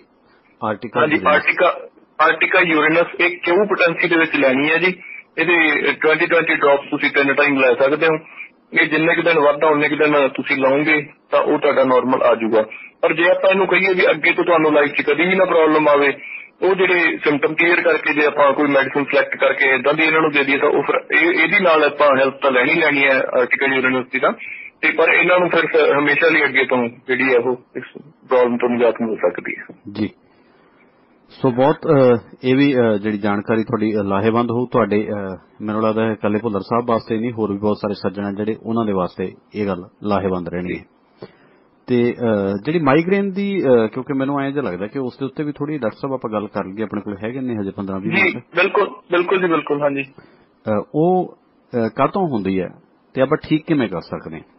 ਆਰਟਿਕਾ ਯੂਰੇਨਸ ਇਹ ਕਿਊ ਪੋਟੈਂਸੀ ਦੇ ਵਿੱਚ ਲੈਣੀ ਹੈ ਜੀ। ਇਹਦੇ 20 ਡ੍ਰੌਪਸ ਤੁਸੀਂ 3 ਟਾਈਮ ਲੈ ਸਕਦੇ ਹੋ। ਇਹ ਜਿੰਨੇ ਕੁ ਦਿਨ ਵੱਧਦਾ ਉਨੇ ਕੁ ਦਿਨ ਤੁਸੀਂ ਲਾਓਗੇ ਤਾਂ ਉਹ ਤੁਹਾਡਾ ਨੋਰਮਲ ਆ ਜਾਊਗਾ। ਪਰ ਜੇ ਆਪਾਂ ਇਹਨੂੰ ਕਹੀਏ ਵੀ ਅੱਗੇ ਤੋਂ ਤੁਹਾਨੂੰ ਲਾਈਫ 'ਚ ਕਦੀ ਵੀ ਨਾ ਪ੍ਰੋਬਲਮ ਆਵੇ, ਉਹ ਜਿਹੜੇ ਸਿੰਪਟਮ ਕਲੀਅਰ ਕਰਕੇ ਜੇ ਆਪਾਂ ਕੋਈ ਮੈਡੀਸਨ ਸਿਲੈਕਟ ਕਰਕੇ ਏਦਾਂ ਦੀ ਇਹਨਾਂ ਨੂੰ ਦੇ ਦਈਏ ਤਾਂ ਉਹ ਫਿਰ ਇਹਦੀ ਨਾਲ ਆਪਾਂ ਹੈਲਪ ਤਾਂ ਲੈਣੀ ਹੈ ਆਰਟਿਕਲ ਯੂਰੇਨਸ ਦੀ ਤਾਂ, ਤੇ ਪਰ ਇਹਨਾਂ ਨੂੰ ਫਿਰ ਹਮੇਸ਼ਾ ਲਈ ਅੱਗੇ ਤੋਂ ਜਿਹੜੀ ਹੈ ਉਹ ਇਸ ਪ੍ਰੋਬਲਮ ਤੋਂ ਨਿਜਾਤ ਮਿਲ ਸਕਦੀ ਹੈ
ਜੀ। ਸੋ ਬਹੁਤ ਇਹ ਵੀ ਜਿਹੜੀ ਜਾਣਕਾਰੀ ਤੁਹਾਡੀ ਲਾਹੇਵੰਦ ਹੋਊ ਤੁਹਾਡੇ, ਮੈਨੂੰ ਲੱਗਦਾ ਹੈ ਇਕੱਲੇ ਭੁੱਲਰ ਸਾਹਿਬ ਵਾਸਤੇ ਨਹੀਂ, ਹੋਰ ਵੀ ਬਹੁਤ ਸਾਰੇ ਸੱਜਣ ਜਿਹੜੇ ਉਹਨਾਂ ਦੇ ਵਾਸਤੇ ਇਹ ਗੱਲ ਲਾਹੇਵੰਦ ਰਹਿਣੀ ਹੈ। ਤੇ ਜਿਹੜੀ ਮਾਈਗ੍ਰੇਨ ਦੀ, ਕਿਉਂਕਿ ਮੈਨੂੰ ਐਂ ਜਿਹਾ ਲੱਗਦਾ ਕਿ ਉਸ ਦੇ ਉੱਤੇ ਵੀ ਥੋੜੀ ਡਾਕਟਰ ਸਾਹਿਬ ਆਪਾਂ ਗੱਲ ਕਰ ਲਈਏ, ਆਪਣੇ ਕੋਲ ਹੈਗੇ ਨੇ ਹਜੇ 15-20 ਮਿੰਟ।
ਬਿਲਕੁਲ ਜੀ ਬਿਲਕੁਲ। ਹਾਂਜੀ,
ਉਹ ਕਾਹਤੋਂ ਹੁੰਦੀ ਹੈ ਤੇ ਆਪਾਂ ਠੀਕ ਕਿਵੇਂ ਕਰ ਸਕਦੇ ਹਾਂ?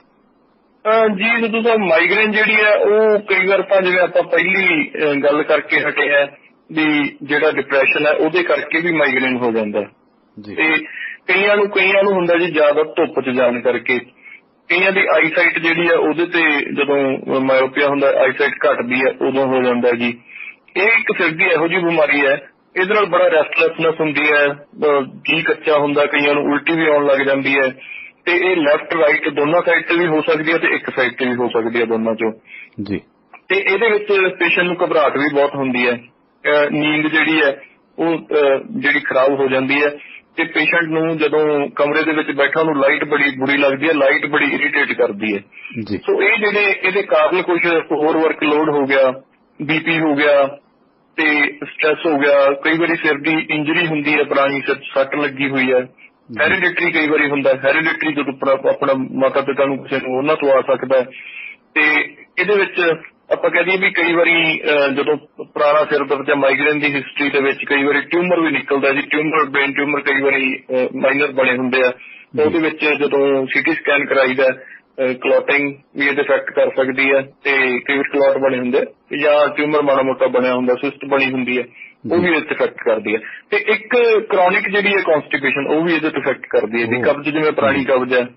ਜੀ ਜਦੋਂ ਤਾਂ ਮਾਈਗ੍ਰੇਨ ਜਿਹੜੀ ਹੈ ਉਹ ਕਈ ਵਾਰ ਤਾਂ ਜਿਵੇਂ ਆਪਾਂ ਪਹਿਲੀ ਗੱਲ ਕਰਕੇ ਹਟੇ ਹੈ ਵੀ ਜਿਹੜਾ ਡਿਪਰੈਸ਼ਨ ਹੈ ਉਹਦੇ ਕਰਕੇ ਵੀ ਮਾਈਗ੍ਰੇਨ ਹੋ ਜਾਂਦਾ, ਤੇ ਕਈਆਂ ਨੂੰ ਹੁੰਦਾ ਜੀ ਜ਼ਿਆਦਾ ਧੁੱਪ 'ਚ ਜਾਣ ਕਰਕੇ। ਕਈਆਂ ਦੀ ਆਈਸਾਈਟ ਜਿਹੜੀ ਹੈ ਉਹਦੇ ਤੇ ਜਦੋਂ ਮਾਇਓਪੀਆ ਹੁੰਦਾ, ਆਈਸਾਈਟ ਘਟਦੀ ਹੈ, ਉਦੋਂ ਹੋ ਜਾਂਦਾ ਜੀ। ਇਹ ਇੱਕ ਸਿਰ ਦੀ ਇਹੋ ਜਿਹੀ ਬਿਮਾਰੀ ਹੈ, ਇਹਦੇ ਨਾਲ ਬੜਾ ਰੈਸਟਲੈਸਨੈਸ ਹੁੰਦੀ ਹੈ, ਜੀ ਕੱਚਾ ਹੁੰਦਾ, ਕਈਆਂ ਨੂੰ ਉਲਟੀ ਵੀ ਆਉਣ ਲੱਗ ਜਾਂਦੀ ਹੈ, ਤੇ ਇਹ ਲੈਫਟ ਰਾਈਟ ਦੋਨਾਂ ਸਾਈਡ ਤੇ ਵੀ ਹੋ ਸਕਦੀ ਹੈ ਤੇ ਇੱਕ ਸਾਈਡ ਤੇ ਵੀ ਹੋ ਸਕਦੀ ਹੈ, ਦੋਨਾਂ ਚੋਂ ਜੀ। ਤੇ ਇਹਦੇ ਵਿੱਚ ਪੇਸ਼ੈਂਟ ਨੂੰ ਘਬਰਾਹਟ ਵੀ ਬਹੁਤ ਹੁੰਦੀ ਹੈ, ਨੀਂਦ ਜਿਹੜੀ ਹੈ ਉਹ ਜਿਹੜੀ ਖਰਾਬ ਹੋ ਜਾਂਦੀ ਹੈ, ਤੇ ਪੇਸ਼ੈਂਟ ਨੂੰ ਜਦੋਂ ਕਮਰੇ ਦੇ ਵਿੱਚ ਬੈਠਾ ਉਹਨੂੰ ਲਾਈਟ ਬੜੀ ਬੁਰੀ ਲੱਗਦੀ ਹੈ, ਲਾਈਟ ਬੜੀ ਇਰੀਟੇਟ ਕਰਦੀ ਹੈ। ਸੋ ਇਹ ਜਿਹੜੇ ਇਹਦੇ ਕਾਰਨ ਕੁਝ ਹੋਰ ਵਰਕਲੋਡ ਹੋ ਗਿਆ, BP ਹੋ ਗਿਆ, ਤੇ ਸਟ੍ਰੈਸ ਹੋ ਗਿਆ, ਕਈ ਵਾਰੀ ਸਿਰ ਦੀ ਇੰਜਰੀ ਹੁੰਦੀ ਹੈ, ਪੁਰਾਣੀ ਸੱਟ ਲੱਗੀ ਹੋਈ ਹੈ, ਹੈਰੀਡਿਟਰੀ ਕਈ ਵਾਰੀ ਹੁੰਦਾ, ਹੈਰੀਡਿਟਰੀ ਜਦੋਂ ਆਪਣਾ ਮਾਤਾ ਪਿਤਾ ਨੂੰ ਕਿਸੇ ਨੂੰ ਉਹਨਾਂ ਤੋਂ ਆ ਸਕਦਾ। ਤੇ ਇਹਦੇ ਵਿੱਚ ਆਪਾਂ ਕਹਿ ਦਈਏ ਵੀ ਕਈ ਵਾਰੀ ਜਦੋਂ ਪੁਰਾਣਾ ਸਿਰ ਦਰਦ ਜਾਂ ਮਾਈਗ੍ਰੇਨ ਦੀ ਹਿਸਟਰੀ ਦੇ ਵਿੱਚ ਕਈ ਵਾਰੀ ਟਿਊਮਰ ਵੀ ਨਿਕਲਦਾ ਜੀ, ਬ੍ਰੇਨ ਟਿਊਮਰ ਕਈ ਵਾਰੀ ਮਾਈਨਰ ਬਣੇ ਹੁੰਦੇ ਆ, ਉਹਦੇ ਵਿੱਚ ਜਦੋਂ CT ਸਕੈਨ ਕਰਾਈਦਾ ਕਲੌਟਿੰਗ ਵੀ ਇਹਦੇ ਇਫੈਕਟ ਕਰ ਸਕਦੀ ਹੈ, ਤੇ ਕਈ ਵਾਰ ਕਲੌਟ ਬਣੇ ਹੁੰਦੇ ਜਾਂ ਟਿਊਮਰ ਮਾੜਾ ਮੋਟਾ ਬਣਿਆ ਹੁੰਦਾ, ਸਿਸਟ ਬਣੀ ਹੁੰਦੀ ਹੈ, ਉਹ ਵੀ ਇਹਦੇ ਇਫੈਕਟ ਕਰਦੀ ਹੈ। ਤੇ ਇੱਕ ਕ੍ਰੋਨਿਕ ਜਿਹੜੀ ਹੈ ਕੌਨਸਟੀਪੇਸ਼ਨ, ਉਹ ਵੀ ਇਹਦੇ ਇਫੈਕਟ ਕਰਦੀ ਹੈ ਜੀ। ਕਬਜ਼ ਜਿਵੇਂ ਪੁਰਾਣੀ ਕਬਜ਼ ਹੈ,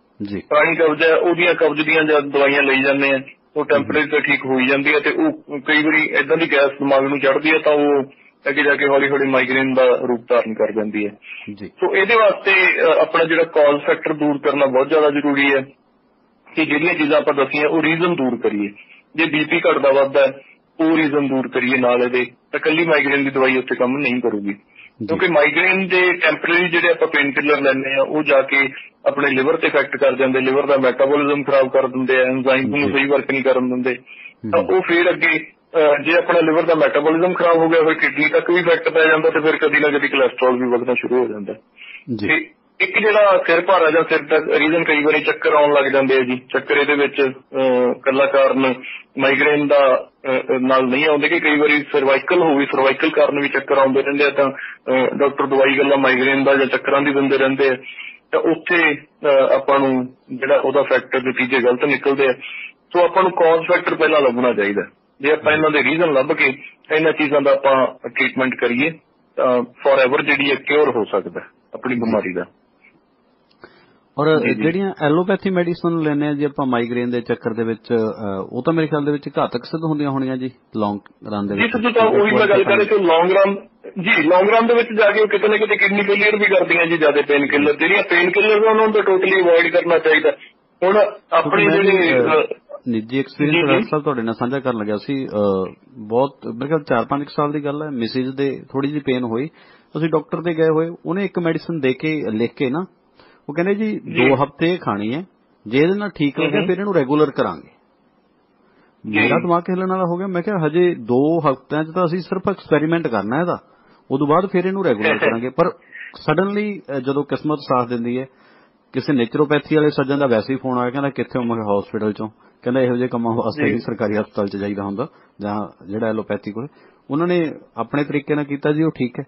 ਉਹਦੀਆਂ ਕਬਜ਼ ਦੀਆਂ ਜਦ ਦਵਾਈਆਂ ਲਈ ਜਾਂਦੇ ਆ ਉਹ ਟੈਂਪਰੇਚਰ ਤੇ ਠੀਕ ਹੋਈ ਜਾਂਦੀ ਹੈ, ਤੇ ਉਹ ਕਈ ਵਾਰੀ ਏਦਾਂ ਦੀ ਗੈਸ ਦਿਮਾਗ ਨੂੰ ਚੜ੍ਹਦੀ ਹੈ ਤਾਂ ਉਹ ਅੱਗੇ ਜਾ ਕੇ ਹੌਲੀ ਹੌਲੀ ਮਾਈਗ੍ਰੇਨ ਦਾ ਰੂਪ ਧਾਰਨ ਕਰ ਜਾਂਦੀ ਹੈ। ਸੋ ਇਹਦੇ ਵਾਸਤੇ ਆਪਣਾ ਜਿਹੜਾ ਕਾਜ਼ ਫੈਕਟਰ ਦੂਰ ਕਰਨਾ ਬਹੁਤ ਜ਼ਿਆਦਾ ਜ਼ਰੂਰੀ ਹੈ ਕਿ ਜਿਹੜੀਆਂ ਚੀਜ਼ਾਂ ਆਪਾਂ ਦੱਸੀਆਂ ਉਹ ਰੀਜ਼ਨ ਦੂਰ ਕਰੀਏ। ਜੇ BP ਘਟਦਾ ਵੱਧਦਾ ਉਹ ਰੀਜ਼ਨ ਦੂਰ ਕਰੀਏ ਨਾਲ ਇਹਦੇ, ਤਾਂ ਇਕੱਲੀ ਮਾਈਗ੍ਰੇਨ ਦੀ ਦਵਾਈ ਉੱਥੇ ਕੰਮ ਨਹੀਂ ਕਰੂਗੀ, ਕਿਉਂਕਿ ਮਾਈਗ੍ਰੇਨ ਦੇ ਟੈਂਪਰੇਰੀ ਜਿਹੜੇ ਆਪਾਂ ਪੇਨ ਕਿਲਰ ਲੈਂਦੇ ਆ ਉਹ ਜਾ ਕੇ ਆਪਣੇ ਲਿਵਰ ਤੇ ਇਫੈਕਟ ਕਰ ਜਾਂਦੇ, ਲਿਵਰ ਦਾ ਮੈਟਾਬੋਲਿਜ਼ਮ ਖਰਾਬ ਕਰ ਦਿੰਦੇ ਆ, ਐਂਜ਼ਾਈਮ ਨੂੰ ਸਹੀ ਵਰਕ ਨਹੀਂ ਕਰਨ ਦਿੰਦੇ, ਤਾਂ ਉਹ ਫਿਰ ਅੱਗੇ ਜੇ ਆਪਣਾ ਲਿਵਰ ਦਾ ਮੈਟਾਬੋਲਿਜ਼ਮ ਖਰਾਬ ਹੋ ਗਿਆ ਫਿਰ ਕਿਡਨੀ ਤੱਕ ਵੀ ਇਫੈਕਟ ਪੈ ਜਾਂਦਾ, ਤੇ ਫਿਰ ਕਦੀ ਨਾ ਕਦੀ ਕੋਲੈਸਟਰੋਲ ਵੀ ਵਧਣਾ ਸ਼ੁਰੂ ਹੋ ਜਾਂਦਾ। ਤੇ ਇੱਕ ਜਿਹੜਾ ਸਿਰ ਭਾਰਾ ਜਾਂ ਸਿਰ ਦਾ ਰੀਜ਼ਨ ਕਈ ਵਾਰੀ ਚੱਕਰ ਆਉਣ ਲੱਗ ਜਾਂਦੇ ਆ ਜੀ। ਚੱਕਰ ਇਹਦੇ ਵਿੱਚ ਇਕੱਲਾ ਕਾਰਨ ਮਾਈਗ੍ਰੇਨ ਦਾ ਨਾਲ ਨਹੀਂ ਆਉਂਦੇ ਕਿ ਕਈ ਵਾਰੀ ਸਰਵਾਈਕਲ ਹੋਵੇ, ਸਰਵਾਈਕਲ ਕਾਰਨ ਵੀ ਚੱਕਰ ਆਉਂਦੇ ਰਹਿੰਦੇ ਆ, ਤਾਂ ਡਾਕਟਰ ਦਵਾਈ ਗੱਲਾਂ ਮਾਈਗ੍ਰੇਨ ਦਾ ਜਾਂ ਚੱਕਰਾਂ ਦੀ ਦਿੰਦੇ ਰਹਿੰਦੇ ਆ, ਤਾਂ ਉੱਥੇ ਆਪਾਂ ਨੂੰ ਜਿਹੜਾ ਉਹਦਾ ਫੈਕਟਰ ਨਤੀਜੇ ਗਲਤ ਨਿਕਲਦੇ ਆ। ਸੋ ਆਪਾਂ ਨੂੰ ਕਾਜ਼ ਫੈਕਟਰ ਪਹਿਲਾਂ ਲੱਭਣਾ ਚਾਹੀਦਾ। ਜੇ ਆਪਾਂ ਇਹਨਾਂ ਦੇ ਰੀਜ਼ਨ ਲੱਭ ਕੇ ਇਹਨਾਂ ਚੀਜ਼ਾਂ ਦਾ ਆਪਾਂ ਟ੍ਰੀਟਮੈਂਟ ਕਰੀਏ ਤਾਂ ਫੋਰ ਐਵਰ ਜਿਹੜੀ ਹੈ ਕਿਉਰ ਹੋ ਸਕਦਾ ਆਪਣੀ ਬਿਮਾਰੀ ਦਾ।
ਔਰ ਜਿਹੜੀਆਂ ਐਲੋਪੈਥੀ ਮੈਡੀਸਨ ਲੈਂਦੇ ਆ ਜੀ ਆਪਾਂ ਮਾਈਗ੍ਰੇਨ ਦੇ ਚੱਕਰ ਦੇ ਵਿੱਚ, ਉਹ ਤਾਂ ਮੇਰੇ ਖਿਆਲ ਦੇ ਵਿੱਚ ਘਾਤਕ ਸਿੱਧ ਹੁੰਦੀਆਂ ਹੋਣੀਆਂ ਜੀ ਲੌਂਗ ਰਨ ਦੇ ਵਿੱਚ।
ਉਹੀ ਮੈਂ ਗੱਲ ਕਰ ਰਿਹਾ ਕਿ ਲੌਂਗ ਰਨ ਦੇ ਵਿੱਚ ਜਾ ਕੇ ਕਿਤੇ ਨਾ ਕਿਤੇ ਕਿਡਨੀ ਫੇਲੀਅਰ ਵੀ ਕਰਦੀਆਂ ਜੀ ਜ਼ਿਆਦਾ ਪੇਨ ਕਿਲਰ। ਜਿਹੜੀਆਂ ਪੇਨ ਕਿਲਰ ਉਹਨਾਂ ਨੂੰ ਤਾਂ ਟੋਟਲੀ ਅਵੋਇਡ ਕਰਨਾ ਚਾਹੀਦਾ। ਹੁਣ ਆਪਣੇ ਜਿਹੜੇ
ਨਿੱਜੀ ਐਕਸਪੀਰੀਅੰਸ ਡਾਕਟਰ ਸਾਹਿਬ ਤੁਹਾਡੇ ਨਾਲ ਸਾਂਝਾ ਕਰਨ ਲੱਗਿਆ ਸੀ, ਬਹੁਤ ਮੇਰੇ ਖਿਆਲ 4-5 ਸਾਲ ਦੀ ਗੱਲ ਹੈ, ਮਿਸਿਜ ਦੇ ਥੋੜੀ ਜਿਹੀ ਪੇਨ ਹੋਈ, ਅਸੀਂ ਡਾਕਟਰ ਦੇ ਗਏ ਹੋਏ, ਉਹਨੇ ਇੱਕ ਮੈਡੀਸਨ ਦੇ ਕੇ ਲਿਖ ਕੇ ਨਾ ਉਹ ਕਹਿੰਦੇ ਜੀ 2 ਹਫ਼ਤੇ ਖਾਣੀ ਹੈ, ਜੇ ਇਹਦੇ ਨਾਲ ਠੀਕ ਲੱਗਿਆ ਫਿਰ ਇਹਨੂੰ ਰੈਗੂਲਰ ਕਰਾਂਗੇ। ਮੇਰਾ ਦਿਮਾਗ ਹਿੱਲਣ ਵਾਲਾ ਹੋ ਗਿਆ, ਮੈਂ ਕਿਹਾ ਹਜੇ 2 ਹਫ਼ਤਿਆਂ 'ਚ ਤਾਂ ਅਸੀਂ ਸਿਰਫ ਐਕਸਪੈਰੀਮੈਂਟ ਕਰਨਾ ਇਹਦਾ, ਉਦੋਂ ਬਾਅਦ ਫਿਰ ਇਹਨੂੰ ਰੈਗੂਲਰ ਕਰਾਂਗੇ। ਪਰ ਸਡਨਲੀ ਜਦੋਂ ਕਿਸਮਤ ਸਾਥ ਦਿੰਦੀ ਹੈ ਕਿਸੇ ਨੇਚਰੋਪੈਥੀ ਵਾਲੇ ਸੱਜਣ ਦਾ ਵੈਸੇ ਹੀ ਫੋਨ ਆਇਆ, ਕਹਿੰਦਾ ਕਿੱਥੇ ਮੈਂ ਹਸਪੀਟਲ ਚੋਂ, ਕਹਿੰਦਾ ਇਹੋ ਜਿਹੇ ਕੰਮਾਂ ਵਾਸਤੇ ਹੀ ਸਰਕਾਰੀ ਹਸਪਤਾਲ 'ਚ ਜਾਈਦਾ ਹੁੰਦਾ ਜਾਂ ਜਿਹੜਾ ਐਲੋਪੈਥੀ ਕੋਲ। ਉਹਨਾਂ ਨੇ ਆਪਣੇ ਤਰੀਕੇ ਨਾਲ ਕੀਤਾ ਜੀ, ਉਹ ਠੀਕ ਹੈ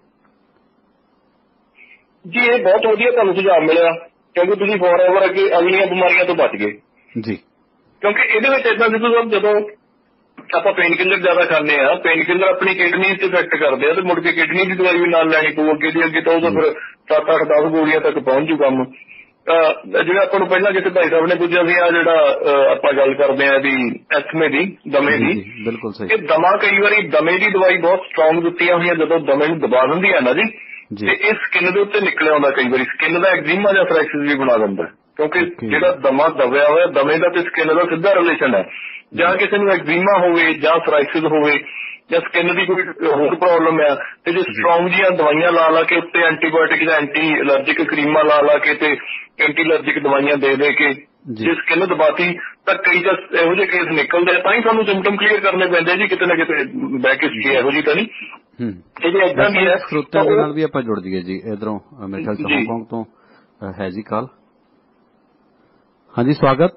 ਜੀ। ਇਹ ਬਹੁਤ ਵਧੀਆ ਤੁਹਾਨੂੰ ਸੁਝਾਅ ਮਿਲਿਆ, ਕਿਉਂਕਿ ਤੁਸੀਂ ਫੋਰ ਐਵਰ ਅੱਗੇ ਅਗਲੀਆਂ ਬਿਮਾਰੀਆਂ ਤੋਂ ਬਚ ਗਏ
ਜੀ।
ਕਿਉਂਕਿ ਇਹਦੇ ਵਿੱਚ ਏਦਾਂ ਜਦੋਂ ਆਪਾਂ ਪੇਨ ਕਿਲਰ ਜ਼ਿਆਦਾ ਖਾਂਦੇ ਆ, ਪੇਨ ਕਿਲਰ ਆਪਣੀ ਕਿਡਨੀ ਤੇ ਇਫੈਕਟ ਕਰਦੇ ਆ ਤੇ ਮੁੜ ਕੇ ਕਿਡਨੀ ਦੀ ਦਵਾਈ ਵੀ ਨਾਲ ਲੈਣੀ ਪਊ ਅੱਗੇ ਦੀ ਅੱਗੇ, ਤਾਂ ਉਹ ਤਾਂ ਫਿਰ 7, 8, 10 ਗੋਲੀਆਂ ਤੱਕ ਪਹੁੰਚ ਜੂ ਕੰਮ। ਜਿਹੜਾ ਆਪਾਂ ਨੂੰ ਪਹਿਲਾਂ ਜਿੱਥੇ ਭਾਈ ਸਾਹਿਬ ਨੇ ਪੁੱਛਿਆ ਸੀ, ਆ ਜਿਹੜਾ ਆਪਾਂ ਗੱਲ ਕਰਦੇ ਆ ਇਹਦੀ ਐਸਮੇ ਦੀ, ਦਮੇ ਦੀ,
ਬਿਲਕੁਲ ਸਹੀ।
ਇਹ ਦਮਾ ਕਈ ਵਾਰੀ ਦਮੇ ਦੀ ਦਵਾਈ ਬਹੁਤ ਸਟਰੋਂਗ ਦਿੱਤੀਆਂ ਹੋਈਆਂ, ਜਦੋਂ ਦਮੇ ਨੂੰ ਦਬਾ ਦਿੰਦੀ ਹੈ ਨਾ ਜੀ, ਤੇ ਇਹ ਸਕਿਨ ਦੇ ਉੱਤੇ ਨਿਕਲਿਆ ਆਉਂਦਾ, ਕਈ ਵਾਰੀ ਸਕਿਨ ਦਾ ਐਗਜ਼ੀਮਾ ਜਾਂ ਫਰੈਕਸਿਸ ਵੀ ਬਣਾ ਦਿੰਦਾ, ਕਿਉਂਕਿ ਜਿਹੜਾ ਦਮਾ ਦਬਿਆ ਹੋਇਆ, ਦਮੇ ਦਾ ਤੇ ਸਕਿਨ ਦਾ ਸਿੱਧਾ ਰਿਲੇਸ਼ਨ ਹੈ। ਜਾਂ ਕਿਸੇ ਨੂੰ ਐਗਜ਼ੀਮਾ ਹੋਵੇ ਜਾਂ ਫਰੈਕਸਿਸ ਹੋਵੇ ਜਾਂ ਸਕਿਨ ਦੀ ਕੋਈ ਹੋਰ ਪ੍ਰੋਬਲਮ ਆ, ਤੇ ਜੇ ਸਟਰੋਂਗ ਜੀਆਂ ਦਵਾਈਆਂ ਲਾ ਕੇ ਉੱਤੇ ਐਂਟੀਬਾਇਓਟਿਕ ਜਾਂ ਐਂਟੀ ਅਲਰਜਿਕ ਕਰੀਮਾਂ ਲਾ ਕੇ ਤੇ ਐਂਟੀ ਅਲਰਜਿਕ ਦਵਾਈਆਂ ਦੇ ਕੇ ਜੇ ਸਕਿਨ ਦਬਾਤੀ, ਤਾਂ ਕਈ ਤਾਂ ਇਹੋ ਜਿਹੇ ਕੇਸ ਨਿਕਲਦੇ ਆ। ਤਾਂ ਹੀ ਸਾਨੂੰ ਸਿੰਪਟਮ ਕਲੀਅਰ ਕਰਨੇ ਪੈਂਦੇ ਜੀ, ਕਿਤੇ ਨਾ ਕਿਤੇ ਬੈਕ ਹਿਸਟਰੀ ਇਹੋ ਜਿਹੀ ਤਾਂ ਨਹੀਂ। ਇਹ ਜੇ ਏਦਾਂ ਦੀ ਹੈ,
ਸਰੋਤਿਆਂ ਦੇ ਨਾਲ ਵੀ ਆਪਾਂ ਜੁੜ ਜਾਈਏ ਜੀ। ਇਧਰੋਂ ਮੇਰੇ ਖਿਆਲ ਹਾਂਗਕਾਂਗ ਤੋਂ ਹੈ ਜੀ ਕਾਲ। ਹਾਂਜੀ, ਸਵਾਗਤ।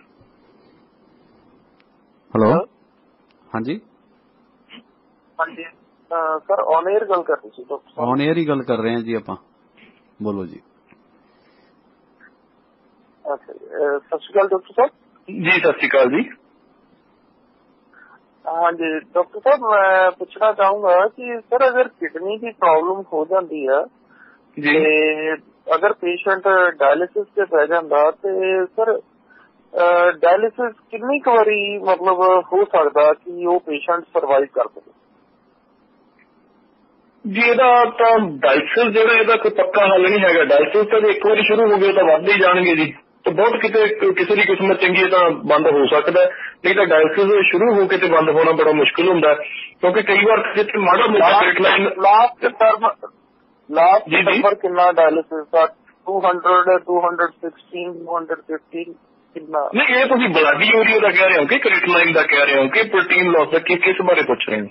ਹੈਲੋ, ਹਾਂਜੀ
ਹਾਂਜੀ ਸਰ, ਔਨ 에ਅਰ ਗੱਲ ਕਰ ਰਹੇ ਸੀ ਡਾਕਟਰ?
ਔਨ 에ਅਰ ਹੀ ਗੱਲ ਕਰ ਰਹੇ ਹਾਂ ਜੀ ਆਪਾਂ, ਬੋਲੋ ਜੀ।
ਅੱਛਾ, ਸਤਿ ਸ਼੍ਰੀ ਅਕਾਲ ਡਾਕਟਰ ਸਾਹਿਬ।
ਜੀ ਸਤਿ ਸ਼੍ਰੀ ਅਕਾਲ ਜੀ।
ਹਾਂਜੀ ਡਾਕਟਰ ਸਾਹਿਬ, ਮੈਂ ਪੁੱਛਣਾ ਚਾਹੂੰਗਾ ਕਿ ਸਰ ਅਗਰ ਕਿਡਨੀ ਦੀ ਪ੍ਰੋਬਲਮ ਹੋ ਜਾਂਦੀ ਹੈ ਤੇ ਅਗਰ ਪੇਸ਼ੈਂਟ ਡਾਇਲਿਸਿਸ ਤੇ ਪੈ ਜਾਂਦਾ, ਤੇ ਸਰ ਡਾਇਲਿਸਿਸ ਕਿੰਨੀ ਕੁ ਵਾਰੀ ਮਤਲਬ ਹੋ ਸਕਦਾ ਕਿ ਉਹ ਪੇਸ਼ੈਂਟ ਸਰਵਾਈਵ ਕਰ ਸਕੇ?
ਜੀ ਇਹਦਾ ਤਾਂ ਡਾਇਲਿਸਿਸ ਜਿਹੜਾ ਇਹਦਾ ਕੋਈ ਪੱਕਾ ਹੱਲ ਨਹੀਂ ਹੈਗਾ। ਡਾਇਲਿਸਿਸ ਤਾਂ ਇੱਕ ਵਾਰੀ ਸ਼ੁਰੂ ਹੋ ਗਏ ਤਾਂ ਵੱਧਦੇ ਹੀ ਜਾਣਗੇ ਜੀ, ਤੇ ਬਹੁਤ ਕਿਤੇ ਕਿਸੇ ਦੀ ਕਿਸਮਤ ਚੰਗੀ ਹੈ ਤਾਂ ਬੰਦ ਹੋ ਸਕਦਾ, ਨਹੀਂ ਤਾਂ ਡਾਇਲਿਸਿਸ ਸ਼ੁਰੂ ਹੋ ਕੇ ਤੇ ਬੰਦ ਹੋਣਾ ਬੜਾ ਮੁਸ਼ਕਿਲ ਹੁੰਦਾ, ਕਿਉਂਕਿ ਕਈ ਵਾਰ ਜਿੱਥੇ ਮਾੜਾ
ਲਾਸਟ ਨੰਬਰ ਕਿੰਨਾ ਡਾਇਲਿਸਿਸ ਦਾ? 200, 216, 215 ਕਿੰਨਾ? ਨਹੀਂ,
ਇਹ ਤੁਸੀਂ ਬਲੱਡ ਯੂਰੀਆ ਦਾ ਕਹਿ ਰਹੇ ਹੋ ਕਿ ਕ੍ਰੀਟਲਾਈਨ ਦਾ ਕਹਿ ਰਹੇ ਹੋ ਕਿ ਪ੍ਰੋਟੀਨ ਲਾਸ ਦਾ, ਕਿਸ ਬਾਰੇ ਪੁੱਛ ਰਹੇ ਹੋ?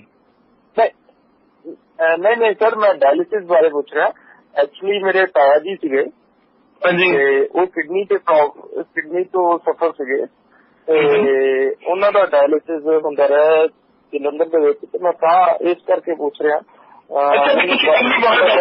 ਨਹੀਂ ਸਰ, ਮੈਂ ਡਾਇਲਿਸਿਸ ਬਾਰੇ ਪੁੱਛ ਰਿਹਾ। ਐਕਚੁਅਲੀ ਮੇਰੇ ਤਾਇਆ ਜੀ ਸੀਗੇ, ਉਹ ਕਿਡਨੀ ਤੋਂ ਸਫਰ ਸੀਗੇ, ਤੇ ਉਹਨਾਂ ਦਾ ਡਾਇਲਿਸਿਸ ਹੁੰਦਾ ਰਿਹਾ ਜਲੰਧਰ ਦੇ ਵਿੱਚ, ਤੇ ਮੈਂ ਤਾਂ ਇਸ ਕਰਕੇ ਪੁੱਛ ਰਿਹਾ।
ਤੁਸੀਂ ਕਿੰਨੀ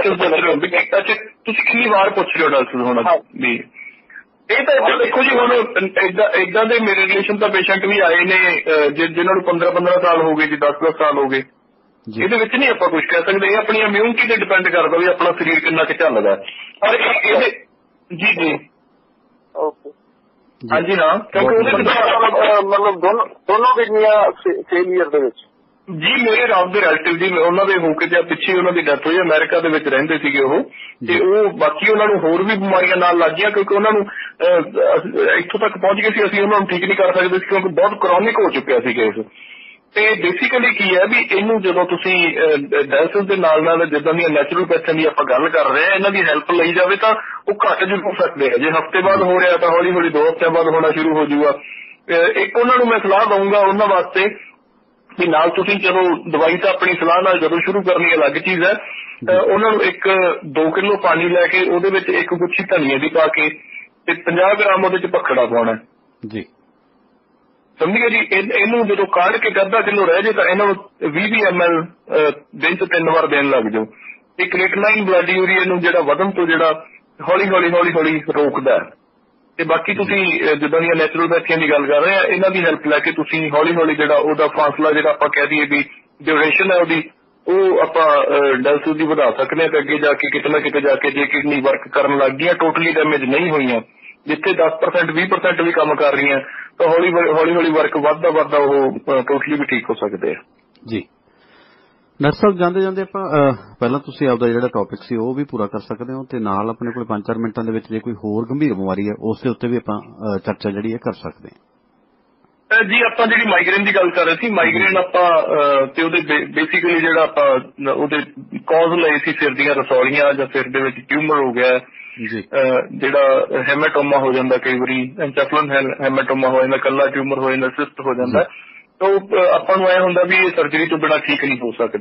ਵਾਰ ਪੁੱਛ ਰਹੇ ਹੋ ਡਾਕਟਰ ਹੁਣ ਵੀ? ਇਹ ਤਾਂ ਏਦਾਂ ਦੇਖੋ ਜੀ, ਹੁਣ ਏਦਾਂ ਦੇ ਮੇਰੇ ਰਿਲੇਸ਼ਨ ਤਾਂ ਪੇਸ਼ੈਂਟ ਵੀ ਆਏ ਨੇ ਜਿਹਨਾਂ ਨੂੰ 15 ਸਾਲ ਹੋ ਗਏ ਜੀ, 10 ਸਾਲ ਹੋ ਗਏ। ਇਹਦੇ ਵਿੱਚ ਨਹੀਂ ਆਪਾਂ ਕੁਝ ਕਹਿ ਸਕਦੇ, ਇਹ ਆਪਣੀ ਇਮਿਊਨਿਟੀ ਤੇ ਡਿਪੈਂਡ ਕਰਦਾ ਵੀ ਆਪਣਾ ਸਰੀਰ ਕਿੰਨਾ ਕੁ ਝੱਲਦਾ। ਪਰ ਇਹਦੇ ਜੀ
ਓਕੇ,
ਹਾਂਜੀ ਹਾਂ, ਕਿਉਂਕਿ ਉਹਦੇ
ਮਤਲਬ ਦੋਨੋਂ ਕਿਡਨੀਆਂ ਫੇਲੀਅਰ ਦੇ ਵਿੱਚ
ਜੀ। ਮੇਰੇ ਰਾਮ ਦੇ ਰਿਲੇਟਿਵ ਜੀ, ਉਹਨਾਂ ਦੇ ਹੋ ਕੇ ਜਾਂ ਪਿੱਛੇ ਉਹਨਾਂ ਦੀ ਡੈਥ ਹੋਈ, ਅਮਰੀਕਾ ਦੇ ਵਿੱਚ ਰਹਿੰਦੇ ਸੀਗੇ ਉਹ, ਤੇ ਉਹ ਬਾਕੀ ਉਹਨਾਂ ਨੂੰ ਹੋਰ ਵੀ ਬਿਮਾਰੀਆਂ ਨਾਲ ਲੱਗ ਗਈਆਂ, ਕਿਉਂਕਿ ਉਹਨਾਂ ਨੂੰ ਇੱਥੋਂ ਤੱਕ ਪਹੁੰਚ ਗਏ ਸੀ, ਅਸੀਂ ਉਹਨਾਂ ਨੂੰ ਠੀਕ ਨਹੀਂ ਕਰ ਸਕਦੇ ਸੀ, ਕਿਉਂਕਿ ਬਹੁਤ ਕਰੋਨਿਕ ਹੋ ਚੁੱਕਿਆ ਸੀ ਕੇਸ। ਤੇ ਬੇਸਿਕਲੀ ਕੀ ਹੈ ਵੀ ਇਹਨੂੰ ਜਦੋਂ ਤੁਸੀਂ ਡਾਇਲਿਸਿਸ ਦੇ ਨਾਲ ਜਿੱਦਾਂ ਦੀਆਂ ਨੈਚੁਰਲਪੈਥੀਆਂ ਦੀ ਆਪਾਂ ਗੱਲ ਕਰ ਰਹੇ ਹਾਂ, ਇਹਨਾਂ ਦੀ ਹੈਲਪ ਲਈ ਜਾਵੇ ਤਾਂ ਉਹ ਘੱਟ ਜ਼ਰੂਰ ਸਕਦੇ ਆ। ਜੇ ਹਫ਼ਤੇ ਬਾਅਦ ਹੋ ਰਿਹਾ ਤਾਂ ਹੌਲੀ ਹੌਲੀ 2 ਹਫ਼ਤਿਆਂ ਬਾਅਦ ਹੋਣਾ ਸ਼ੁਰੂ ਹੋ ਜਾਊਗਾ। ਇੱਕ ਉਹਨਾਂ ਨੂੰ ਮੈਂ ਸਲਾਹ ਦਊਂਗਾ ਉਹਨਾਂ ਵਾਸਤੇ ਵੀ ਨਾਲ ਤੁਸੀਂ ਜਦੋਂ ਦਵਾਈ ਤਾਂ ਆਪਣੀ ਸਲਾਹ ਨਾਲ ਜਦੋਂ ਸ਼ੁਰੂ ਕਰਨੀ ਅਲੱਗ ਚੀਜ਼ ਹੈ, ਉਹਨਾਂ ਨੂੰ 2 ਕਿਲੋ ਪਾਣੀ ਲੈ ਕੇ ਉਹਦੇ ਵਿੱਚ 1 ਗੁੱਛੀ ਧਨੀਏ ਦੀ ਪਾ ਕੇ ਤੇ 50 ਗ੍ਰਾਮ ਉਹਦੇ ਚ ਪਖੜਾ ਪਾਉਣਾ ਜੀ, ਸਮਝੀਏ ਜੀ। ਇਹਨੂੰ ਜਦੋਂ ਕਾੜ ਕੇ 1/2 ਕਿਲੋ ਰਹਿ ਜੇ ਤਾਂ ਇਹਨਾਂ ਨੂੰ 20 ml ਦਿਨ ਚ 3 ਵਾਰ ਦੇਣ ਲੱਗ ਜਾਓ। ਇਹ ਕ੍ਰੀਟਲਾਈਨ ਬਲੱਡ ਯੂਰੀਆ ਨੂੰ ਜਿਹੜਾ ਵਧਣ ਤੋਂ ਜਿਹੜਾ ਹੌਲੀ ਹੌਲੀ ਰੋਕਦਾ। ਤੇ ਬਾਕੀ ਤੁਸੀਂ ਜਿੱਦਾਂ ਦੀਆਂ ਨੈਚੁਰਲਪੈਥੀਆਂ ਦੀ ਗੱਲ ਕਰ ਰਹੇ ਆ, ਇਹਨਾਂ ਦੀ ਹੈਲਪ ਲੈ ਕੇ ਤੁਸੀਂ ਹੌਲੀ ਹੌਲੀ ਜਿਹੜਾ ਉਹਦਾ ਫਾਸਲਾ ਜਿਹੜਾ ਆਪਾਂ ਕਹਿ ਦਈਏ ਵੀ ਡਿਊਰੇਸ਼ਨ ਹੈ ਉਹਦੀ, ਉਹ ਆਪਾਂ ਡਾਇਲਿਸਿਸ ਦੀ ਵਧਾ ਸਕਦੇ ਹਾਂ। ਤੇ ਅੱਗੇ ਜਾ ਕੇ ਕਿਤੇ ਨਾ ਕਿਤੇ ਜਾ ਕੇ ਜੇ ਕਿਡਨੀ ਵਰਕ ਕਰਨ ਲੱਗ ਗਈਆਂ, ਟੋਟਲੀ ਡੈਮੇਜ ਨਹੀਂ ਹੋਈਆਂ, ਜਿੱਥੇ 10% 20% ਵੀ ਕੰਮ ਕਰ ਰਹੀਆਂ, ਤਾਂ ਹੌਲੀ ਹੌਲੀ ਵਰਕ ਵੱਧਦਾ ਉਹ ਟੋਟਲੀ ਵੀ ਠੀਕ ਹੋ ਸਕਦੇ ਆ ਜੀ।
ਡਾਕਟਰ ਸਾਹਿਬ, ਜਾਂਦੇ ਆਪਾਂ ਪਹਿਲਾਂ ਤੁਸੀਂ ਆਪਦਾ ਜਿਹੜਾ ਟੌਪਿਕ ਸੀ ਉਹ ਵੀ ਪੂਰਾ ਕਰ ਸਕਦੇ ਹੋ, ਤੇ ਨਾਲ ਆਪਣੇ ਕੋਲ 5-4 ਮਿੰਟਾਂ ਦੇ ਵਿੱਚ ਜੇ ਕੋਈ ਹੋਰ ਗੰਭੀਰ ਬਿਮਾਰੀ ਹੈ ਉਸ ਦੇ ਉੱਤੇ ਵੀ ਆਪਾਂ ਚਰਚਾ ਜਿਹੜੀ ਹੈ ਕਰ ਸਕਦੇ ਹਾਂ
ਜੀ। ਆਪਾਂ ਜਿਹੜੀ ਮਾਈਗ੍ਰੇਨ ਦੀ ਗੱਲ ਕਰ ਰਹੇ ਸੀ, ਮਾਈਗ੍ਰੇਨ ਆਪਾਂ ਤੇ ਉਹਦੇ ਬੇਸਿਕਲੀ ਜਿਹੜਾ ਆਪਾਂ ਉਹਦੇ ਕੌਜ਼ ਲਏ ਸੀ ਸਿਰ ਦੀਆਂ ਰਸੌਲੀਆਂ ਜਾਂ ਸਿਰ ਦੇ ਵਿੱਚ ਟਿਊਮਰ ਹੋ ਗਿਆ, ਜਿਹੜਾ ਹੈਮਾਟੋਮਾ ਹੋ ਜਾਂਦਾ, ਕਈ ਵਾਰੀ ਐਂਸੈਫਲਨ ਹੈਮਾਟੋਮਾ ਹੋ ਜਾਂਦਾ, ਕੱਲਾ ਟਿਊਮਰ ਹੋ ਜਾਂਦਾ, ਸਿਸਟ ਹੋ ਜਾਂਦਾ। ਤਾਂ ਆਪਾਂ ਨੂੰ ਐ ਹੁੰਦਾ ਵੀ ਇਹ ਸਰਜਰੀ ਤੋਂ ਬਿਨਾਂ ਠੀਕ ਨਹੀਂ ਹੋ ਸਕਦੇ।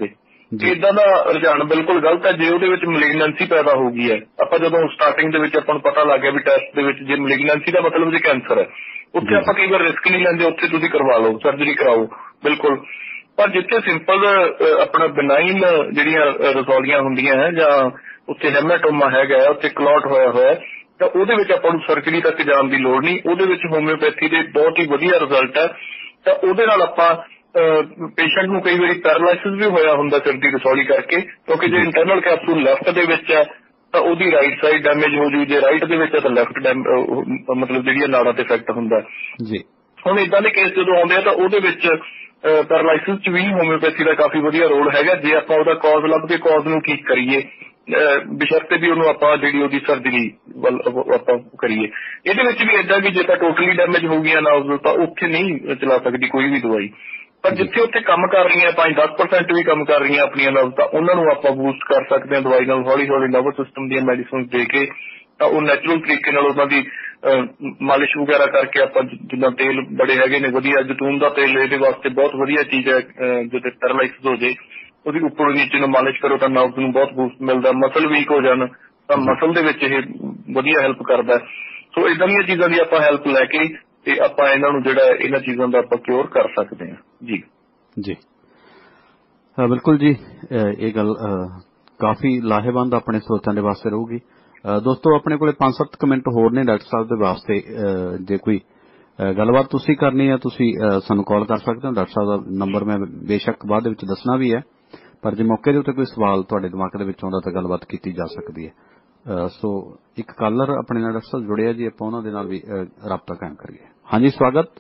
ਇਦਾਂ ਦਾ ਰੁਝਾਨ ਬਿਲਕੁਲ ਗਲਤ ਹੈ। ਜੇ ਉਹਦੇ ਵਿੱਚ ਮਲਿਗਨੈਂਸੀ ਪੈਦਾ ਹੋ ਗਈ ਹੈ, ਆਪਾਂ ਜਦੋਂ ਸਟਾਰਟਿੰਗ ਦੇ ਵਿੱਚ ਆਪਾਂ ਨੂੰ ਪਤਾ ਲੱਗ ਗਿਆ ਵੀ ਟੈਸਟ ਦੇ ਵਿੱਚ ਜੇ ਮਲਿਗਨੈਂਸੀ ਦਾ ਮਤਲਬ ਜੇ ਕੈਂਸਰ ਹੈ, ਉੱਥੇ ਆਪਾਂ ਕਈ ਵਾਰ ਰਿਸਕ ਨਹੀਂ ਲੈਂਦੇ, ਉੱਥੇ ਤੁਸੀਂ ਕਰਵਾ ਲਓ, ਸਰਜਰੀ ਕਰਾਓ ਬਿਲਕੁਲ। ਪਰ ਜਿੱਥੇ ਸਿੰਪਲ ਆਪਣਾ ਬਿਨਾਈਨ ਜਿਹੜੀਆਂ ਰਸੌਲੀਆਂ ਹੁੰਦੀਆਂ ਹੈ ਜਾਂ ਉੱਥੇ ਹੈਮਾਟੋਮਾ ਹੈਗਾ, ਉੱਥੇ ਕਲੌਟ ਹੋਇਆ ਹੋਇਆ, ਤਾਂ ਉਹਦੇ ਵਿੱਚ ਆਪਾਂ ਨੂੰ ਸਰਜਰੀ ਤੱਕ ਜਾਣ ਦੀ ਲੋੜ ਨਹੀਂ। ਉਹਦੇ ਵਿੱਚ ਹੋਮਿਓਪੈਥੀ ਦੇ ਬਹੁਤ ਹੀ ਵਧੀਆ ਰਿਜ਼ਲਟ ਹੈ। ਤਾਂ ਉਹਦੇ ਨਾਲ ਆਪਾਂ ਪੇਸ਼ੈਂਟ ਨੂੰ ਕਈ ਵਾਰੀ ਪੈਰਾਲਾਈਸਿਸ ਵੀ ਹੋਇਆ ਹੁੰਦਾ ਸਿਰ ਦੀ ਰਸੌਲੀ ਕਰਕੇ, ਕਿਉਂਕਿ ਜੇ ਇੰਟਰਨਲ ਕੈਪਸੂਲ ਲੈਫਟ ਦੇ ਵਿੱਚ ਹੈ ਤਾਂ ਉਹਦੀ ਰਾਈਟ ਸਾਈਡ ਡੈਮੇਜ ਹੋ ਜੂ, ਜੇ ਰਾਈਟ ਦੇ ਵਿੱਚ ਹੈ ਤਾਂ ਲੈਫਟ ਮਤਲਬ ਜਿਹੜੀਆਂ ਨਾੜਾਂ ਤੇ ਇਫੈਕਟ ਹੁੰਦਾ ਜੀ। ਹੁਣ ਇਦਾਂ ਦੇ ਕੇਸ ਜਦੋਂ ਆਉਂਦੇ ਆ ਤਾਂ ਉਹਦੇ ਵਿੱਚ ਪੈਰਾਲਾਈਸਿਸ 'ਚ ਵੀ ਹੋਮਿਓਪੈਥੀ ਦਾ ਕਾਫੀ ਵਧੀਆ ਰੋਲ ਹੈਗਾ। ਜੇ ਆਪਾਂ ਉਹਦਾ ਕਾਜ਼ ਲੱਭ ਕੇ ਕਾਜ਼ ਨੂੰ ਠੀਕ ਕਰੀਏ, ਬਸ਼ਰਤੇ ਵੀ ਉਹਨੂੰ ਆਪਾਂ ਜਿਹੜੀ ਉਹਦੀ ਸਰਜਰੀ ਵੱਲ ਆਪਾਂ ਕਰੀਏ। ਇਹਦੇ ਵਿੱਚ ਵੀ ਏਦਾਂ ਵੀ ਜੇ ਤਾਂ ਟੋਟਲੀ ਡੈਮੇਜ ਹੋ ਗਈਆਂ ਨਾਊਜ਼ ਤਾਂ ਉੱਥੇ ਨਹੀਂ ਚਲਾ ਸਕਦੀ ਕੋਈ ਵੀ ਦਵਾਈ। ਪਰ ਜਿੱਥੇ ਉੱਥੇ ਕੰਮ ਕਰ ਰਹੀਆਂ 5-10% ਵੀ ਕੰਮ ਕਰ ਰਹੀਆਂ ਆਪਣੀਆਂ ਨਾਊਜ਼, ਤਾਂ ਉਹਨਾਂ ਨੂੰ ਆਪਾਂ ਬੂਸਟ ਕਰ ਸਕਦੇ ਹਾਂ ਦਵਾਈ ਨਾਲ, ਹੌਲੀ ਹੌਲੀ ਨਰਵਸ ਸਿਸਟਮ ਦੀਆਂ ਮੈਡੀਸਿਨ ਦੇ ਕੇ। ਤਾਂ ਉਹ ਨੈਚੁਰਲ ਤਰੀਕੇ ਨਾਲ ਉਹਨਾਂ ਦੀ ਮਾਲਿਸ਼ ਵਗੈਰਾ ਕਰਕੇ ਆਪਾਂ ਜਿੱਦਾਂ ਤੇਲ ਬੜੇ ਹੈਗੇ ਨੇ ਵਧੀਆ, ਜੈਤੂਨ ਦਾ ਤੇਲ ਇਹਦੇ ਵਾਸਤੇ ਬਹੁਤ ਵਧੀਆ ਚੀਜ਼ ਹੈ। ਜਦੋਂ ਪੈਰਾਲਾਈਸਿਸ ਹੋ ਜੇ ਉਹਦੀ ਉੱਪਰ ਨੀਚੇ ਨੂੰ ਮਾਲਿਸ਼ ਕਰੋ ਤਾਂ ਨਰਵਸ ਨੂੰ ਬਹੁਤ ਬੂਸਟ ਮਿਲਦਾ। ਮਸਲ ਵੀਕ ਹੋ ਜਾਣ ਤਾਂ ਮਸਲ ਦੇ ਵਿੱਚ ਇਹ ਵਧੀਆ ਹੈਲਪ ਕਰਦਾ। ਸੋ ਇਦਾਂ ਦੀਆਂ ਚੀਜ਼ਾਂ ਦੀ ਆਪਾਂ ਹੈਲਪ ਲੈ ਕੇ ਤੇ ਆਪਾਂ ਇਹਨਾਂ ਨੂੰ ਜਿਹੜਾ ਇਹਨਾਂ ਚੀਜ਼ਾਂ ਦਾ ਆਪਾਂ ਕਿਉਰ ਕਰ ਸਕਦੇ ਹਾਂ ਜੀ। ਜੀ
ਬਿਲਕੁਲ ਜੀ, ਇਹ ਗੱਲ ਕਾਫੀ ਲਾਹੇਵੰਦ ਆਪਣੇ ਸਰੋਤਿਆਂ ਦੇ ਵਾਸਤੇ ਰਹੂਗੀ। ਦੋਸਤੋ ਆਪਣੇ ਕੋਲੇ 5-7 ਮਿੰਟ ਹੋਰ ਨੇ ਡਾਕਟਰ ਸਾਹਿਬ ਦੇ ਵਾਸਤੇ। ਜੇ ਕੋਈ ਗੱਲਬਾਤ ਤੁਸੀਂ ਕਰਨੀ ਹੈ ਤੁਸੀਂ ਸਾਨੂੰ ਕਾਲ ਕਰ ਸਕਦੇ ਹੋ। ਡਾਕਟਰ ਸਾਹਿਬ ਦਾ ਨੰਬਰ ਮੈਂ ਬੇਸ਼ੱਕ ਬਾਅਦ ਦੇ ਵਿੱਚ ਦੱਸਣਾ ਵੀ ਹੈ, ਪਰ ਜੇ ਮੌਕੇ ਦੇ ਉੱਤੇ ਕੋਈ ਸਵਾਲ ਤੁਹਾਡੇ ਦਿਮਾਗ ਦੇ ਵਿੱਚ ਆਉਂਦਾ ਤਾਂ ਗੱਲਬਾਤ ਕੀਤੀ ਜਾ ਸਕਦੀ ਹੈ। ਸੋ ਇੱਕ ਕਾਲਰ ਆਪਣੇ ਨਾਲ ਡਾਕਟਰ ਸਾਹਿਬ ਜੁੜਿਆ ਜੀ, ਆਪਾਂ ਉਹਨਾਂ ਦੇ ਨਾਲ ਵੀ ਰਾਬਤਾ ਕਾਇਮ ਕਰੀਏ। ਹਾਂਜੀ ਸਵਾਗਤ।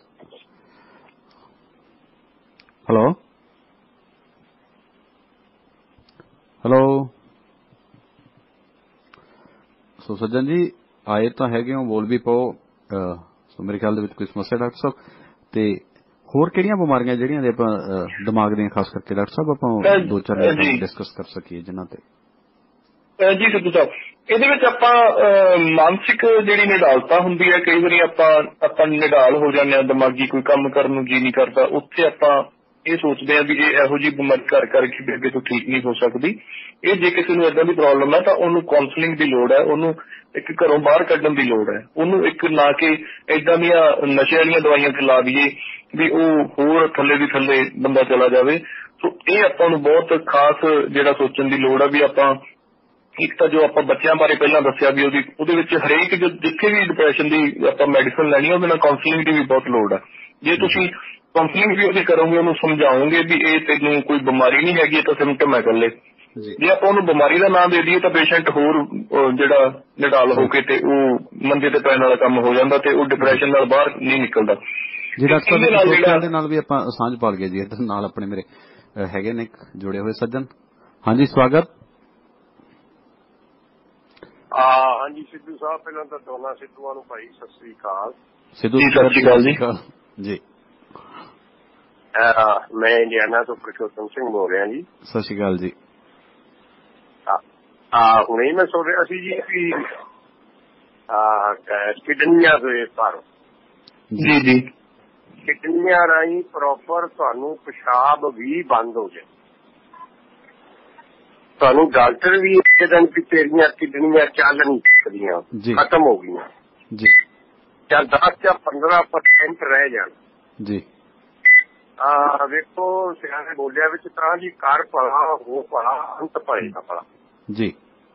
Hello hello. ਸੋ ਸੱਜਣ ਜੀ ਆਏ ਤਾਂ ਹੈਗੇ ਹੋ, ਬੋਲ ਵੀ ਪਾਓ। ਸੋ ਮੇਰੇ ਖਿਆਲ ਦੇ ਵਿੱਚ ਕੋਈ ਸਮੱਸਿਆ ਡਾਕਟਰ ਸਾਹਿਬ? ਤੇ ਹੋਰ ਕਿਹੜੀਆਂ ਬਿਮਾਰੀਆਂ ਜਿਹੜੀਆਂ ਦੇ ਆਪਾਂ ਦਿਮਾਗ ਦੀਆਂ ਖਾਸ ਕਰਕੇ ਡਾਕਟਰ ਸਾਹਿਬ ਆਪਾਂ 2-4 ਮਿੰਟ ਡਿਸਕਸ ਕਰ ਸਕੀਏ ਜਿਨ੍ਹਾਂ ਤੇ?
ਜੀ ਸਿੱਧੂ ਸਾਹਿਬ, ਇਹਦੇ ਵਿੱਚ ਆਪਾਂ ਮਾਨਸਿਕ ਜਿਹੜੀ ਨਿਡਾਲਤਾ ਹੁੰਦੀ ਹੈ, ਕਈ ਵਾਰੀ ਆਪਾਂ ਨਿਡਾਲ ਹੋ ਜਾਂਦੇ ਹਾਂ, ਦਿਮਾਗੀ ਕੋਈ ਕੰਮ ਕਰਨ ਨੂੰ ਜੀ ਨਹੀਂ ਕਰਦਾ, ਉੱਥੇ ਆਪਾਂ ਇਹ ਸੋਚਦੇ ਹਾਂ ਵੀ ਇਹ ਇਹੋ ਜਿਹੀ ਬਿਮਾਰੀ ਘਰ ਕਰਕੇ ਵੀ ਅੱਗੇ ਤੋਂ ਠੀਕ ਨਹੀਂ ਹੋ ਸਕਦੀ। ਇਹ ਜੇ ਕਿਸੇ ਨੂੰ ਏਦਾਂ ਦੀ ਪ੍ਰੋਬਲਮ ਹੈ ਤਾਂ ਉਹਨੂੰ ਕਾਉਂਸਲਿੰਗ ਦੀ ਲੋੜ ਹੈ, ਉਹਨੂੰ ਇੱਕ ਘਰੋਂ ਬਾਹਰ ਕੱਢਣ ਦੀ ਲੋੜ ਹੈ। ਉਹਨੂੰ ਇੱਕ ਨਾ ਕਿ ਏਦਾਂ ਦੀਆਂ ਨਸ਼ੇ ਵਾਲੀਆਂ ਦਵਾਈਆਂ ਤੇ ਲਾ ਦਈਏ ਵੀ ਉਹ ਹੋਰ ਥੱਲੇ ਦੀ ਥੱਲੇ ਬੰਦਾ ਚਲਾ ਜਾਵੇ। ਸੋ ਇਹ ਆਪਾਂ ਨੂੰ ਬਹੁਤ ਖਾਸ ਜਿਹੜਾ ਸੋਚਣ ਦੀ ਲੋੜ ਹੈ ਵੀ ਆਪਾਂ ਇੱਕ ਤਾਂ ਜੋ ਆਪਾਂ ਬੱਚਿਆਂ ਬਾਰੇ ਪਹਿਲਾਂ ਦੱਸਿਆ ਵੀ ਉਹਦੇ ਵਿੱਚ ਹਰੇਕ ਜਿੱਥੇ ਵੀ ਡਿਪਰੈਸ਼ਨ ਦੀ ਆਪਾਂ ਮੈਡੀਸਨ ਲੈਣੀ ਉਹਦੇ ਨਾਲ ਕਾਉਂਸਲਿੰਗ ਦੀ ਵੀ ਬਹੁਤ ਲੋੜ ਹੈ। ਜੇ ਤੁਸੀਂ ਕਾਉਂਸਲਿੰਗ ਵੀ ਉਹਦੀ ਕਰੋਗੇ, ਉਹਨੂੰ ਸਮਝਾਓਗੇ ਵੀ ਇਹ ਤੈਨੂੰ ਕੋਈ ਬਿਮਾਰੀ ਨਹੀਂ ਹੈਗੀ, ਇਹ ਤਾਂ ਸਿੰਪਟਮ ਹੈ ਇਕੱਲੇ। ਜੇ ਆਪਾਂ ਉਹਨੂੰ ਬਿਮਾਰੀ ਦਾ ਨਾਮ ਦੇ ਦਈਏ ਤਾਂ ਪੇਸ਼ੈਂਟ ਹੋਰ ਜਿਹੜਾ ਨਿਡਾਲ ਹੋ ਕੇ ਤੇ ਉਹ ਮੰਜੇ ਤੇ ਪੈਣ ਵਾਲਾ ਕੰਮ ਹੋ ਜਾਂਦਾ ਤੇ ਉਹ ਡਿਪਰੈਸ਼ਨ ਨਾਲ ਬਾਹਰ ਨਹੀਂ ਨਿਕਲਦਾ।
ਜੀ ਡਾਕਟਰ ਸਾਹਿਬ ਦੇ ਨਾਲ ਵੀ ਆਪਾਂ ਸਾਂਝ ਪਾ ਲਈਏ ਜੀ। ਇਹਦੇ ਨਾਲ ਆਪਣੇ ਮੇਰੇ ਹੈਗੇ ਨੇ ਜੁੜੇ ਹੋਏ ਸੱਜਣ। ਹਾਂਜੀ ਸਵਾਗਤ।
ਹਾਂਜੀ ਸਿੱਧੂ ਸਾਹਿਬ, ਪਹਿਲਾਂ ਤਾਂ ਦੋਨਾਂ ਸਿੱਧੂਆਂ ਨੂੰ ਭਾਈ ਸਤਿ ਸ੍ਰੀ ਅਕਾਲ।
ਸਿੱਧੂ ਸਤਿ ਸ੍ਰੀ ਅਕਾਲ ਜੀ। ਜੀ
ਮੈਂ ਇੰਡੀਆਨਾ ਤੋਂ ਪ੍ਰਸ਼ੋਤਮ ਸਿੰਘ ਬੋਲ ਰਿਹਾ ਜੀ।
ਸਤਿ ਸ੍ਰੀ ਅਕਾਲ ਜੀ।
ਹੁਣੇ ਮੈਂ ਸੁਣ ਰਿਹਾ ਸੀ ਜੀ ਕਿ ਕਿਡਨੀਆਂ ਦੇ ਪਰ
ਜੀ
ਕਿਡਨੀਆਂ ਰਾਹੀਂ ਪ੍ਰੋਪਰ ਤੁਹਾਨੂੰ ਪਿਸ਼ਾਬ ਵੀ ਬੰਦ ਹੋ ਜਾਏ। ਤੁਹਾਨੂੰ ਡਾਕਟਰ ਵੀ ਇੱਕ ਦਿਨ ਕਿ ਤੇਰੀਆਂ ਕਿਡਨੀਆਂ ਚੱਲ ਨਹੀਂ ਸਕਦੀਆਂ, ਖਤਮ ਹੋ ਗਈਆਂ ਜੀ, ਜਾਂ 10 ਜਾਂ 15% ਰਹਿ ਜਾਣ ਜੀ। ਵੇਖੋ ਸਿਆਣੇ ਬੋਲਿਆ ਵਿੱਚ ਤਾਂ ਜੀ ਕਰ ਭਲਾ ਹੋ ਭਲਾ ਅੰਤ ਭਲੇ ਭਲਾ ਜੀ।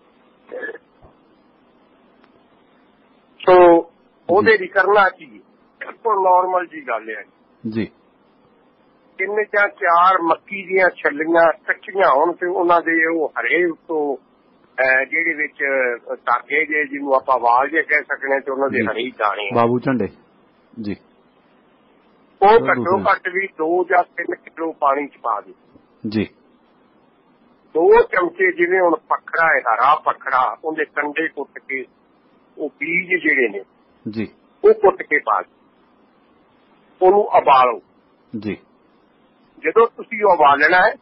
ਸੋ ਉਹਦੇ ਲਈ ਕਰਨਾ ਕੀ ਬਿਲਕੁਲ ਨੋਰਮਲ ਜੀ ਗੱਲ ਹੈ ਜੀ। 3 ਜਾਂ 4 ਮੱਕੀ ਦੀਆਂ ਛੱਲੀਆਂ ਕੱਚੀਆਂ ਹੋਣ ਤੇ ਉਹਨਾਂ ਦੇ ਉਹ ਹਰੇ ਉੱਤੋਂ ਜਿਹੜੇ ਵਿੱਚ ਧਾਗੇ ਜੇ ਜਿਹਨੂੰ ਆਪਾਂ ਵਾਲ ਜੇ ਕਹਿ ਸਕਦੇ ਤੇ ਉਹਨਾਂ ਦੇ ਹਰੇ ਦਾਣੇ
ਬਾਬੂ ਝੰਡੇ ਜੀ,
ਉਹ ਘੱਟੋ ਘੱਟ ਵੀ 2 ਜਾਂ 3 ਕਿਲੋ ਪਾਣੀ ਚ ਪਾ ਦੇ ਜੀ। 2 ਚਮਚੇ ਜਿਵੇਂ ਹੁਣ ਪਖੜਾ ਹੈ, ਹਰਾ ਪਖੜਾ, ਉਹਦੇ ਕੰਡੇ ਕੁੱਟ ਕੇ ਉਹ ਬੀਜ ਜਿਹੜੇ ਨੇ ਜੀ ਉਹ ਕੁੱਟ ਕੇ ਪਾ ਦੇ, ਉਹਨੂੰ ਉਬਾਲੋ ਜੀ। ਜਦੋਂ ਤੁਸੀਂ ਉਬਾਲਣਾ ਹੈ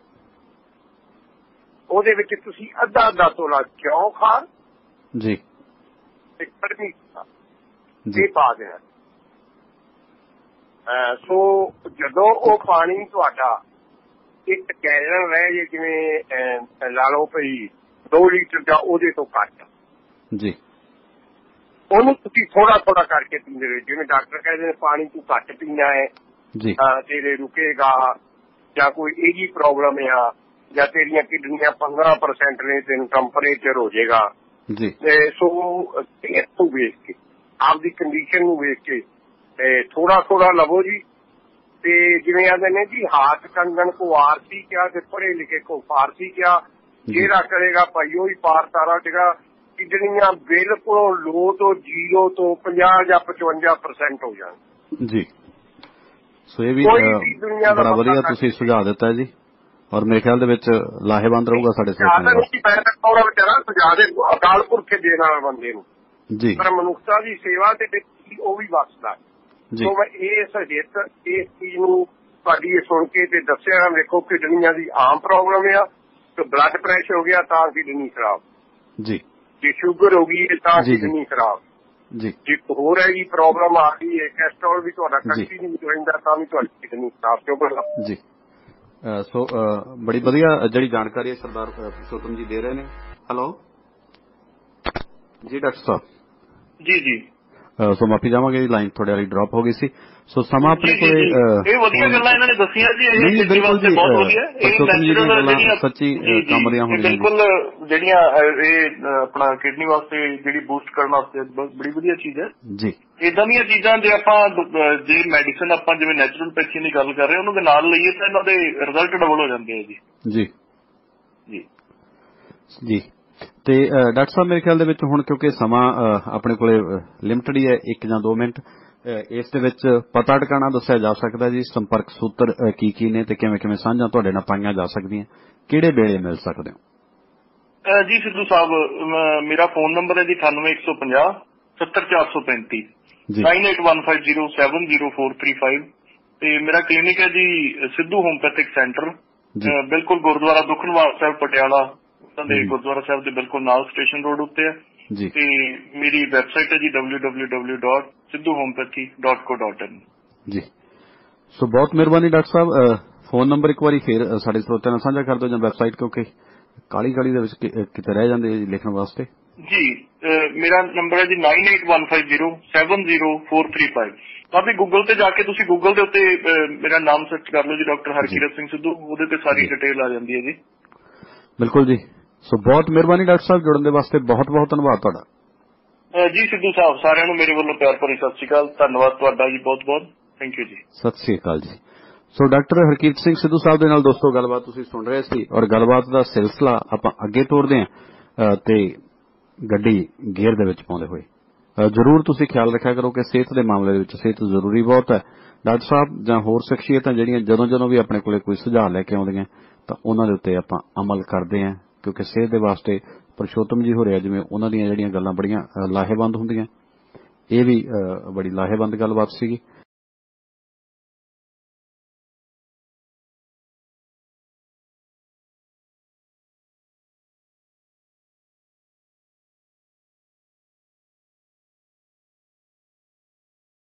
ਉਹਦੇ ਵਿੱਚ ਤੁਸੀਂ ਅੱਧਾ ਤੋਲਾ ਘਿਓ ਖਾਰ ਜੀ ਤੇ ਕੜਮੀ ਇਹ ਪਾ ਦੇਣਾ। ਸੋ ਜਦੋਂ ਉਹ ਪਾਣੀ ਤੁਹਾਡਾ
ਇੱਕ ਗੈਲਨ ਰਹਿ ਜੇ ਜਿਵੇਂ ਲਾ ਲਓ ਭਈ 2 ਲੀਟਰ ਦਾ ਉਹਦੇ ਤੋਂ ਘੱਟ
ਜੀ,
ਉਹਨੂੰ ਤੁਸੀਂ ਥੋੜਾ ਥੋੜਾ ਕਰਕੇ ਪੀਂਦੇ ਰਹੋ। ਜਿਵੇਂ ਡਾਕਟਰ ਕਹਿੰਦੇ ਨੇ ਪਾਣੀ ਤੂੰ ਘੱਟ ਪੀਣਾ ਹੈ
ਜੀ,
ਤੇਰੇ ਰੁਕੇਗਾ, ਜਾਂ ਕੋਈ ਇਹ ਜੀ ਪ੍ਰੋਬਲਮ ਆ, ਜਾਂ ਤੇਰੀਆਂ ਕਿਡਨੀਆਂ 15% ਨੇ, ਤੈਨੂੰ ਟੈਂਪਰੇਚਰ ਹੋ ਜਾਏਗਾ
ਜੀ।
ਤੇ ਸੋ ਸਿਹਤ ਨੂੰ ਵੇਖ ਕੇ, ਆਪਦੀ ਕੰਡੀਸ਼ਨ ਨੂੰ ਵੇਖ ਕੇ ਤੇ ਥੋੜਾ ਥੋੜਾ ਲਵੋ ਜੀ। ਤੇ ਜਿਵੇਂ ਆਦੇ ਨੇ ਜੀ ਹਾਥ ਕੰਗਣ ਕੋ ਆਰਤੀ ਕਿਆ ਤੇ ਪੜ੍ਹੇ ਲਿਖੇ ਕੋ ਫਾਰਸੀ ਕਿਆ, ਜਿਹੜਾ ਕਰੇਗਾ ਭਾਈ ਉਹ ਹੀ ਪਾਰ ਤਾਰਾ ਟਿਕਾ। ਕਿਡਨੀਆਂ ਬਿਲਕੁਲ ਲੋ ਤੋਂ 0 ਤੋਂ 50 ਜਾਂ 55% ਹੋ ਜਾਣ
ਜੀ। ਸੋ ਇਹ ਵੀ ਬੜਾ ਵਧੀਆ ਤੁਸੀਂ ਸੁਝਾਅ ਦਿੱਤਾ ਜੀ, ਔਰ ਮੇਰੇ ਖਿਆਲ ਦੇ ਵਿੱਚ ਲਾਹੇਵੰਦ ਰਹੂਗਾ ਸਾਡੇ
ਵਿਚਾਰਾ ਸੁਝਾਅ ਦੇ ਅਕਾਲ ਪੁਰਖ ਦੇਣ ਵਾਲਾ ਬੰਦੇ ਨੂੰ
ਜੀ,
ਪਰ ਮਨੁੱਖਤਾ ਦੀ ਸੇਵਾ ਤੇ ਉਹ ਵੀ ਬਖਸ਼ਦਾ। ਸੋ ਮੈਂ ਇਸ ਚੀਜ਼ ਨੂੰ ਤੁਹਾਡੀ ਸੁਣ ਕੇ ਤੇ ਦੱਸਿਆ। ਵੇਖੋ ਕਿਡਨੀਆਂ ਦੀ ਆਮ ਪ੍ਰੋਬਲਮ ਆ, ਤੇ ਬਲੱਡ ਪ੍ਰੈਸ਼ਰ ਹੋ ਗਿਆ ਤਾਂ ਕਿਡਨੀ ਖਰਾਬ ਜੀ, ਜੇ ਸ਼ੂਗਰ ਹੋ ਗਈ ਤਾਂ ਕਿਡਨੀ ਖਰਾਬ ਜੀ, ਇੱਕ ਹੋਰ ਹੈ ਜੀ ਪ੍ਰੋਬਲਮ ਆ ਗਈ ਹੈ ਕੈਸਟਰੋਲ ਵੀ ਤੁਹਾਡਾ ਕੰਟੀਨਿਊ ਰਹਿੰਦਾ ਤਾਂ ਵੀ ਤੁਹਾਡੀ ਕਿਡਨੀ ਖਰਾਬ ਸ਼ੂਗਰ ਜੀ।
ਸੋ ਬੜੀ ਵਧੀਆ ਜਿਹੜੀ ਜਾਣਕਾਰੀ ਹੈ ਸਰਦਾਰ ਪੁਰਸ਼ੋਤਮ ਜੀ ਦੇ ਰਹੇ ਨੇ। ਹੈਲੋ ਜੀ ਡਾਕਟਰ ਸਾਹਿਬ।
ਜੀ ਜੀ,
ਸੋ ਮਾਫੀ ਚਾਹਾਂਗੇ, ਲਾਈਨ ਥੋੜੇ ਵਾਲੀ ਡ੍ਰੌਪ ਹੋ ਗਈ ਸੀ। ਸੋ ਸਮਾਂ ਆਪਣੇ ਕੋਲ
ਇਹ ਵਧੀਆ ਗੱਲਾਂ ਇਹਨਾਂ ਨੇ ਦੱਸੀਆਂ ਜੀ, ਇਹ
ਬਿਲਕੁਲ ਜੀ
ਬਹੁਤ ਵਧੀਆ। ਇਹ
ਸੱਚੀ ਕੰਮ ਦੀਆਂ ਹੋਣਗੀਆਂ
ਬਿਲਕੁਲ, ਜਿਹੜੀਆਂ ਇਹ ਆਪਣਾ ਕਿਡਨੀ ਵਾਸਤੇ ਜਿਹੜੀ ਬੂਸਟ ਕਰਨ ਵਾਸਤੇ ਬੜੀ ਵਧੀਆ ਚੀਜ਼ ਹੈ ਜੀ। ਏਦਾਂ ਦੀਆਂ ਚੀਜ਼ਾਂ ਜੇ ਆਪਾਂ ਜੇ ਮੈਡੀਸਨ ਆਪਾਂ ਜਿਵੇਂ ਨੈਚੁਰਲਪੈਥੀ ਦੀ ਗੱਲ ਕਰ ਰਹੇ ਉਹਨਾਂ ਦੇ ਨਾਲ ਲਈਏ ਤਾਂ ਇਹਨਾਂ ਦੇ ਰਿਜ਼ਲਟ ਡਬਲ ਹੋ ਜਾਂਦੇ ਆ ਜੀ। ਜੀ ਜੀ
ਜੀ। ਤੇ ਡਾਕਟਰ ਸਾਹਿਬ ਮੇਰੇ ਖਿਆਲ ਦੇ ਵਿੱਚ ਹੁਣ ਕਿਉਂਕਿ ਸਮਾਂ ਆਪਣੇ ਕੋਲੇ ਲਿਮਟਡ ਹੀ ਹੈ, 1 ਜਾਂ 2 ਮਿੰਟ, ਇਸ ਦੇ ਵਿੱਚ ਪਤਾ ਟਿਕਾਣਾ ਦੱਸਿਆ ਜਾ ਸਕਦਾ ਜੀ, ਸੰਪਰਕ ਸੂਤਰ ਕੀ ਨੇ ਤੇ ਕਿਵੇਂ ਕਿਵੇਂ ਸਾਂਝਾਂ ਤੁਹਾਡੇ ਨਾਲ ਪਾਈਆਂ ਜਾ ਸਕਦੀਆਂ, ਕਿਹੜੇ ਵੇਲੇ ਮਿਲ ਸਕਦੇ ਹੋ?
ਜੀ ਸਿੱਧੂ ਸਾਹਿਬ, ਮੇਰਾ ਫੋਨ ਨੰਬਰ ਹੈ ਜੀ 9815 70435 9815070435 ਤੇ ਮੇਰਾ ਕਲੀਨਿਕ ਹੈ ਜੀ ਸਿੱਧੂ ਹੋਮਪੈਥਿਕ ਸੈਂਟਰ, ਬਿਲਕੁਲ ਗੁਰਦੁਆਰਾ ਦੁਖਨਿਵਾਰਨ ਸਾਹਿਬ ਪਟਿਆਲਾ ਦੇ ਗੁਰਦੁਆਰਾ ਸਾਹਿਬ ਦੇ ਬਿਲਕੁਲ ਨਾਲ ਸਟੇਸ਼ਨ ਰੋਡ ਉੱਤੇ ਹੈ ਜੀ। ਤੇ ਮੇਰੀ ਵੈਬਸਾਈਟ ਹੈ ਜੀ www.sidhuhomeopathy.co.in ਜੀ।
ਸੋ ਬਹੁਤ ਮਿਹਰਬਾਨੀ ਡਾਕਟਰ ਸਾਹਿਬ। ਫੋਨ ਨੰਬਰ ਇੱਕ ਵਾਰੀ ਫੇਰ ਸਾਡੇ ਸਰੋਤਿਆਂ ਨਾਲ ਸਾਂਝਾ ਕਰ ਦਿਓ, ਜਾਂ ਵੈਬਸਾਈਟ, ਕਿਉਂਕਿ ਕਾਲੀ ਦੇ ਵਿੱਚ ਕਿਤੇ ਰਹਿ ਜਾਂਦੇ ਲਿਖਣ ਵਾਸਤੇ
ਜੀ। ਮੇਰਾ ਨੰਬਰ ਹੈ ਜੀ 9815070435। ਕਾਫੀ ਗੂਗਲ ਤੇ ਜਾ ਕੇ ਤੁਸੀਂ ਗੂਗਲ ਦੇ ਉੱਤੇ ਮੇਰਾ ਨਾਮ ਸਰਚ ਕਰ ਲਓ ਜੀ, ਡਾਕਟਰ ਹਰਕੀਰਤ ਸਿੰਘ ਸਿੱਧੂ, ਉਹਦੇ ਤੇ ਸਾਰੀ ਡਿਟੇਲ ਆ ਜਾਂਦੀ ਹੈ ਜੀ।
ਬਿਲਕੁਲ ਜੀ। ਸੋ ਬਹੁਤ ਮਿਹਰਬਾਨੀ ਡਾਕਟਰ ਸਾਹਿਬ, ਜੁੜਨ ਦੇ ਵਾਸਤੇ ਬਹੁਤ ਬਹੁਤ ਧੰਨਵਾਦ ਤੁਹਾਡਾ
ਜੀ। ਸਿੱਧੂ ਸਾਹਿਬ ਸਾਰਿਆਂ ਨੂੰ ਮੇਰੇ ਵੱਲੋਂ ਪਿਆਰ ਭਰੀ ਸਤਿ ਸ਼੍ਰੀ ਅਕਾਲ, ਧੰਨਵਾਦ ਤੁਹਾਡਾ ਜੀ, ਬਹੁਤ ਬਹੁਤ ਥੈਂਕ ਯੂ ਜੀ।
ਸਤਿ ਸ਼੍ਰੀ ਅਕਾਲ ਜੀ। ਸੋ ਡਾਕਟਰ ਹਰਕੀਰਤ ਸਿੰਘ ਸਿੱਧੂ ਸਾਹਿਬ ਦੇ ਨਾਲ ਦੋਸਤੋ ਗੱਲਬਾਤ ਤੁਸੀਂ ਸੁਣ ਰਹੇ ਸੀ, ਔਰ ਗੱਲਬਾਤ ਦਾ ਸਿਲਸਿਲਾ ਆਪਾਂ ਅੱਗੇ ਤੋਰਦੇ ਹਾਂ ਤੇ ਗੱਡੀ ਗੇਅਰ ਦੇ ਵਿੱਚ ਪਾਉਂਦੇ ਹੋਏ ਜ਼ਰੂਰ ਤੁਸੀਂ ਖਿਆਲ ਰੱਖਿਆ ਕਰੋ ਕਿ ਸਿਹਤ ਦੇ ਮਾਮਲੇ ਦੇ ਵਿੱਚ ਸਿਹਤ ਜ਼ਰੂਰੀ ਬਹੁਤ ਹੈ। ਡਾਕਟਰ ਸਾਹਿਬ ਜਾਂ ਹੋਰ ਸ਼ਖਸੀਅਤਾਂ ਜਿਹੜੀਆਂ ਜਦੋਂ ਵੀ ਆਪਣੇ ਕੋਲੇ ਕੋਈ ਸੁਝਾਅ ਲੈ ਕੇ ਆਉਂਦੀਆਂ ਤਾਂ ਉਹਨਾਂ ਦੇ ਉੱਤੇ ਆਪਾਂ ਅਮਲ ਕਰਦੇ ਹਾਂ, ਕਿਉਂਕਿ ਸਿਹਤ ਦੇ ਵਾਸਤੇ ਪੁਰਸ਼ੋਤਮ ਜੀ ਹੋ ਰਿਹਾ ਜਿਵੇਂ ਉਹਨਾਂ ਦੀਆਂ ਜਿਹੜੀਆਂ ਗੱਲਾਂ ਬੜੀਆਂ ਲਾਹੇਵੰਦ ਹੁੰਦੀਆਂ, ਇਹ ਵੀ ਬੜੀ ਲਾਹੇਵੰਦ ਗੱਲਬਾਤ ਸੀਗੀ।